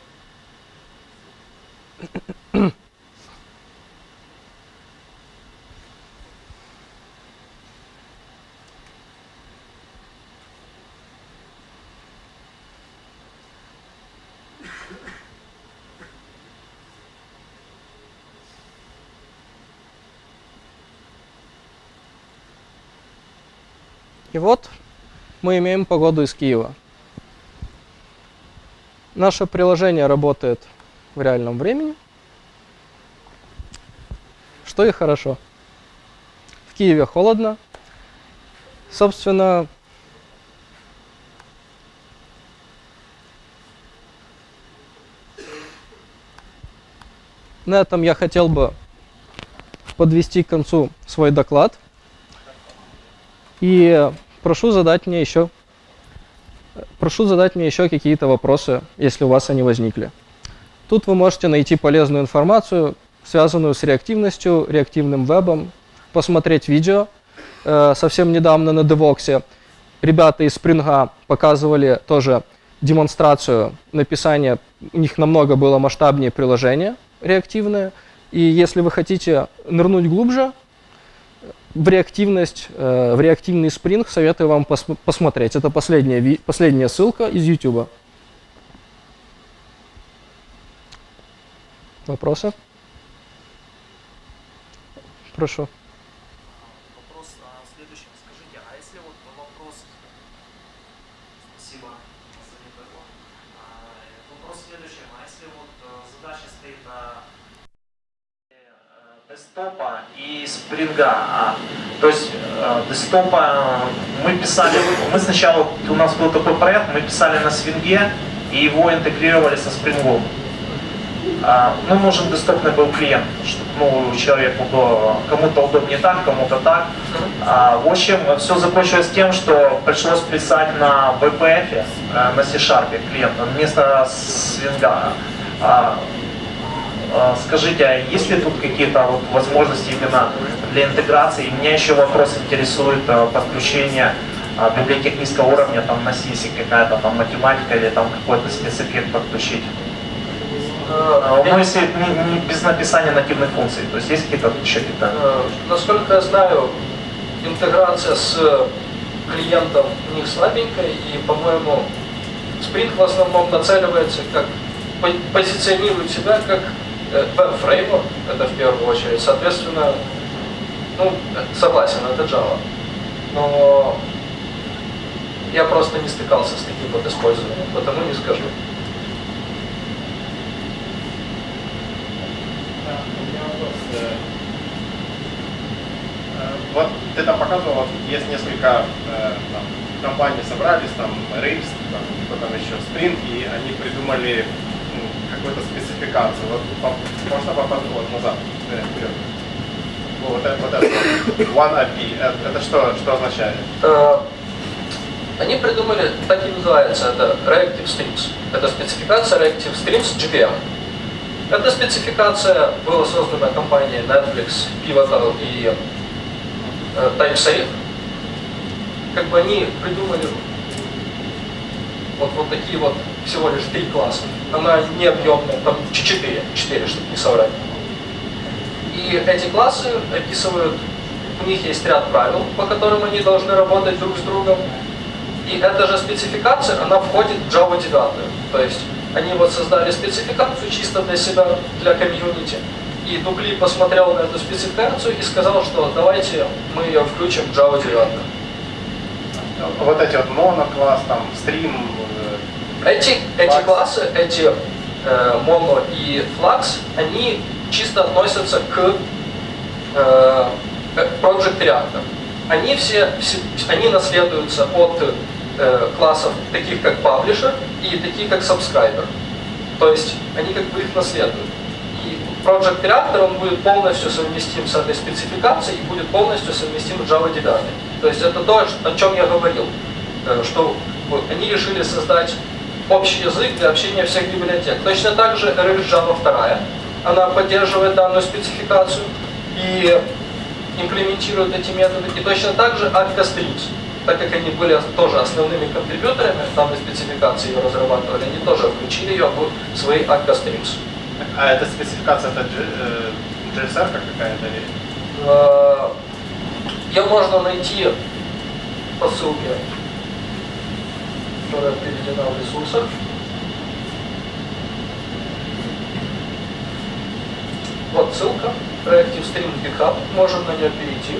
И вот мы имеем погоду из Киева. Наше приложение работает в реальном времени, что и хорошо. В Киеве холодно. Собственно, На этом я хотел бы подвести к концу свой доклад. И прошу задать мне еще, прошу задать мне еще какие-то вопросы, если у вас они возникли. Тут вы можете найти полезную информацию, связанную с реактивностью, реактивным вебом, посмотреть видео. Э, совсем недавно на Девоксе ребята из Spring показывали тоже демонстрацию написания. У них намного было масштабнее приложение реактивное. И если вы хотите нырнуть глубже в реактивность, э, в реактивный Spring, советую вам пос посмотреть. Это последняя, последняя ссылка из YouTube. Вопросы? Прошу. Вопрос а, в следующем. Скажите, а если вот вопрос... Спасибо за неподлог. А, вопрос в следующем. А если вот а, задача стоит на десктопа и спринга, а, то есть а, десктопа мы писали, мы сначала, у нас был такой проект, мы писали на свинге и его интегрировали со спрингом. А, ну, нужен десктопный был клиент, чтобы ну, человеку было, кому-то удобнее так, кому-то так. А, в общем, все закончилось тем, что пришлось писать на ви пи эф, на C-Sharp клиента вместо свинга. А, а, скажите, а есть ли тут какие-то вот возможности именно для интеграции? И меня еще вопрос интересует а, подключение а, библиотек низкого уровня, там на си, какая-то там математика или там какой-то спецэффект подключить. Ну, если не, не без написания нативных функций, то есть есть какие-то еще какие-то... Насколько я знаю, интеграция с клиентом у них слабенькая, и, по-моему, Spring в основном нацеливается, как позиционирует себя как веб-фреймворк, это в первую очередь. Соответственно, ну, согласен, это Java. Но я просто не стыкался с таким вот использованием, потому не скажу. Вот ты там показывал, вот есть несколько э, там, компаний собрались, там Rails, там, кто там еще, Spring, и они придумали ну, какую-то спецификацию. Вот можно попасть вот назад, вперед. Вот это, вот это One эй пи ай, это, это что, что означает? Они придумали, так и называется, это Reactive Streams. Это спецификация Reactive Streams джи пи эм. Эта спецификация была создана компанией Netflix, Pivotal и э, TypeSafe. Как бы они придумали вот, вот такие вот всего лишь три класса. Она не объемная, там четыре, четыре, чтобы не соврать. И эти классы описывают, у них есть ряд правил, по которым они должны работать друг с другом. И эта же спецификация, она входит в Java девять. То есть они вот создали спецификацию чисто для себя, для комьюнити. И Дукли посмотрел на эту спецификацию и сказал, что давайте мы ее включим в Java девять. Вот эти вот монокласс, там, стрим... Эти, эти классы, эти э, моно и флакс, они чисто относятся к э, Project Reactor. Они все, все они наследуются от э, классов таких как Publisher и таких как Subscriber. То есть они как бы их наследуют. И Project Reactor он будет полностью совместим с этой спецификацией и будет полностью совместим с Java девять. То есть это то, о чем я говорил, э, что вот, они решили создать общий язык для общения всех библиотек. Точно так же Rails Java два, она поддерживает данную спецификацию и имплементирует эти методы. И точно так же Akka Streams, так как они были тоже основными контрибьюторами данной спецификации, ее разрабатывали, они тоже включили ее в свои Akka Streams. А эта спецификация, это джей эс ар какая-то? Ее можно найти по ссылке, которая приведена в ресурсах. Вот ссылка, Reactive Stream GitHub, можем на нее перейти.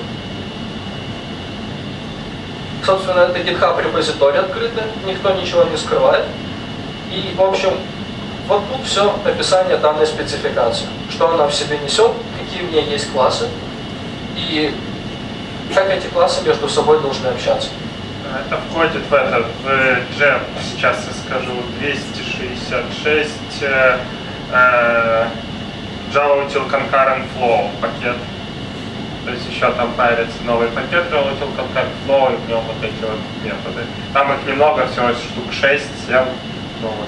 Собственно, это GitHub репозиторий открытый, никто ничего не скрывает. И, в общем, вот тут все описание данной спецификации. Что она в себе несет, какие в ней есть классы, и как эти классы между собой должны общаться. Это входит в это, в джем, сейчас я скажу, двести шестьдесят шесть, э, Java Util Concurrent Flow пакет. То есть еще там появится новый пакет Java Util Concurrent Flow, и в нем вот эти вот методы. Там их немного, всего штук шесть-семь. Ну, вот.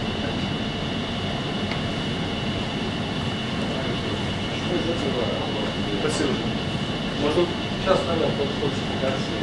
Спасибо. Можно сейчас, наверное, подход спецификации.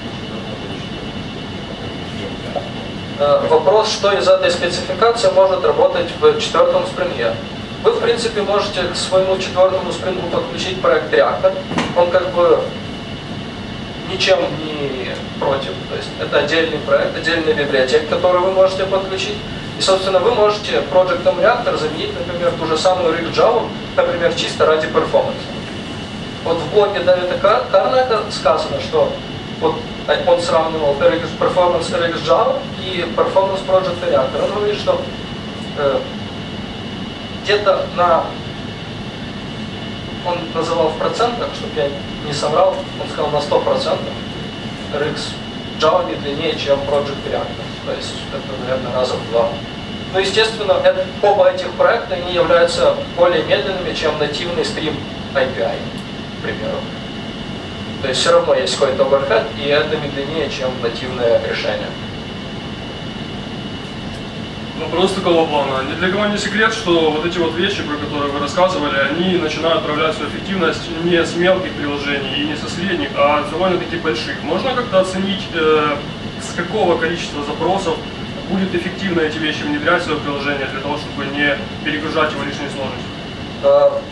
Вопрос, что из этой спецификации может работать в четвертом спринге. Вы, в принципе, можете к своему четвертому спрингу подключить проект Reactor. Он как бы ничем не против. То есть это отдельный проект, отдельная библиотека, которую вы можете подключить. И, собственно, вы можете проектом Reactor заменить, например, ту же самую React Java, например, чисто ради перформанса. Вот в блоге Дэвида Карнака сказано, что вот он сравнивал перформанс React Java и перформанс Project Reactor. Он говорит, что э, где-то на, он называл в процентах, чтобы я не соврал, он сказал на сто процентов React Java медленнее, чем Project Reactor. То есть это, наверное, раза в два. Но, естественно, это, оба этих проекта они являются более медленными, чем нативный стрим эй пи ай, к примеру. То есть все равно есть какой-то оверхед, и это медленнее, чем нативное решение. Вопрос такого плана. Ни для кого не секрет, что вот эти вот вещи, про которые вы рассказывали, они начинают проявлять свою эффективность не с мелких приложений и не со средних, а с довольно-таки больших. Можно как-то оценить, э, с какого количества запросов будет эффективно эти вещи внедрять в свое приложение, для того, чтобы не перегружать его лишней сложностью?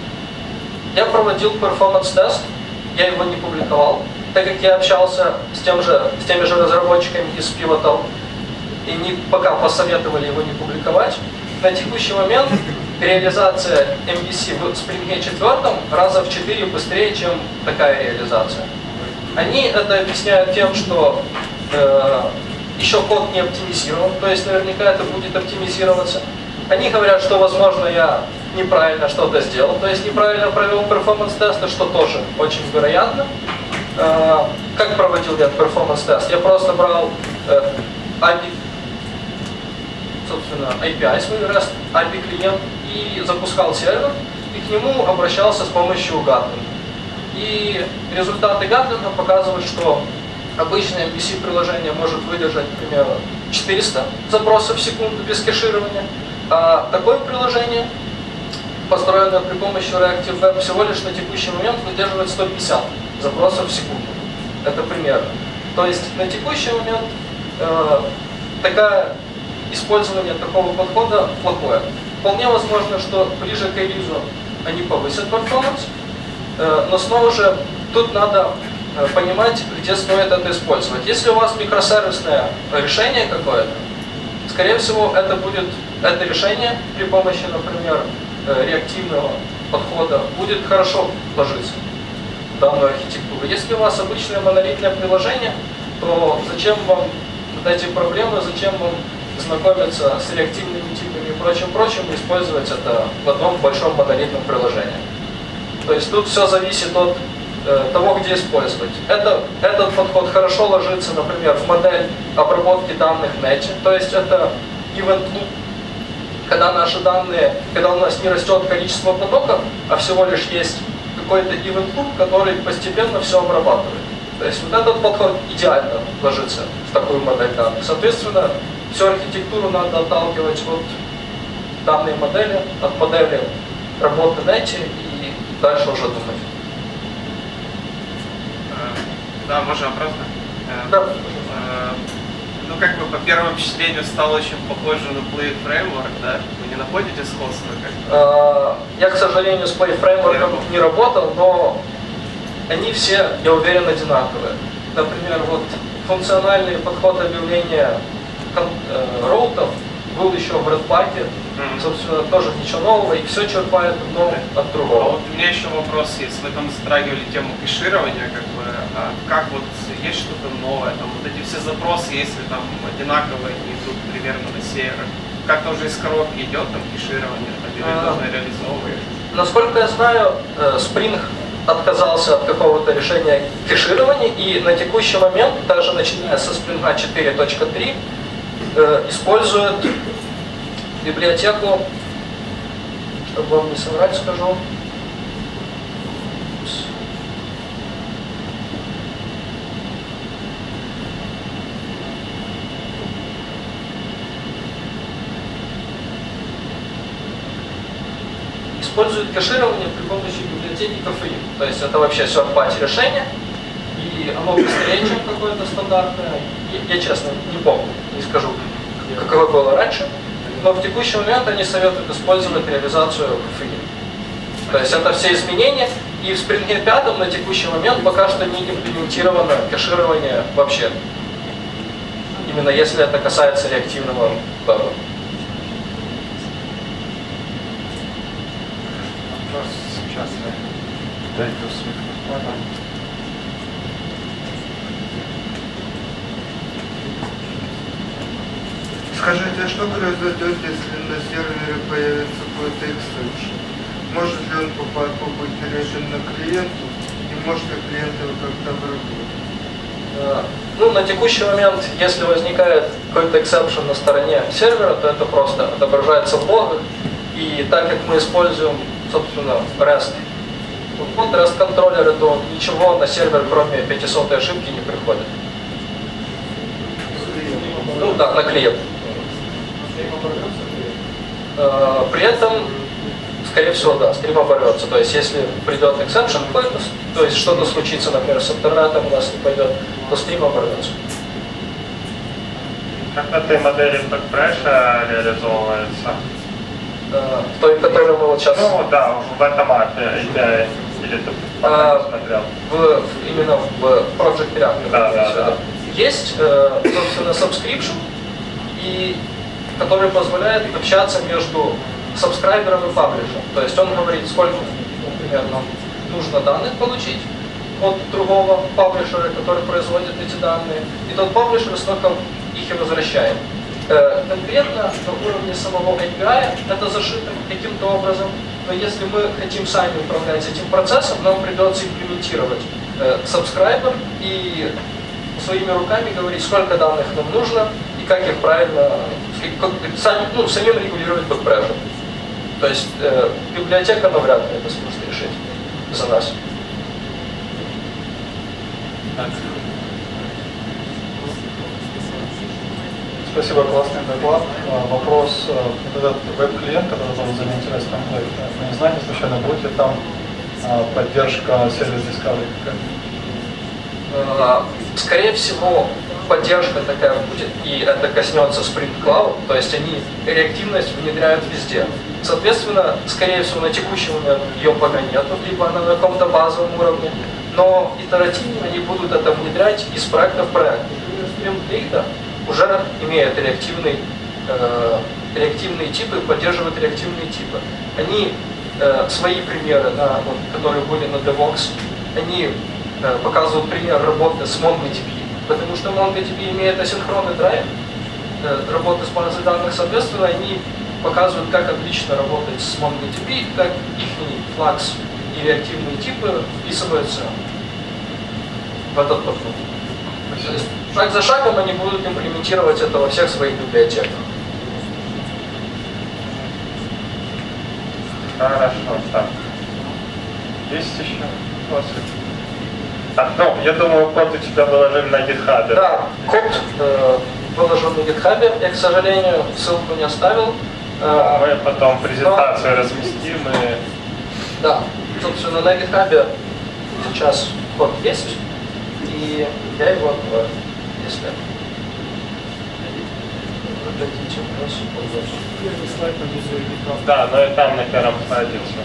Я проводил перформанс-тест, я его не публиковал, так как я общался с, тем же, с теми же разработчиками из Pivotal, и не, пока посоветовали его не публиковать. На текущий момент реализация эм ви си в Spring четыре раза в четыре быстрее, чем такая реализация. Они это объясняют тем, что э, еще код не оптимизирован, то есть наверняка это будет оптимизироваться. Они говорят, что, возможно, я неправильно что-то сделал, то есть неправильно провел перформанс-тесты, что тоже очень вероятно. Э, как проводил я перформанс-тест? Я просто брал э, эй пи ай, собственно, эй пи ай свой REST, эй пи ай клиент, и запускал сервер, и к нему обращался с помощью гатлинга. И результаты гатлинга показывают, что обычное эм ви си-приложение может выдержать, к примеру, четыреста запросов в секунду без кэширования, а такое приложение, построенное при помощи Reactive Web, всего лишь на текущий момент выдерживает сто пятьдесят запросов в секунду. Это примерно. То есть на текущий момент э, такая использование такого подхода плохое. Вполне возможно, что ближе к релизу они повысят перформанс, э, но снова же тут надо э, понимать, где стоит это использовать. Если у вас микросервисное решение какое-то, скорее всего, это будет это решение при помощи, например, э, реактивного подхода будет хорошо ложиться в данную архитектуру. Если у вас обычное монолитное приложение, то зачем вам вот эти проблемы, зачем вам знакомиться с реактивными типами и прочим-прочим, и использовать это в одном большом монолитном приложении. То есть тут все зависит от э, того, где использовать. Это, этот подход хорошо ложится, например, в модель обработки данных в нете. То есть это event loop, когда наши данные, когда у нас не растет количество потоков, а всего лишь есть какой-то event loop, который постепенно все обрабатывает. То есть вот этот подход идеально ложится в такую модель данных. Соответственно, всю архитектуру надо отталкивать от данной модели, от модели работы в нете и дальше уже думать. Да, можно вопрос? Да. Ну, как бы по первому впечатлению стало очень похоже на Play Framework, да? Вы не находите сходства? Как? Я, к сожалению, с Play Framework не работал, но они все, я уверен, одинаковые. Например, вот функциональный подход объявления роутов был еще в Redpack, mm-hmm. собственно, тоже ничего нового, и все черпает одно от другого. А вот у меня еще вопрос есть. Вы там затрагивали тему кэширования, как бы, а как вот есть что-то новое, там вот эти все запросы, если там одинаковые, они идут примерно на сервер, как-то уже из коробки идет там кэширование, там, или а, нужно реализовывать? Насколько я знаю, Spring отказался от какого-то решения кэширования, и на текущий момент, даже начиная со Spring четыре точка три, используют библиотеку чтобы вам не соврать, скажу. Использует кэширование при помощи библиотеки кофеин. То есть это вообще third-party решение, и оно быстрее, чем какое-то стандартное. Я, я честно не помню, не скажу, каково было раньше, но в текущий момент они советуют использовать реализацию кофеина. То есть это все изменения, и в Spring пять на текущий момент пока что не имплементировано кэширование вообще. Именно если это касается реактивного веба. Сейчас я дойду с микрофоном. Скажите, а что произойдет, если на сервере появится какой-то эксепшн? Может ли он попасть, побыть передан на клиенту? И может ли клиент его как-то обработать? Ну, на текущий момент, если возникает какой-то эксепшн на стороне сервера, то это просто отображается в логах. И так как мы используем, собственно, REST, вот REST контроллеры, то ничего на сервер, кроме пятисотой ошибки, не приходит. Ну да, на клиент. При этом, скорее всего, да, стрим оборвется. То есть, если придет exception какой-то, то есть что-то случится, например, с интернетом у нас не пойдет, то стрим оборвется. Как в этой модели бэкпреша реализовывается? В той, которую мы вот сейчас... Ну да, в этом эй пи ай. Или ты пока не смотрел? В, именно в Project React. Да, да, да. Есть, собственно, subscription, и, который позволяет общаться между сабскрайбером и паблишером. То есть он говорит, сколько, например, нам нужно данных получить от другого паблишера, который производит эти данные, и тот паблишер столько их и возвращает. Конкретно на уровне самого эй пи ай это зашито каким-то образом, но если мы хотим сами управлять этим процессом, нам придется имплементировать subscriber и своими руками говорить, сколько данных нам нужно и как их правильно, как, сами, ну, самим регулировать бэкпрешер. То есть э, библиотека навряд ли это сможет решить за нас. Спасибо, классный доклад. Вопрос, этот веб-клиент, который был заменить комплект, вы не знаете, случайно будет ли там поддержка сервис Discovery какая-то? Скорее всего, поддержка такая будет, и это коснется Spring Cloud, то есть они реактивность внедряют везде. Соответственно, скорее всего, на текущий момент ее пока нету, либо она на каком-то базовом уровне, но итеративно они будут это внедрять из проекта в проект. Например, Spring Data уже имеет реактивный, э, реактивные типы, поддерживают реактивные типы. Они э, свои примеры, на, вот, которые были на DevOps, они э, показывают пример работы с MongoDB, потому что MongoDB имеет асинхронный драйв, э, работы с базой данных, соответственно, они показывают, как отлично работать с MongoDB, как их флакс и реактивные типы вписываются в этот подход. То есть, шаг за шагом они будут имплементировать это во всех своих библиотеках. Хорошо, так. Есть еще вопросы? А, ну, я думаю, код у тебя выложен на GitHub. Да, код э, выложен на GitHub. Я, к сожалению, ссылку не оставил. Э, Мы потом презентацию но... разместим и... Да, собственно, на GitHub сейчас код есть. И я его открою, если вы дадите вопросы. Первый слайд на визуе GitHub. Да, но и там на первом слайде все.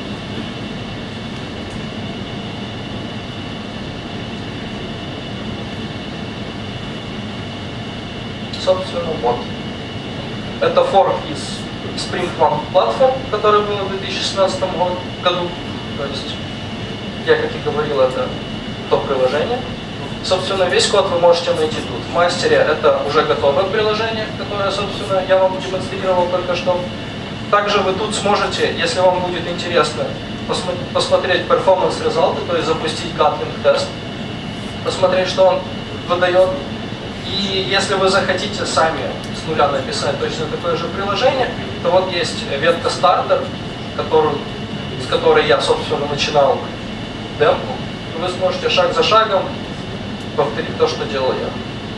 Собственно, вот. Это форк из Spring One Platform, который был в две тысячи шестнадцатом году. То есть, я, как и говорил, это то приложение. Собственно, весь код вы можете найти тут. В мастере это уже готовое приложение, которое, собственно, я вам демонстрировал только что. Также вы тут сможете, если вам будет интересно, посмотреть performance результаты, то есть запустить Gatling тест, посмотреть, что он выдает. И если вы захотите сами с нуля написать точно такое же приложение, то вот есть ветка стартер, которую, с которой я, собственно, начинал демку, вы сможете шаг за шагом повторить то, что делал я.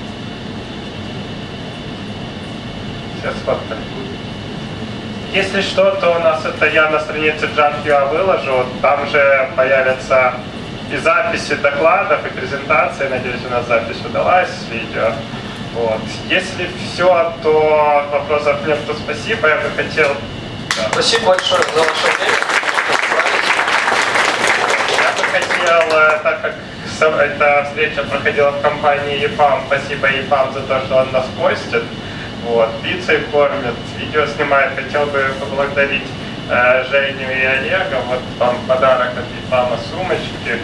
Сейчас фото. Если что, то у нас это я на странице Jump.ua выложу, там же появятся и записи докладов, и презентации. Надеюсь, у нас запись удалась, видео. Вот. Если все, то вопросов нет, то спасибо. Я бы хотел... Да. Спасибо большое за ваше время. Я бы хотел, так как эта встреча проходила в компании и пам, спасибо и пам за то, что он нас постит. Вот, пиццей кормит, видео снимает. Хотел бы поблагодарить э, Женю и Олега. Вот вам подарок от ИПАМа, сумочки.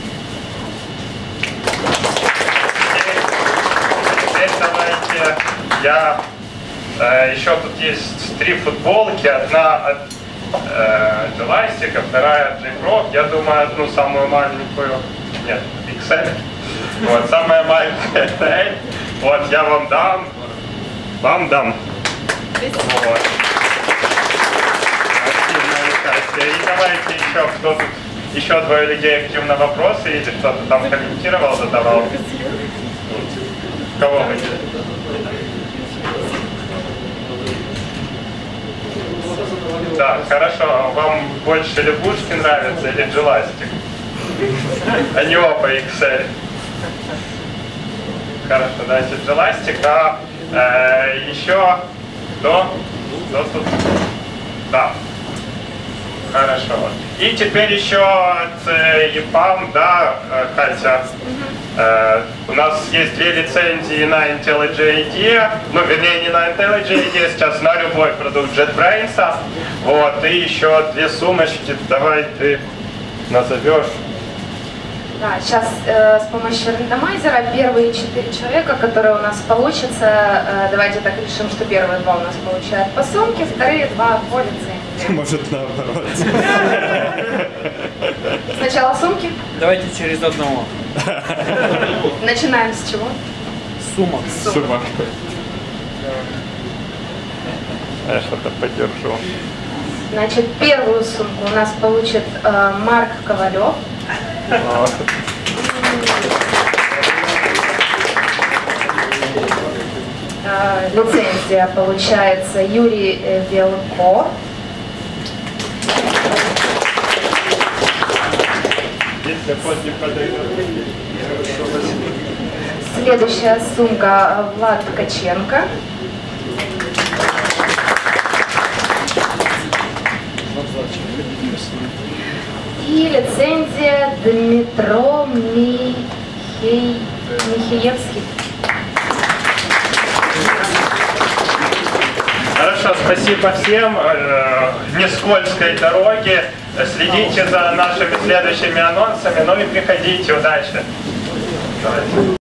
Теперь давайте я... Э, еще тут есть три футболки. Одна от э, Джеластика, вторая от J-Pro. Я думаю, одну самую маленькую... Нет, икс эль. Вот, самая маленькая это L. Вот, я вам дам. Вам дам. Вот. Активная. И давайте еще, кто тут, еще двое людей активно вопросы или что-то там комментировал, задавал. Кого вы? Да, хорошо. Вам больше лягушки нравятся или джеластик? Они оба икс эль. Хорошо, давайте джеластик. А э, еще кто? Кто тут? Да. Хорошо. И теперь еще от э, ИПАМ, да, э, Катя. Э, у нас есть две лицензии на IntelliJ ай ди, ну, вернее, не на IntelliJ ай ди, сейчас на любой продукт JetBrains. Вот, и еще две сумочки. Давай ты назовешь. Да, сейчас э, с помощью рандомайзера первые четыре человека, которые у нас получатся, э, давайте так решим, что первые два у нас получают по сумке, вторые два по лицензии. Может, наоборот. Сначала сумки. Давайте через одного. Начинаем с чего? Сумок. Сумок. Я что-то поддержу. Значит, первую сумку у нас получит э, Марк Ковалев. Э, лицензия получается Юрий э, Велко. Следующая сумка Влад Ткаченко. И лицензия Дмитро Михей... Михеевский. Хорошо, спасибо всем. Не скользкой дороги. Следите за нашими следующими анонсами. Ну и приходите. Удачи. Давайте.